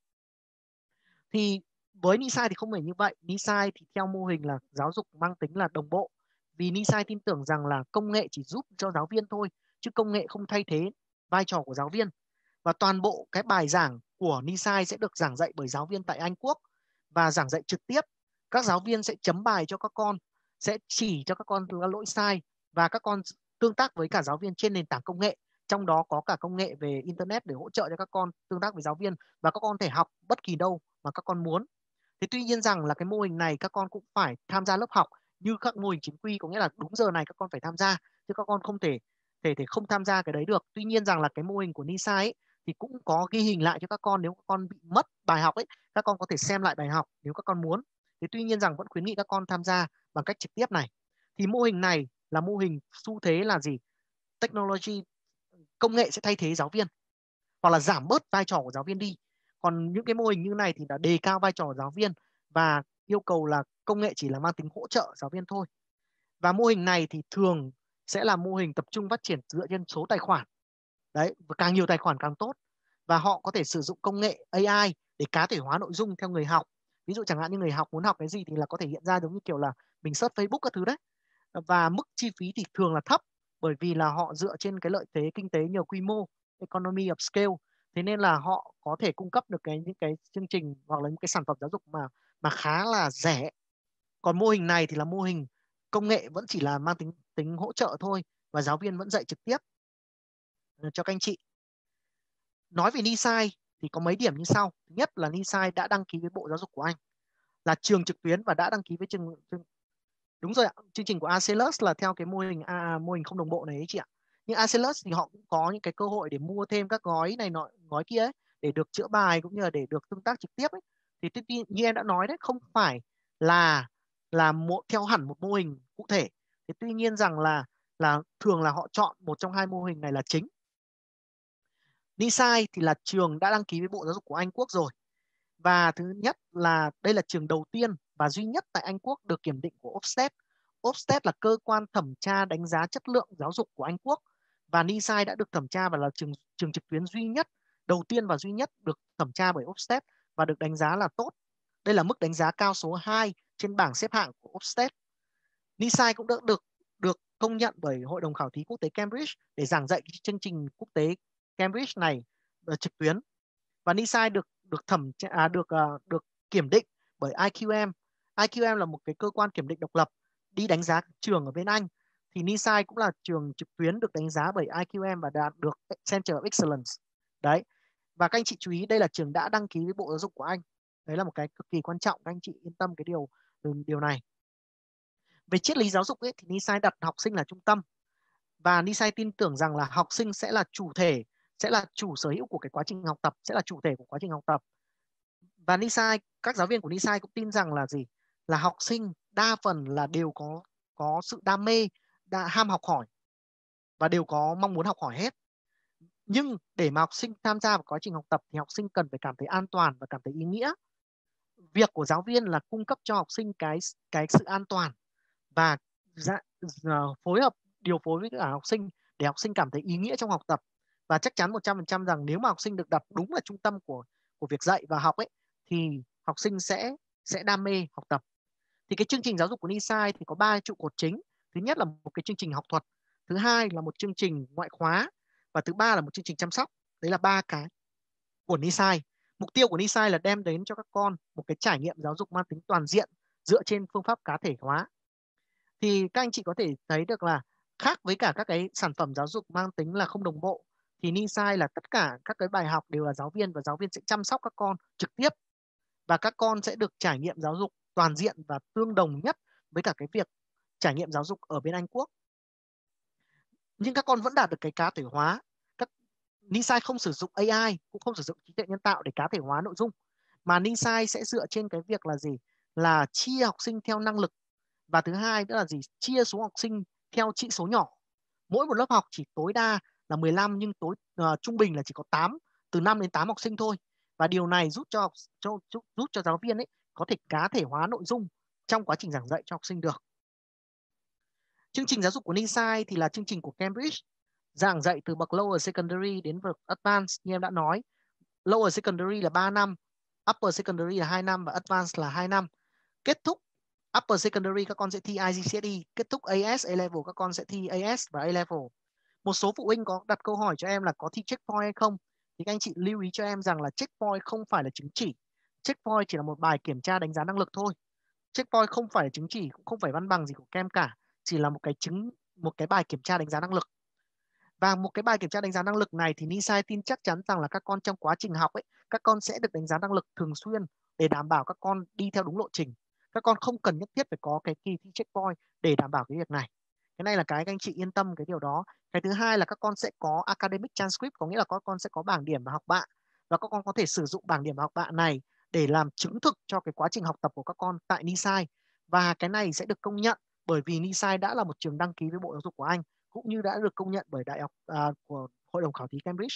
Thì với Nisai thì không phải như vậy. Nisai thì theo mô hình là giáo dục mang tính là đồng bộ, vì Nisai tin tưởng rằng là công nghệ chỉ giúp cho giáo viên thôi, chứ công nghệ không thay thế vai trò của giáo viên. Và toàn bộ cái bài giảng của Nisai sẽ được giảng dạy bởi giáo viên tại Anh Quốc và giảng dạy trực tiếp. Các giáo viên sẽ chấm bài cho các con, sẽ chỉ cho các con các lỗi sai, và các con tương tác với cả giáo viên trên nền tảng công nghệ, trong đó có cả công nghệ về internet để hỗ trợ cho các con tương tác với giáo viên, và các con có thể học bất kỳ đâu mà các con muốn. Thế tuy nhiên rằng là cái mô hình này các con cũng phải tham gia lớp học như các mô hình chính quy, có nghĩa là đúng giờ này các con phải tham gia, chứ các con không thể không tham gia cái đấy được. Tuy nhiên rằng là cái mô hình của Nisai ấy, thì cũng có ghi hình lại cho các con, nếu các con bị mất bài học ấy, các con có thể xem lại bài học nếu các con muốn. Thế tuy nhiên rằng vẫn khuyến nghị các con tham gia bằng cách trực tiếp này. Thì mô hình này là mô hình xu thế là gì? Technology, công nghệ sẽ thay thế giáo viên hoặc là giảm bớt vai trò của giáo viên đi. Còn những cái mô hình như này thì đã đề cao vai trò của giáo viên và yêu cầu là công nghệ chỉ là mang tính hỗ trợ giáo viên thôi. Và mô hình này thì thường sẽ là mô hình tập trung phát triển dựa trên số tài khoản. Đấy, và càng nhiều tài khoản càng tốt. Và họ có thể sử dụng công nghệ AI để cá thể hóa nội dung theo người học. Ví dụ chẳng hạn như người học muốn học cái gì thì là có thể hiện ra giống như kiểu là mình search Facebook các thứ đấy. Và mức chi phí thì thường là thấp, bởi vì là họ dựa trên cái lợi thế kinh tế nhờ quy mô, economy of scale. Thế nên là họ có thể cung cấp được những cái chương trình hoặc là những cái sản phẩm giáo dục mà khá là rẻ. Còn mô hình này thì là mô hình công nghệ vẫn chỉ là mang tính hỗ trợ thôi, và giáo viên vẫn dạy trực tiếp cho các anh chị. Nói về Nisai thì có mấy điểm như sau. Thứ nhất là Nisai đã đăng ký với Bộ Giáo dục của Anh, là trường trực tuyến và đã đăng ký với đúng rồi ạ, chương trình của Acellus là theo cái mô hình không đồng bộ này ấy chị ạ. Nhưng Acellus thì họ cũng có những cái cơ hội để mua thêm các gói này nọ gói kia ấy, để được chữa bài cũng như là để được tương tác trực tiếp ấy. Thì như em đã nói đấy, không phải là theo hẳn một mô hình cụ thể. Thì tuy nhiên rằng là thường là họ chọn một trong hai mô hình này là chính. Nisai thì là trường đã đăng ký với Bộ Giáo dục của Anh Quốc rồi. Và thứ nhất là đây là trường đầu tiên và duy nhất tại Anh Quốc được kiểm định của Ofsted. Ofsted là cơ quan thẩm tra đánh giá chất lượng giáo dục của Anh Quốc. và Nisai đã được thẩm tra và là trường trực tuyến duy nhất, đầu tiên và duy nhất được thẩm tra bởi Ofsted và được đánh giá là tốt. Đây là mức đánh giá cao số 2 trên bảng xếp hạng của Ofsted. Nisai cũng được công nhận bởi Hội đồng khảo thí quốc tế Cambridge để giảng dạy chương trình quốc tế Cambridge này trực tuyến. Và Nisai được kiểm định bởi IQM. IQM là một cái cơ quan kiểm định độc lập đi đánh giá trường ở bên Anh. Thì Nisai cũng là trường trực tuyến được đánh giá bởi IQM và đạt được Center of Excellence. Đấy. Và các anh chị chú ý, đây là trường đã đăng ký với Bộ Giáo dục của Anh. Đấy là một cái cực kỳ quan trọng, các anh chị yên tâm cái điều này. Về triết lý giáo dục ấy, thì Nisai đặt học sinh là trung tâm, và Nisai tin tưởng rằng là học sinh sẽ là chủ thể, sẽ là chủ sở hữu của cái quá trình học tập, sẽ là chủ thể của quá trình học tập. Và các giáo viên của Nisai cũng tin rằng là gì? Là học sinh đa phần là đều có sự đam mê, ham học hỏi và đều có mong muốn học hỏi hết. Nhưng để mà học sinh tham gia vào quá trình học tập thì học sinh cần phải cảm thấy an toàn và cảm thấy ý nghĩa. Việc của giáo viên là cung cấp cho học sinh cái sự an toàn và điều phối với cả học sinh để học sinh cảm thấy ý nghĩa trong học tập. Và chắc chắn 100% rằng nếu mà học sinh được đặt đúng là trung tâm của việc dạy và học ấy, thì học sinh sẽ đam mê học tập. Thì cái chương trình giáo dục của Nisai thì có 3 trụ cột chính. Thứ nhất là một cái chương trình học thuật, thứ hai là một chương trình ngoại khóa, và thứ ba là một chương trình chăm sóc. Đấy là 3 cái của Nisai. Mục tiêu của Nisai là đem đến cho các con một cái trải nghiệm giáo dục mang tính toàn diện dựa trên phương pháp cá thể hóa. Thì các anh chị có thể thấy được là khác với cả các cái sản phẩm giáo dục mang tính là không đồng bộ, thì Nisai là tất cả các cái bài học đều là giáo viên, và giáo viên sẽ chăm sóc các con trực tiếp, và các con sẽ được trải nghiệm giáo dục toàn diện và tương đồng nhất với cả cái việc trải nghiệm giáo dục ở bên Anh Quốc. Nhưng các con vẫn đạt được cái cá thể hóa. Nisai không sử dụng AI, cũng không sử dụng trí tuệ nhân tạo để cá thể hóa nội dung, mà Nisai sẽ dựa trên cái việc là gì? Là chia học sinh theo năng lực, và thứ hai nữa là gì? Chia số học sinh theo trị số nhỏ. Mỗi một lớp học chỉ tối đa là 15, nhưng trung bình là chỉ có từ 5 đến 8 học sinh thôi. Và điều này giúp cho giáo viên ấy có thể cá thể hóa nội dung trong quá trình giảng dạy cho học sinh được. Chương trình giáo dục của Nisai thì là chương trình của Cambridge, giảng dạy từ bậc lower secondary đến bậc advanced như em đã nói. Lower secondary là 3 năm, upper secondary là 2 năm và advanced là 2 năm. Kết thúc upper secondary các con sẽ thi IGCSE, kết thúc AS A-level các con sẽ thi AS và A-level. Một số phụ huynh có đặt câu hỏi cho em là có thi checkpoint hay không, thì các anh chị lưu ý cho em rằng là checkpoint không phải là chứng chỉ. Checkpoint chỉ là một bài kiểm tra đánh giá năng lực thôi. Checkpoint không phải là chứng chỉ, cũng không phải văn bằng gì của kem cả, chỉ là một cái bài kiểm tra đánh giá năng lực. Và một cái bài kiểm tra đánh giá năng lực này thì Nisai tin chắc chắn rằng là các con trong quá trình học ấy, các con sẽ được đánh giá năng lực thường xuyên để đảm bảo các con đi theo đúng lộ trình. Các con không cần nhất thiết phải có cái kỳ thi checkpoint để đảm bảo cái việc này. Cái này là cái các anh chị yên tâm cái điều đó. Cái thứ hai là các con sẽ có academic transcript, có nghĩa là các con sẽ có bảng điểm và học bạ, và các con có thể sử dụng bảng điểm và học bạ này để làm chứng thực cho cái quá trình học tập của các con tại Nisai. Và cái này sẽ được công nhận bởi vì Nisai đã là một trường đăng ký với Bộ Giáo dục của Anh, cũng như đã được công nhận bởi đại học của Hội đồng khảo thí Cambridge.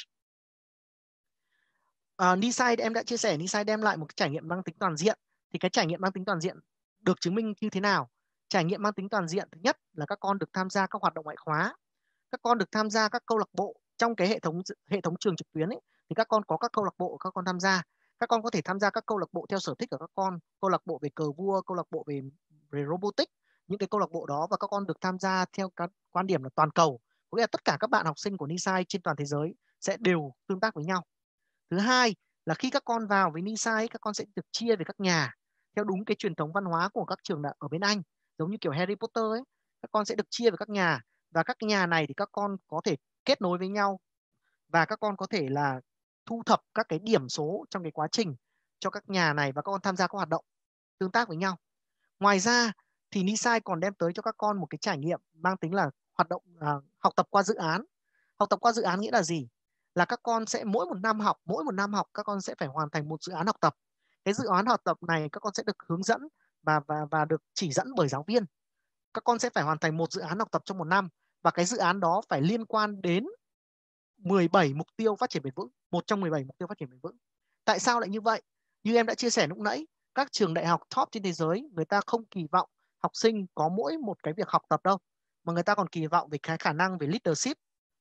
Nisai em đã chia sẻ, Nisai đem lại một cái trải nghiệm mang tính toàn diện. Thì cái trải nghiệm mang tính toàn diện được chứng minh như thế nào? Trải nghiệm mang tính toàn diện thứ nhất là các con được tham gia các hoạt động ngoại khóa, các con được tham gia các câu lạc bộ trong cái hệ thống trường trực tuyến ấy, thì các con có các câu lạc bộ các con tham gia. Các con có thể tham gia các câu lạc bộ theo sở thích của các con, câu lạc bộ về cờ vua, câu lạc bộ về robotics, những cái câu lạc bộ đó, và các con được tham gia theo các quan điểm là toàn cầu, có nghĩa là tất cả các bạn học sinh của Nisai trên toàn thế giới sẽ đều tương tác với nhau. Thứ hai là khi các con vào với Nisai, các con sẽ được chia về các nhà theo đúng cái truyền thống văn hóa của các trường ở bên Anh, giống như kiểu Harry Potter ấy. Các con sẽ được chia về các nhà, và các nhà này thì các con có thể kết nối với nhau, và các con có thể là thu thập các cái điểm số trong cái quá trình cho các nhà này, và các con tham gia các hoạt động tương tác với nhau. Ngoài ra thì Nisai còn đem tới cho các con một cái trải nghiệm mang tính là hoạt động học tập qua dự án. Học tập qua dự án nghĩa là gì? Là các con sẽ mỗi một năm học các con sẽ phải hoàn thành một dự án học tập. Cái dự án học tập này các con sẽ được hướng dẫn và được chỉ dẫn bởi giáo viên. Các con sẽ phải hoàn thành một dự án học tập trong một năm, và cái dự án đó phải liên quan đến 17 mục tiêu phát triển bền vững, một trong 17 mục tiêu phát triển bền vững. Tại sao lại như vậy? Như em đã chia sẻ lúc nãy, các trường đại học top trên thế giới người ta không kỳ vọng học sinh có mỗi một cái việc học tập đâu, mà người ta còn kỳ vọng về cái khả năng về leadership,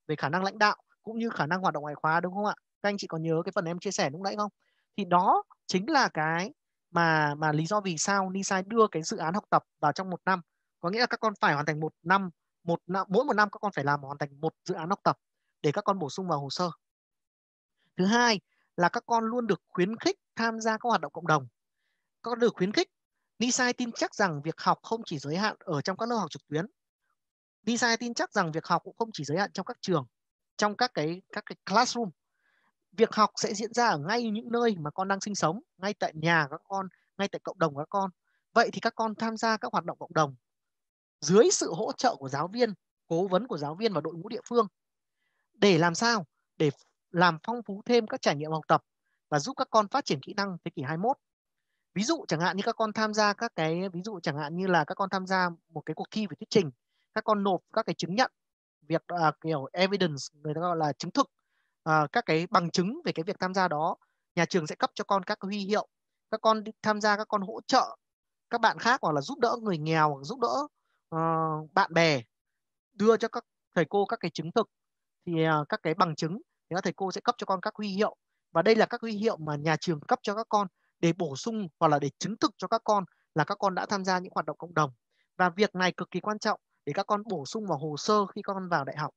về khả năng lãnh đạo cũng như khả năng hoạt động ngoại khóa, đúng không ạ? Các anh chị còn nhớ cái phần em chia sẻ lúc nãy không? Thì đó chính là cái mà lý do vì sao Nisai đưa cái dự án học tập vào trong 1 năm. Có nghĩa là các con phải hoàn thành 1 năm, mỗi 1 năm các con phải hoàn thành 1 dự án học tập để các con bổ sung vào hồ sơ. Thứ hai là các con luôn được khuyến khích tham gia các hoạt động cộng đồng. Các con được khuyến khích. Nisai tin chắc rằng việc học không chỉ giới hạn ở trong các lớp học trực tuyến. Nisai tin chắc rằng việc học cũng không chỉ giới hạn trong các trường, trong các cái classroom. Việc học sẽ diễn ra ở ngay những nơi mà con đang sinh sống, ngay tại nhà các con, ngay tại cộng đồng các con. Vậy thì các con tham gia các hoạt động cộng đồng dưới sự hỗ trợ của giáo viên, cố vấn của giáo viên và đội ngũ địa phương để làm sao? Để làm phong phú thêm các trải nghiệm học tập và giúp các con phát triển kỹ năng thế kỷ 21. Ví dụ chẳng hạn như các con tham gia chẳng hạn như là các con tham gia một cái cuộc thi về thuyết trình, các con nộp các cái chứng nhận việc kiểu evidence, người ta gọi là chứng thực, các cái bằng chứng về cái việc tham gia đó. Nhà trường sẽ cấp cho con các huy hiệu. Các con đi tham gia, các con hỗ trợ các bạn khác hoặc là giúp đỡ người nghèo, giúp đỡ bạn bè, đưa cho các thầy cô các cái chứng thực, thì các cái bằng chứng thì các thầy cô sẽ cấp cho con các huy hiệu. Và đây là các huy hiệu mà nhà trường cấp cho các con để bổ sung hoặc là để chứng thực cho các con là các con đã tham gia những hoạt động cộng đồng. Và việc này cực kỳ quan trọng để các con bổ sung vào hồ sơ khi các con vào đại học.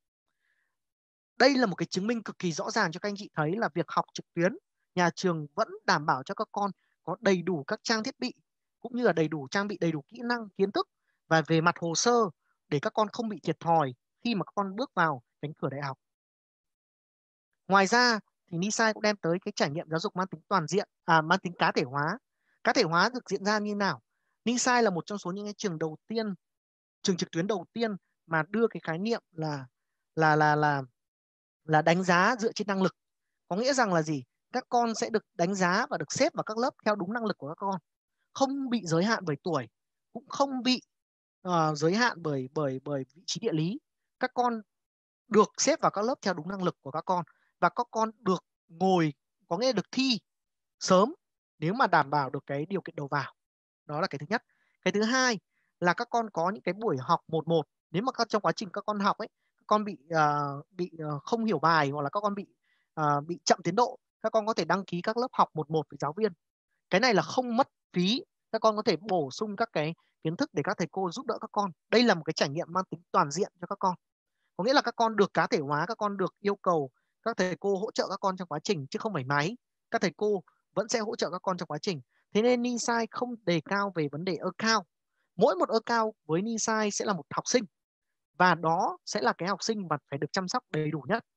Đây là một cái chứng minh cực kỳ rõ ràng cho các anh chị thấy là việc học trực tuyến, nhà trường vẫn đảm bảo cho các con có đầy đủ các trang thiết bị cũng như là trang bị đầy đủ kỹ năng, kiến thức và về mặt hồ sơ để các con không bị thiệt thòi khi mà các con bước vào cánh cửa đại học. Ngoài ra thì Nisai cũng đem tới cái trải nghiệm giáo dục mang tính toàn diện, mang tính cá thể hóa. Cá thể hóa được diễn ra như nào? Nisai là một trong số những cái trường trực tuyến đầu tiên mà đưa cái khái niệm là là là là đánh giá dựa trên năng lực. Có nghĩa rằng là gì? Các con sẽ được đánh giá và được xếp vào các lớp theo đúng năng lực của các con, không bị giới hạn bởi tuổi, cũng không bị giới hạn bởi vị trí địa lý. Các con được xếp vào các lớp theo đúng năng lực của các con và các con được ngồi, có nghĩa là được thi sớm nếu mà đảm bảo được cái điều kiện đầu vào. Đó là cái thứ nhất. Cái thứ hai là các con có những cái buổi học 1-1. Nếu mà trong quá trình các con học ấy, các con bị không hiểu bài hoặc là các con bị chậm tiến độ, các con có thể đăng ký các lớp học 1-1 với giáo viên. Cái này là không mất phí, các con có thể bổ sung các cái kiến thức để các thầy cô giúp đỡ các con. Đây là một cái trải nghiệm mang tính toàn diện cho các con. Có nghĩa là các con được cá thể hóa, các con được yêu cầu các thầy cô hỗ trợ các con trong quá trình chứ không phải máy. Các thầy cô vẫn sẽ hỗ trợ các con trong quá trình. Thế nên Nisai không đề cao về vấn đề account. Mỗi một account với Nisai sẽ là một học sinh và đó sẽ là cái học sinh mà phải được chăm sóc đầy đủ nhất.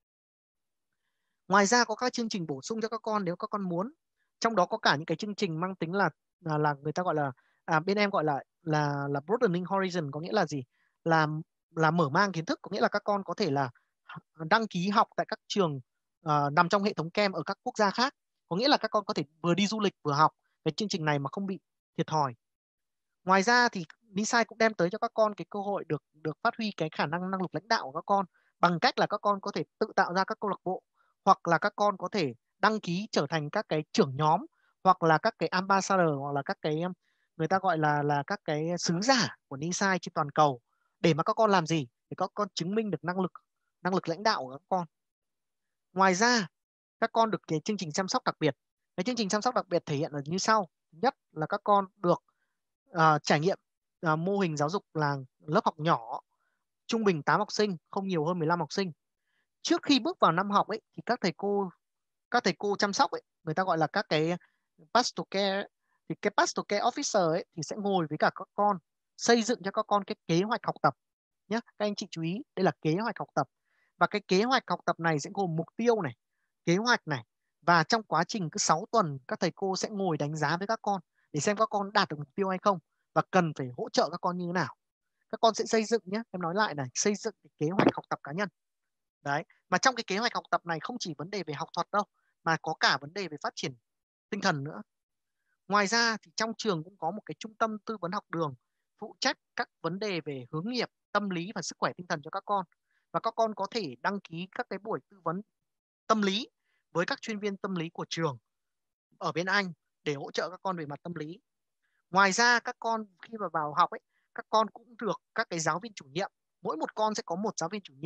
Ngoài ra có các chương trình bổ sung cho các con nếu các con muốn. Trong đó có cả những cái chương trình mang tính là người ta gọi là bên em gọi là broadening horizon, có nghĩa là gì? Là mở mang kiến thức, có nghĩa là các con có thể là đăng ký học tại các trường nằm trong hệ thống KEM ở các quốc gia khác. Có nghĩa là các con có thể vừa đi du lịch vừa học cái chương trình này mà không bị thiệt thòi. Ngoài ra thì Nisai cũng đem tới cho các con cái cơ hội được phát huy cái khả năng lực lãnh đạo của các con bằng cách là các con có thể tự tạo ra các câu lạc bộ, hoặc là các con có thể đăng ký trở thành các cái trưởng nhóm, hoặc là các cái ambassador, hoặc là các cái người ta gọi là các cái sứ giả của Nisai trên toàn cầu, để mà các con làm gì? Để các con chứng minh được năng lực lãnh đạo của các con. Ngoài ra các con được cái chương trình chăm sóc đặc biệt. Cái chương trình chăm sóc đặc biệt thể hiện là như sau. Thứ nhất là các con được trải nghiệm mô hình giáo dục là lớp học nhỏ, trung bình 8 học sinh, không nhiều hơn 15 học sinh. Trước khi bước vào năm học ấy thì các thầy cô chăm sóc ấy, người ta gọi là các cái pastoral care ấy, thì cái pastoral care officer ấy thì sẽ ngồi với cả các con, xây dựng cho các con cái kế hoạch học tập nhé. Các anh chị chú ý, đây là kế hoạch học tập, và cái kế hoạch học tập này sẽ gồm mục tiêu này, kế hoạch này, và trong quá trình cứ 6 tuần các thầy cô sẽ ngồi đánh giá với các con để xem các con đạt được mục tiêu hay không và cần phải hỗ trợ các con như thế nào. Các con sẽ xây dựng nhé, em nói lại này, xây dựng cái kế hoạch học tập cá nhân. Đấy, mà trong cái kế hoạch học tập này không chỉ vấn đề về học thuật đâu, mà có cả vấn đề về phát triển tinh thần nữa. Ngoài ra thì trong trường cũng có một cái trung tâm tư vấn học đường phụ trách các vấn đề về hướng nghiệp, tâm lý và sức khỏe tinh thần cho các con. Và các con có thể đăng ký các cái buổi tư vấn tâm lý với các chuyên viên tâm lý của trường ở bên Anh để hỗ trợ các con về mặt tâm lý. Ngoài ra các con khi mà vào học ấy, các con cũng được các cái giáo viên chủ nhiệm. Mỗi một con sẽ có một giáo viên chủ nhiệm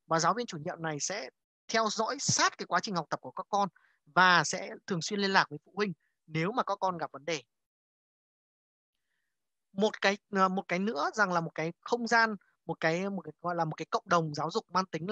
và giáo viên chủ nhiệm này sẽ theo dõi sát cái quá trình học tập của các con và sẽ thường xuyên liên lạc với phụ huynh nếu mà các con gặp vấn đề. Một cái nữa rằng là một cái không gian, một cái gọi là một cái cộng đồng giáo dục mang tính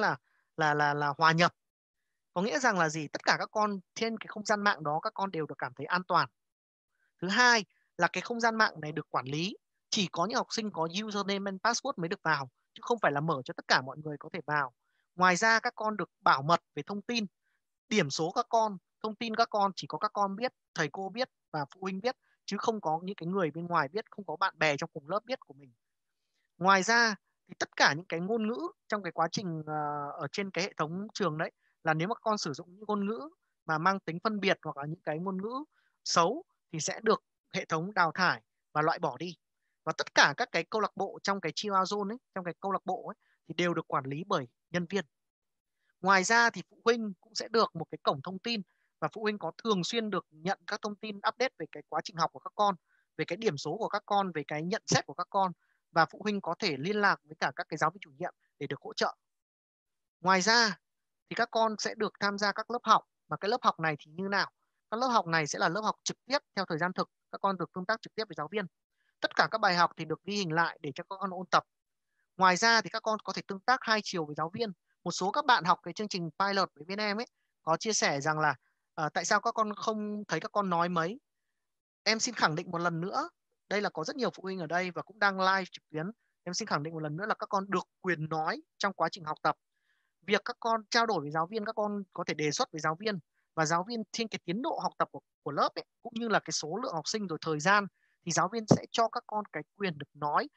là hòa nhập. Có nghĩa rằng là gì? Tất cả các con trên cái không gian mạng đó các con đều được cảm thấy an toàn. Thứ hai là cái không gian mạng này được quản lý, chỉ có những học sinh có username and password mới được vào, chứ không phải là mở cho tất cả mọi người có thể vào. Ngoài ra các con được bảo mật về thông tin, điểm số các con, thông tin các con chỉ có các con biết, thầy cô biết và phụ huynh biết, chứ không có những cái người bên ngoài biết, không có bạn bè trong cùng lớp biết của mình. Ngoài ra thì tất cả những cái ngôn ngữ trong cái quá trình ở trên cái hệ thống trường đấy, là nếu mà các con sử dụng những ngôn ngữ mà mang tính phân biệt hoặc là những cái ngôn ngữ xấu thì sẽ được hệ thống đào thải và loại bỏ đi. Và tất cả các cái câu lạc bộ trong cái chill out zone ấy, trong cái câu lạc bộ ấy thì đều được quản lý bởi nhân viên. Ngoài ra thì phụ huynh cũng sẽ được một cái cổng thông tin và phụ huynh có thường xuyên được nhận các thông tin update về cái quá trình học của các con, về cái điểm số của các con, về cái nhận xét của các con, và phụ huynh có thể liên lạc với cả các cái giáo viên chủ nhiệm để được hỗ trợ. Ngoài ra thì các con sẽ được tham gia các lớp học, và cái lớp học này thì như nào? Các lớp học này sẽ là lớp học trực tiếp theo thời gian thực, các con được tương tác trực tiếp với giáo viên. Tất cả các bài học thì được ghi hình lại để cho các con ôn tập. Ngoài ra thì các con có thể tương tác hai chiều với giáo viên. Một số các bạn học cái chương trình pilot với bên em ấy có chia sẻ rằng là tại sao các con không thấy các con nói mấy. Em xin khẳng định một lần nữa, đây là có rất nhiều phụ huynh ở đây và cũng đang live trực tuyến. Em xin khẳng định một lần nữa là các con được quyền nói trong quá trình học tập. Việc các con trao đổi với giáo viên, các con có thể đề xuất với giáo viên, và giáo viên trên cái tiến độ học tập của lớp ấy, cũng như là cái số lượng học sinh rồi thời gian, thì giáo viên sẽ cho các con cái quyền được nói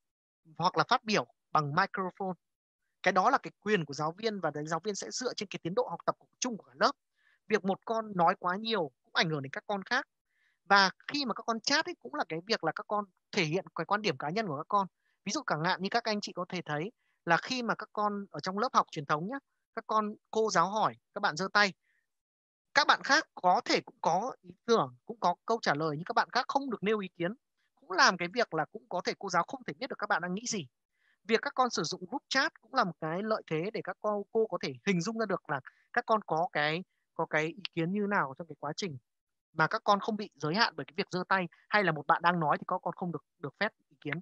hoặc là phát biểu bằng microphone. Cái đó là cái quyền của giáo viên, và đấy giáo viên sẽ dựa trên cái tiến độ học tập của chung của cả lớp. Việc một con nói quá nhiều cũng ảnh hưởng đến các con khác. Và khi mà các con chat ấy, cũng là cái việc là các con thể hiện cái quan điểm cá nhân của các con. Ví dụ chẳng hạn như các anh chị có thể thấy là khi mà các con ở trong lớp học truyền thống nhá, các con cô giáo hỏi, các bạn giơ tay. Các bạn khác có thể cũng có ý tưởng, cũng có câu trả lời, nhưng các bạn khác không được nêu ý kiến. Cũng làm cái việc là cũng có thể cô giáo không thể biết được các bạn đang nghĩ gì. Việc các con sử dụng group chat cũng là một cái lợi thế để các cô có thể hình dung ra được là các con có cái ý kiến như nào trong cái quá trình, mà các con không bị giới hạn bởi cái việc giơ tay, hay là một bạn đang nói thì các con không được được phép ý kiến.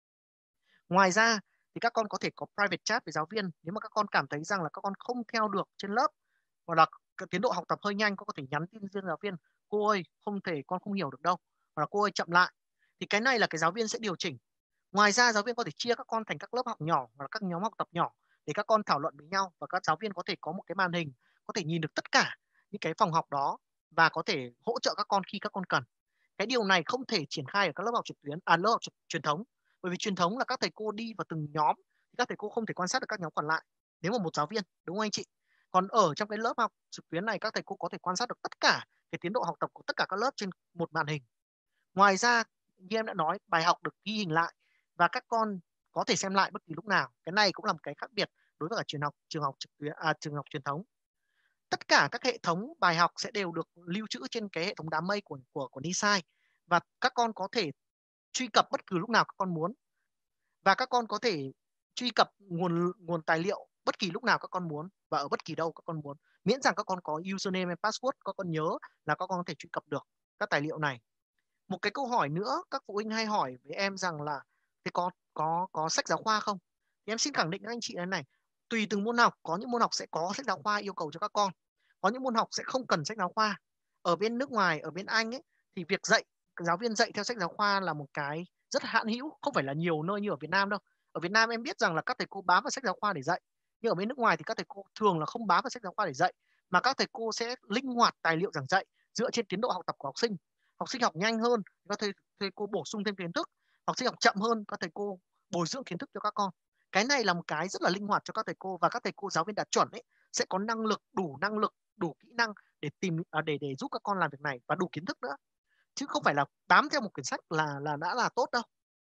Ngoài ra thì các con có thể có private chat với giáo viên. Nếu mà các con cảm thấy rằng là các con không theo được trên lớp, hoặc là cái tiến độ học tập hơi nhanh, con có thể nhắn tin riêng giáo viên: cô ơi, không thể, con không hiểu được đâu, hoặc là cô ơi chậm lại. Thì cái này là cái giáo viên sẽ điều chỉnh. Ngoài ra giáo viên có thể chia các con thành các lớp học nhỏ hoặc là các nhóm học tập nhỏ để các con thảo luận với nhau, và các giáo viên có thể có một cái màn hình, có thể nhìn được tất cả những cái phòng học đó và có thể hỗ trợ các con khi các con cần. Cái điều này không thể triển khai ở các lớp học trực tuyến, lớp học truyền thống, bởi vì truyền thống là các thầy cô đi vào từng nhóm thì các thầy cô không thể quan sát được các nhóm còn lại nếu mà một giáo viên, đúng không anh chị? Còn ở trong cái lớp học trực tuyến này, các thầy cô có thể quan sát được tất cả cái tiến độ học tập của tất cả các lớp trên một màn hình. Ngoài ra, như em đã nói, bài học được ghi hình lại và các con có thể xem lại bất kỳ lúc nào. Cái này cũng là một cái khác biệt đối với cả trường học trực tuyến, trường học truyền thống. Tất cả các hệ thống bài học sẽ đều được lưu trữ trên cái hệ thống đám mây của Nisai, và các con có thể truy cập bất cứ lúc nào các con muốn, và các con có thể truy cập nguồn nguồn tài liệu bất kỳ lúc nào các con muốn và ở bất kỳ đâu các con muốn, miễn rằng các con có username and password, các con nhớ là các con có thể truy cập được các tài liệu này. Một cái câu hỏi nữa các phụ huynh hay hỏi với em rằng là thế có sách giáo khoa không? Thì em xin khẳng định các anh chị này, tùy từng môn học, có những môn học sẽ có sách giáo khoa yêu cầu cho các con, có những môn học sẽ không cần sách giáo khoa. Ở bên nước ngoài, ở bên Anh ấy, thì việc dạy, giáo viên dạy theo sách giáo khoa là một cái rất hạn hữu, không phải là nhiều nơi như ở Việt Nam đâu. Ở Việt Nam em biết rằng là các thầy cô bám vào sách giáo khoa để dạy, nhưng ở bên nước ngoài thì các thầy cô thường là không bám vào sách giáo khoa để dạy, mà các thầy cô sẽ linh hoạt tài liệu giảng dạy dựa trên tiến độ học tập của học sinh. Học sinh học nhanh hơn, các thầy cô bổ sung thêm kiến thức. Học sinh học chậm hơn, các thầy cô bồi dưỡng kiến thức cho các con. Cái này là một cái rất là linh hoạt cho các thầy cô, và các thầy cô giáo viên đạt chuẩn ấy sẽ có năng lực, đủ kỹ năng để để giúp các con làm việc này, và đủ kiến thức nữa, chứ không phải là bám theo một quyển sách là đã là tốt đâu.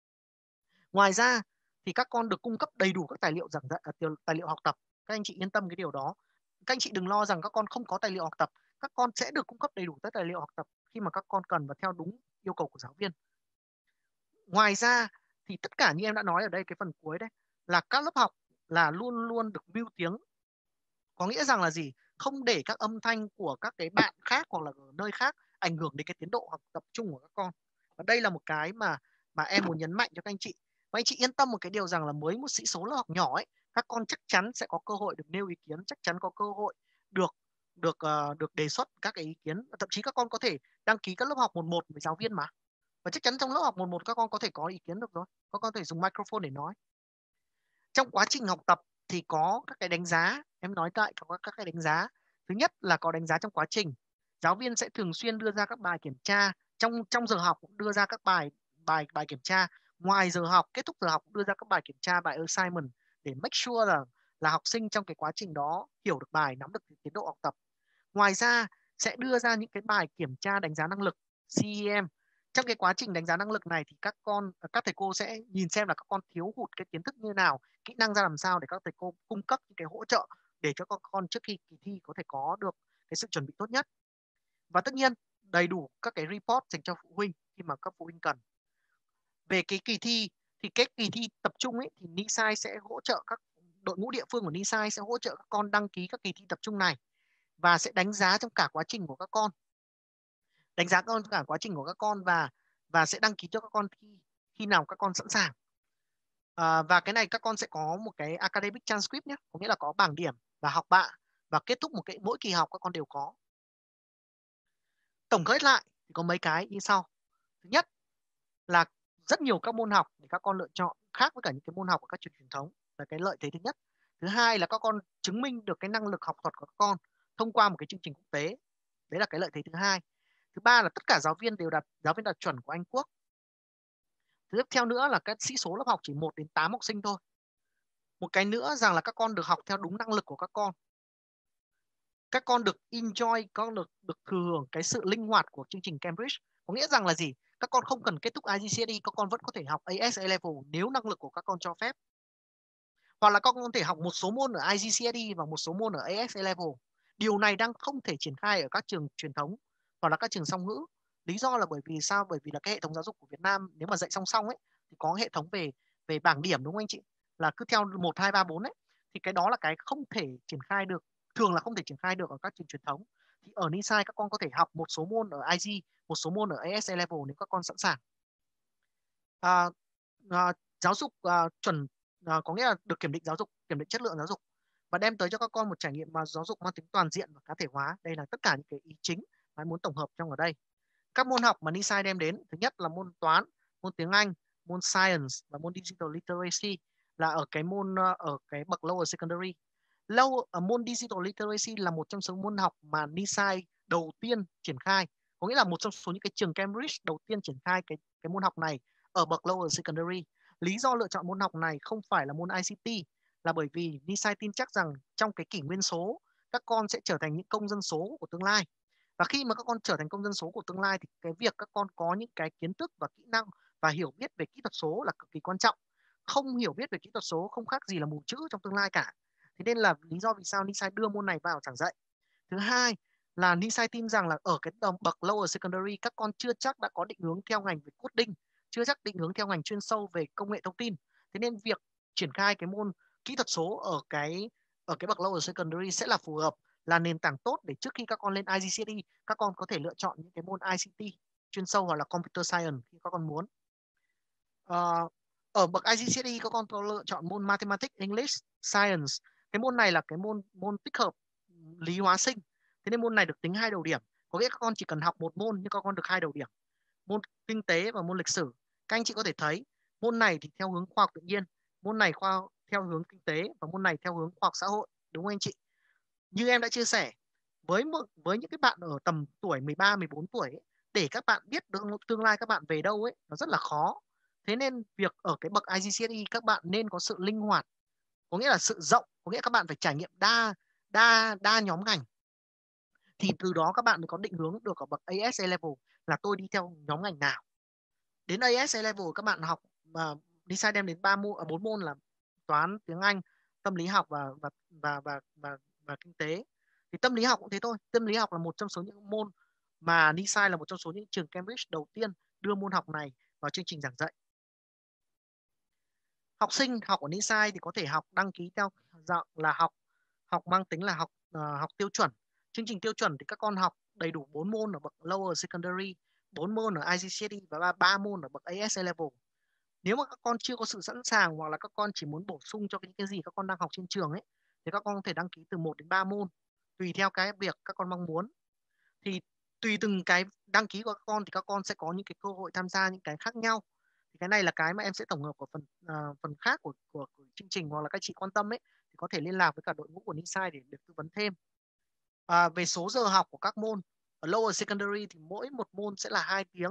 Ngoài ra thì các con được cung cấp đầy đủ các tài liệu giảng dạy, tài liệu học tập. Các anh chị yên tâm cái điều đó. Các anh chị đừng lo rằng các con không có tài liệu học tập, các con sẽ được cung cấp đầy đủ các tài liệu học tập khi mà các con cần và theo đúng yêu cầu của giáo viên. Ngoài ra thì tất cả như em đã nói ở đây cái phần cuối đấy, là các lớp học là luôn luôn được mưu tiếng Có nghĩa rằng là gì? Không để các âm thanh của các cái bạn khác hoặc là ở nơi khác ảnh hưởng đến cái tiến độ học tập trung của các con. Và đây là một cái mà em muốn nhấn mạnh cho các anh chị. Và anh chị yên tâm một cái điều rằng là với một sĩ số lớp học nhỏ ấy, các con chắc chắn sẽ có cơ hội được nêu ý kiến, chắc chắn có cơ hội được được đề xuất các cái ý kiến. Thậm chí các con có thể đăng ký các lớp học 1-1 với giáo viên mà. Và chắc chắn trong lớp học 1-1 các con có thể có ý kiến được rồi. Các con có thể dùng microphone để nói. Trong quá trình học tập thì có các cái đánh giá, em nói lại có các cái đánh giá. Thứ nhất là có đánh giá trong quá trình. Giáo viên sẽ thường xuyên đưa ra các bài kiểm tra, trong giờ học cũng đưa ra các bài kiểm tra. Ngoài giờ học, kết thúc giờ học cũng đưa ra các bài kiểm tra, bài assignment để make sure là học sinh trong cái quá trình đó hiểu được bài, nắm được tiến độ học tập. Ngoài ra sẽ đưa ra những cái bài kiểm tra đánh giá năng lực CEM. Trong cái quá trình đánh giá năng lực này thì các thầy cô sẽ nhìn xem là các con thiếu hụt cái kiến thức như nào, kỹ năng ra làm sao để các thầy cô cung cấp những cái hỗ trợ để cho các con trước khi kỳ thi có thể có được cái sự chuẩn bị tốt nhất. Và tất nhiên đầy đủ các cái report dành cho phụ huynh khi mà các phụ huynh cần. Về cái kỳ thi thì cái kỳ thi tập trung ấy thì NISI sẽ hỗ trợ các đội ngũ địa phương của NISI sẽ hỗ trợ các con đăng ký các kỳ thi tập trung này và sẽ đánh giá trong cả quá trình của các con, đánh giá cả quá trình của các con và sẽ đăng ký cho các con khi nào các con sẵn sàng. Và cái này các con sẽ có một cái academic transcript nhé, có nghĩa là có bảng điểm và học bạ, và kết thúc mỗi kỳ học các con đều có. Tổng kết lại thì có mấy cái như sau. Thứ nhất là rất nhiều các môn học để các con lựa chọn khác với cả những cái môn học của các trường truyền thống, là cái lợi thế thứ nhất. Thứ hai là các con chứng minh được cái năng lực học thuật của các con thông qua một cái chương trình quốc tế, đấy là cái lợi thế thứ hai. Thứ ba là tất cả giáo viên đạt chuẩn của Anh Quốc. Thứ tiếp theo nữa là các sĩ số lớp học chỉ 1 đến 8 học sinh thôi. Một cái nữa rằng là các con được học theo đúng năng lực của các con. Các con được enjoy, các con được thừa hưởng cái sự linh hoạt của chương trình Cambridge. Có nghĩa rằng là gì? Các con không cần kết thúc IGCSE, các con vẫn có thể học AS A-Level nếu năng lực của các con cho phép. Hoặc là các con có thể học một số môn ở IGCSE và một số môn ở AS A-Level. Điều này đang không thể triển khai ở các trường truyền thống hoặc là các trường song ngữ. Lý do là bởi vì sao? Bởi vì là cái hệ thống giáo dục của Việt Nam nếu mà dạy song song ấy thì có hệ thống về bảng điểm, đúng không anh chị? Là cứ theo 1, 2, 3, 4 ấy. Thì cái đó là cái không thể triển khai được, thường là không thể triển khai được ở các trường truyền thống. Thì ở NISI các con có thể học một số môn ở IG, một số môn ở AS A-Level nếu các con sẵn sàng. Giáo dục chuẩn có nghĩa là được kiểm định giáo dục, kiểm định chất lượng giáo dục và đem tới cho các con một trải nghiệm mà giáo dục mang tính toàn diện và cá thể hóa. Đây là tất cả những cái ý chính mà em muốn tổng hợp trong ở đây. Các môn học mà NISI đem đến, thứ nhất là môn toán, môn tiếng Anh, môn science và môn digital literacy là ở cái bậc lower secondary. Môn digital literacy là một trong số môn học mà NISI đầu tiên triển khai, có nghĩa là một trong số những cái trường Cambridge đầu tiên triển khai cái môn học này ở bậc lower secondary. Lý do lựa chọn môn học này không phải là môn ICT là bởi vì NISI tin chắc rằng trong cái kỷ nguyên số các con sẽ trở thành những công dân số của tương lai. Và khi mà các con trở thành công dân số của tương lai thì cái việc các con có những cái kiến thức và kỹ năng và hiểu biết về kỹ thuật số là cực kỳ quan trọng. Không hiểu biết về kỹ thuật số không khác gì là mù chữ trong tương lai cả. Thế nên là lý do vì sao NISI đưa môn này vào giảng dạy. Thứ hai là NISI tin rằng là ở cái bậc lower secondary các con chưa chắc đã có định hướng theo ngành về coding, chưa chắc định hướng theo ngành chuyên sâu về công nghệ thông tin. Thế nên việc triển khai cái môn kỹ thuật số ở cái bậc lower secondary sẽ là phù hợp, là nền tảng tốt để trước khi các con lên IGCSE các con có thể lựa chọn những cái môn ICT chuyên sâu hoặc là computer science khi các con muốn. Ở bậc IGCSE các con có lựa chọn môn mathematics, English, science. Cái môn này là cái môn tích hợp lý hóa sinh. Thế nên môn này được tính 2 đầu điểm. Có nghĩa các con chỉ cần học một môn nhưng các con được 2 đầu điểm. Môn kinh tế và môn lịch sử. Các anh chị có thể thấy môn này thì theo hướng khoa học tự nhiên, môn này theo hướng kinh tế và môn này theo hướng khoa học xã hội, đúng không anh chị? Như em đã chia sẻ, với những cái bạn ở tầm tuổi 13, 14 tuổi ấy, để các bạn biết được tương lai các bạn về đâu ấy nó rất là khó. Thế nên việc ở cái bậc IGCSE các bạn nên có sự linh hoạt, có nghĩa là sự rộng, có nghĩa các bạn phải trải nghiệm đa nhóm ngành. Thì từ đó các bạn mới có định hướng được ở bậc AS A-Level là tôi đi theo nhóm ngành nào. Đến AS A-Level các bạn học mà NISI đem đến 4 môn là toán, tiếng Anh, tâm lý học và kinh tế. Thì tâm lý học cũng thế thôi. Tâm lý học là một trong số những môn mà NISI là một trong số những trường Cambridge đầu tiên đưa môn học này vào chương trình giảng dạy. Học sinh học ở NISI thì có thể đăng ký theo dạng là học học mang tính là học tiêu chuẩn. Chương trình tiêu chuẩn thì các con học đầy đủ 4 môn ở bậc lower secondary, 4 môn ở IGCSE và 3 môn ở bậc AS level. Nếu mà các con chưa có sự sẵn sàng hoặc là các con chỉ muốn bổ sung cho những cái gì các con đang học trên trường ấy, thì các con có thể đăng ký từ 1 đến 3 môn tùy theo cái việc các con mong muốn. Thì tùy từng cái đăng ký của các con thì các con sẽ có những cái cơ hội tham gia những cái khác nhau. Thì cái này là cái mà em sẽ tổng hợp ở phần khác của chương trình, hoặc là các chị quan tâm ấy thì có thể liên lạc với cả đội ngũ của Nisai để được tư vấn thêm. Về số giờ học của các môn ở lower secondary thì mỗi một môn sẽ là 2 tiếng.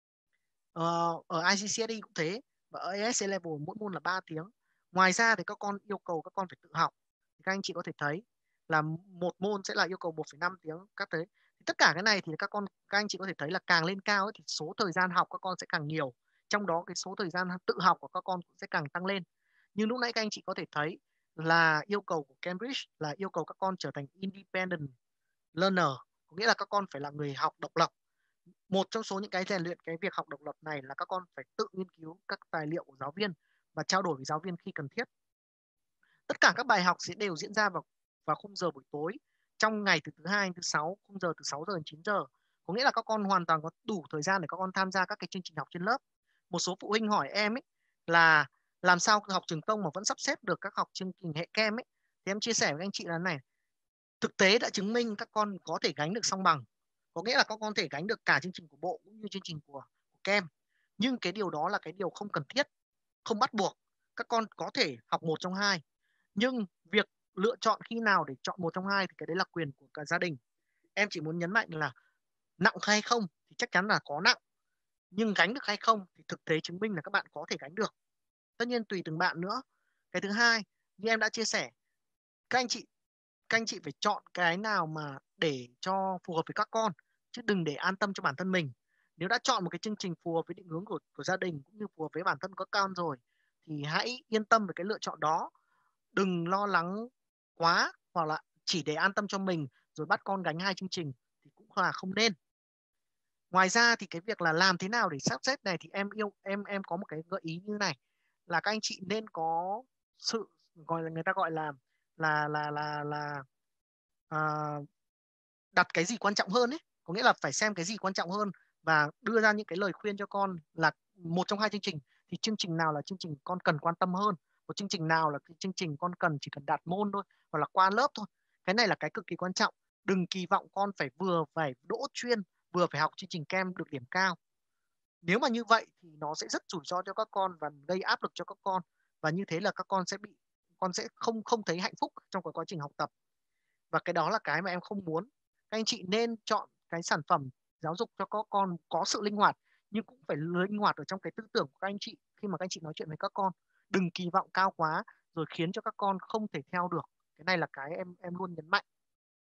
Ở IGCSE cũng thế, và ở AS level mỗi môn là 3 tiếng. Ngoài ra thì các con yêu cầu các con phải tự học. Thì các anh chị có thể thấy là một môn sẽ là yêu cầu 1,5 tiếng các thế. Thì tất cả cái này thì các anh chị có thể thấy là càng lên cao ấy, thì số thời gian học các con sẽ càng nhiều. Trong đó cái số thời gian tự học của các con cũng sẽ càng tăng lên. Nhưng lúc nãy các anh chị có thể thấy là yêu cầu của Cambridge là yêu cầu các con trở thành independent learner, có nghĩa là các con phải là người học độc lập. Một trong số những cái rèn luyện cái việc học độc lập này là các con phải tự nghiên cứu các tài liệu của giáo viên và trao đổi với giáo viên khi cần thiết. Tất cả các bài học sẽ đều diễn ra vào khung giờ buổi tối trong ngày từ thứ hai đến thứ sáu, khung giờ từ 6 giờ đến 9 giờ. Có nghĩa là các con hoàn toàn có đủ thời gian để các con tham gia các cái chương trình học trên lớp. Một số phụ huynh hỏi em ấy là làm sao học trường công mà vẫn sắp xếp được các học chương trình hệ kem ấy. Thì em chia sẻ với anh chị là này, thực tế đã chứng minh các con có thể gánh được song bằng. Có nghĩa là các con thể gánh được cả chương trình của bộ cũng như chương trình của kem. Nhưng cái điều đó là cái điều không cần thiết, không bắt buộc. Các con có thể học một trong hai. Nhưng việc lựa chọn khi nào để chọn một trong hai thì cái đấy là quyền của cả gia đình. Em chỉ muốn nhấn mạnh là nặng hay không thì chắc chắn là có nặng. Nhưng gánh được hay không thì thực tế chứng minh là các bạn có thể gánh được. Tất nhiên tùy từng bạn nữa. Cái thứ hai, như em đã chia sẻ, các anh chị phải chọn cái nào mà để cho phù hợp với các con, chứ đừng để an tâm cho bản thân mình. Nếu đã chọn một cái chương trình phù hợp với định hướng của gia đình cũng như phù hợp với bản thân các con rồi thì hãy yên tâm về cái lựa chọn đó. Đừng lo lắng quá hoặc là chỉ để an tâm cho mình rồi bắt con gánh hai chương trình thì cũng là không nên. Ngoài ra thì cái việc là làm thế nào để sắp xếp này thì em có một cái gợi ý như này, là các anh chị nên có sự gọi là người ta gọi là à, đặt cái gì quan trọng hơn ấy, có nghĩa là phải xem cái gì quan trọng hơn và đưa ra những cái lời khuyên cho con là một trong hai chương trình thì chương trình nào là chương trình con cần quan tâm hơn, một chương trình nào là cái chương trình con chỉ cần đạt môn thôi hoặc là qua lớp thôi. Cái này là cái cực kỳ quan trọng. Đừng kỳ vọng con vừa phải đỗ chuyên vừa phải học chương trình kem được điểm cao. Nếu mà như vậy thì nó sẽ rất rủi ro cho các con và gây áp lực cho các con, và như thế là các con sẽ không không thấy hạnh phúc trong cái quá trình học tập, và cái đó là cái mà em không muốn. Các anh chị nên chọn cái sản phẩm giáo dục cho các con có sự linh hoạt, nhưng cũng phải linh hoạt ở trong cái tư tưởng của các anh chị khi mà các anh chị nói chuyện với các con. Đừng kỳ vọng cao quá rồi khiến cho các con không thể theo được. Cái này là cái em luôn nhấn mạnh.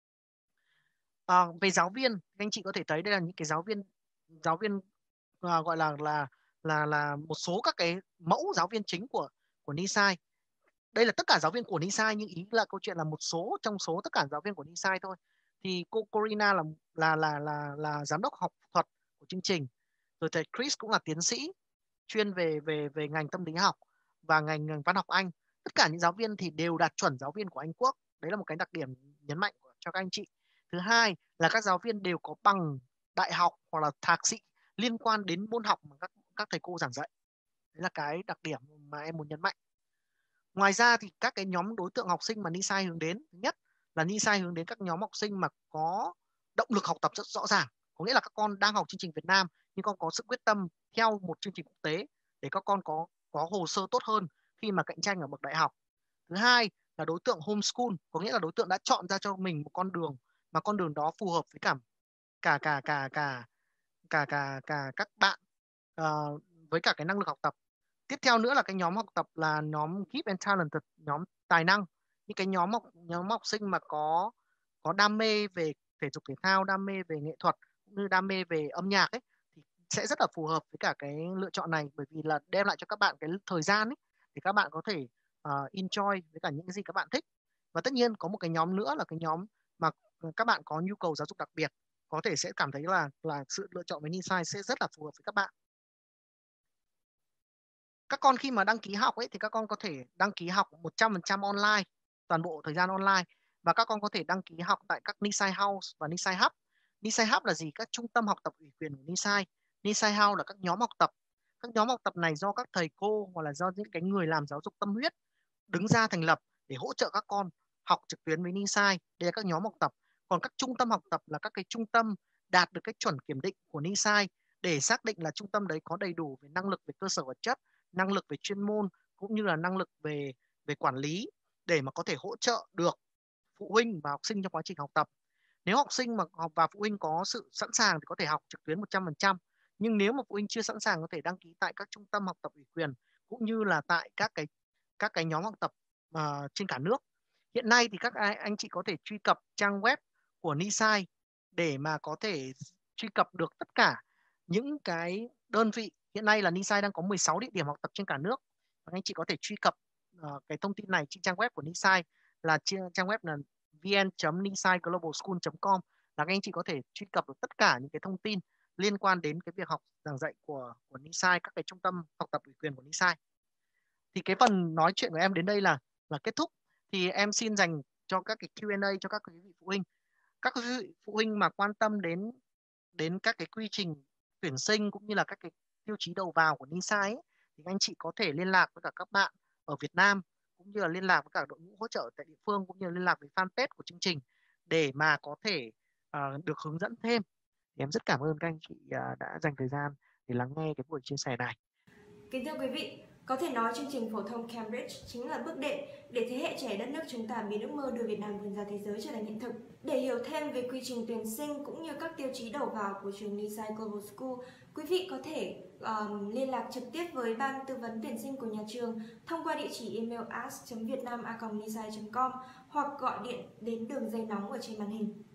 Về giáo viên, các anh chị có thể thấy đây là những cái giáo viên gọi là một số các cái mẫu giáo viên chính của Nisai. Đây là tất cả giáo viên của Nisai, nhưng ý là câu chuyện là một số trong số tất cả giáo viên của Nisai thôi. Thì cô Corina là giám đốc học thuật của chương trình, rồi thầy Chris cũng là tiến sĩ chuyên về ngành tâm lý học và ngành văn học Anh. Tất cả những giáo viên thì đều đạt chuẩn giáo viên của Anh Quốc. Đấy là một cái đặc điểm nhấn mạnh cho các anh chị. Thứ hai là các giáo viên đều có bằng đại học hoặc là thạc sĩ liên quan đến môn học mà các thầy cô giảng dạy. Đấy là cái đặc điểm mà em muốn nhấn mạnh. Ngoài ra thì các cái nhóm đối tượng học sinh mà Nisai hướng đến, thứ nhất là Nisai hướng đến các nhóm học sinh mà có động lực học tập rất rõ ràng, có nghĩa là các con đang học chương trình Việt Nam nhưng con có sự quyết tâm theo một chương trình quốc tế để các con có hồ sơ tốt hơn khi mà cạnh tranh ở bậc đại học. Thứ hai là đối tượng homeschool, có nghĩa là đối tượng đã chọn ra cho mình một con đường mà con đường đó phù hợp với cả cả cả cả cả cả cả cả các bạn với cả cái năng lực học tập. Tiếp theo nữa là cái nhóm học tập là nhóm Gift and Talented, nhóm tài năng. Những cái nhóm học sinh mà có đam mê về thể dục thể thao, đam mê về nghệ thuật cũng như đam mê về âm nhạc ấy thì sẽ rất là phù hợp với cả cái lựa chọn này, bởi vì là đem lại cho các bạn cái thời gian ấy để các bạn có thể enjoy với cả những cái gì các bạn thích. Và tất nhiên có một cái nhóm nữa là cái nhóm mà các bạn có nhu cầu giáo dục đặc biệt, có thể sẽ cảm thấy là sự lựa chọn với Nisai sẽ rất là phù hợp với các bạn. Các con khi mà đăng ký học ấy thì các con có thể đăng ký học 100% online, toàn bộ thời gian online. Và các con có thể đăng ký học tại các Nisai House và Nisai Hub. Nisai Hub là gì? Các trung tâm học tập ủy quyền của Nisai. Nisai House là các nhóm học tập. Các nhóm học tập này do các thầy cô hoặc là do những cái người làm giáo dục tâm huyết đứng ra thành lập để hỗ trợ các con học trực tuyến với Nisai. Đây là các nhóm học tập. Còn các trung tâm học tập là các cái trung tâm đạt được cái chuẩn kiểm định của Nisai để xác định là trung tâm đấy có đầy đủ về năng lực về cơ sở vật chất, năng lực về chuyên môn cũng như là năng lực về về quản lý để mà có thể hỗ trợ được phụ huynh và học sinh trong quá trình học tập. Nếu học sinh mà học và phụ huynh có sự sẵn sàng thì có thể học trực tuyến 100%. Nhưng nếu mà phụ huynh chưa sẵn sàng có thể đăng ký tại các trung tâm học tập ủy quyền cũng như là tại các cái nhóm học tập trên cả nước. Hiện nay thì các anh chị có thể truy cập trang web của Nisai để mà có thể truy cập được tất cả những cái đơn vị. Hiện nay là Nisai đang có 16 địa điểm học tập trên cả nước. Và anh chị có thể truy cập cái thông tin này trên trang web của Nisai là trang web là vn.nisaiglobalschool.com, là các anh chị có thể truy cập được tất cả những cái thông tin liên quan đến cái việc học giảng dạy của Nisai, các cái trung tâm học tập ủy quyền của Nisai. Thì cái phần nói chuyện của em đến đây là kết thúc. Thì em xin dành cho các cái Q&A cho các quý vị phụ huynh. Các quý vị phụ huynh mà quan tâm đến đến các cái quy trình tuyển sinh cũng như là các cái tiêu chí đầu vào của Nisai ấy, thì anh chị có thể liên lạc với cả các bạn ở Việt Nam cũng như là liên lạc với cả đội ngũ hỗ trợ tại địa phương cũng như là liên lạc với fanpage của chương trình để mà có thể được hướng dẫn thêm. Thì em rất cảm ơn các anh chị đã dành thời gian để lắng nghe cái buổi chia sẻ này. Kính thưa quý vị, có thể nói chương trình phổ thông Cambridge chính là bước đệm để thế hệ trẻ đất nước chúng ta biến ước mơ đưa Việt Nam vươn ra thế giới trở thành hiện thực. Để hiểu thêm về quy trình tuyển sinh cũng như các tiêu chí đầu vào của trường Nisai Global School, quý vị có thể liên lạc trực tiếp với ban tư vấn tuyển sinh của nhà trường thông qua địa chỉ email ask.vietnam@nisai.com hoặc gọi điện đến đường dây nóng ở trên màn hình.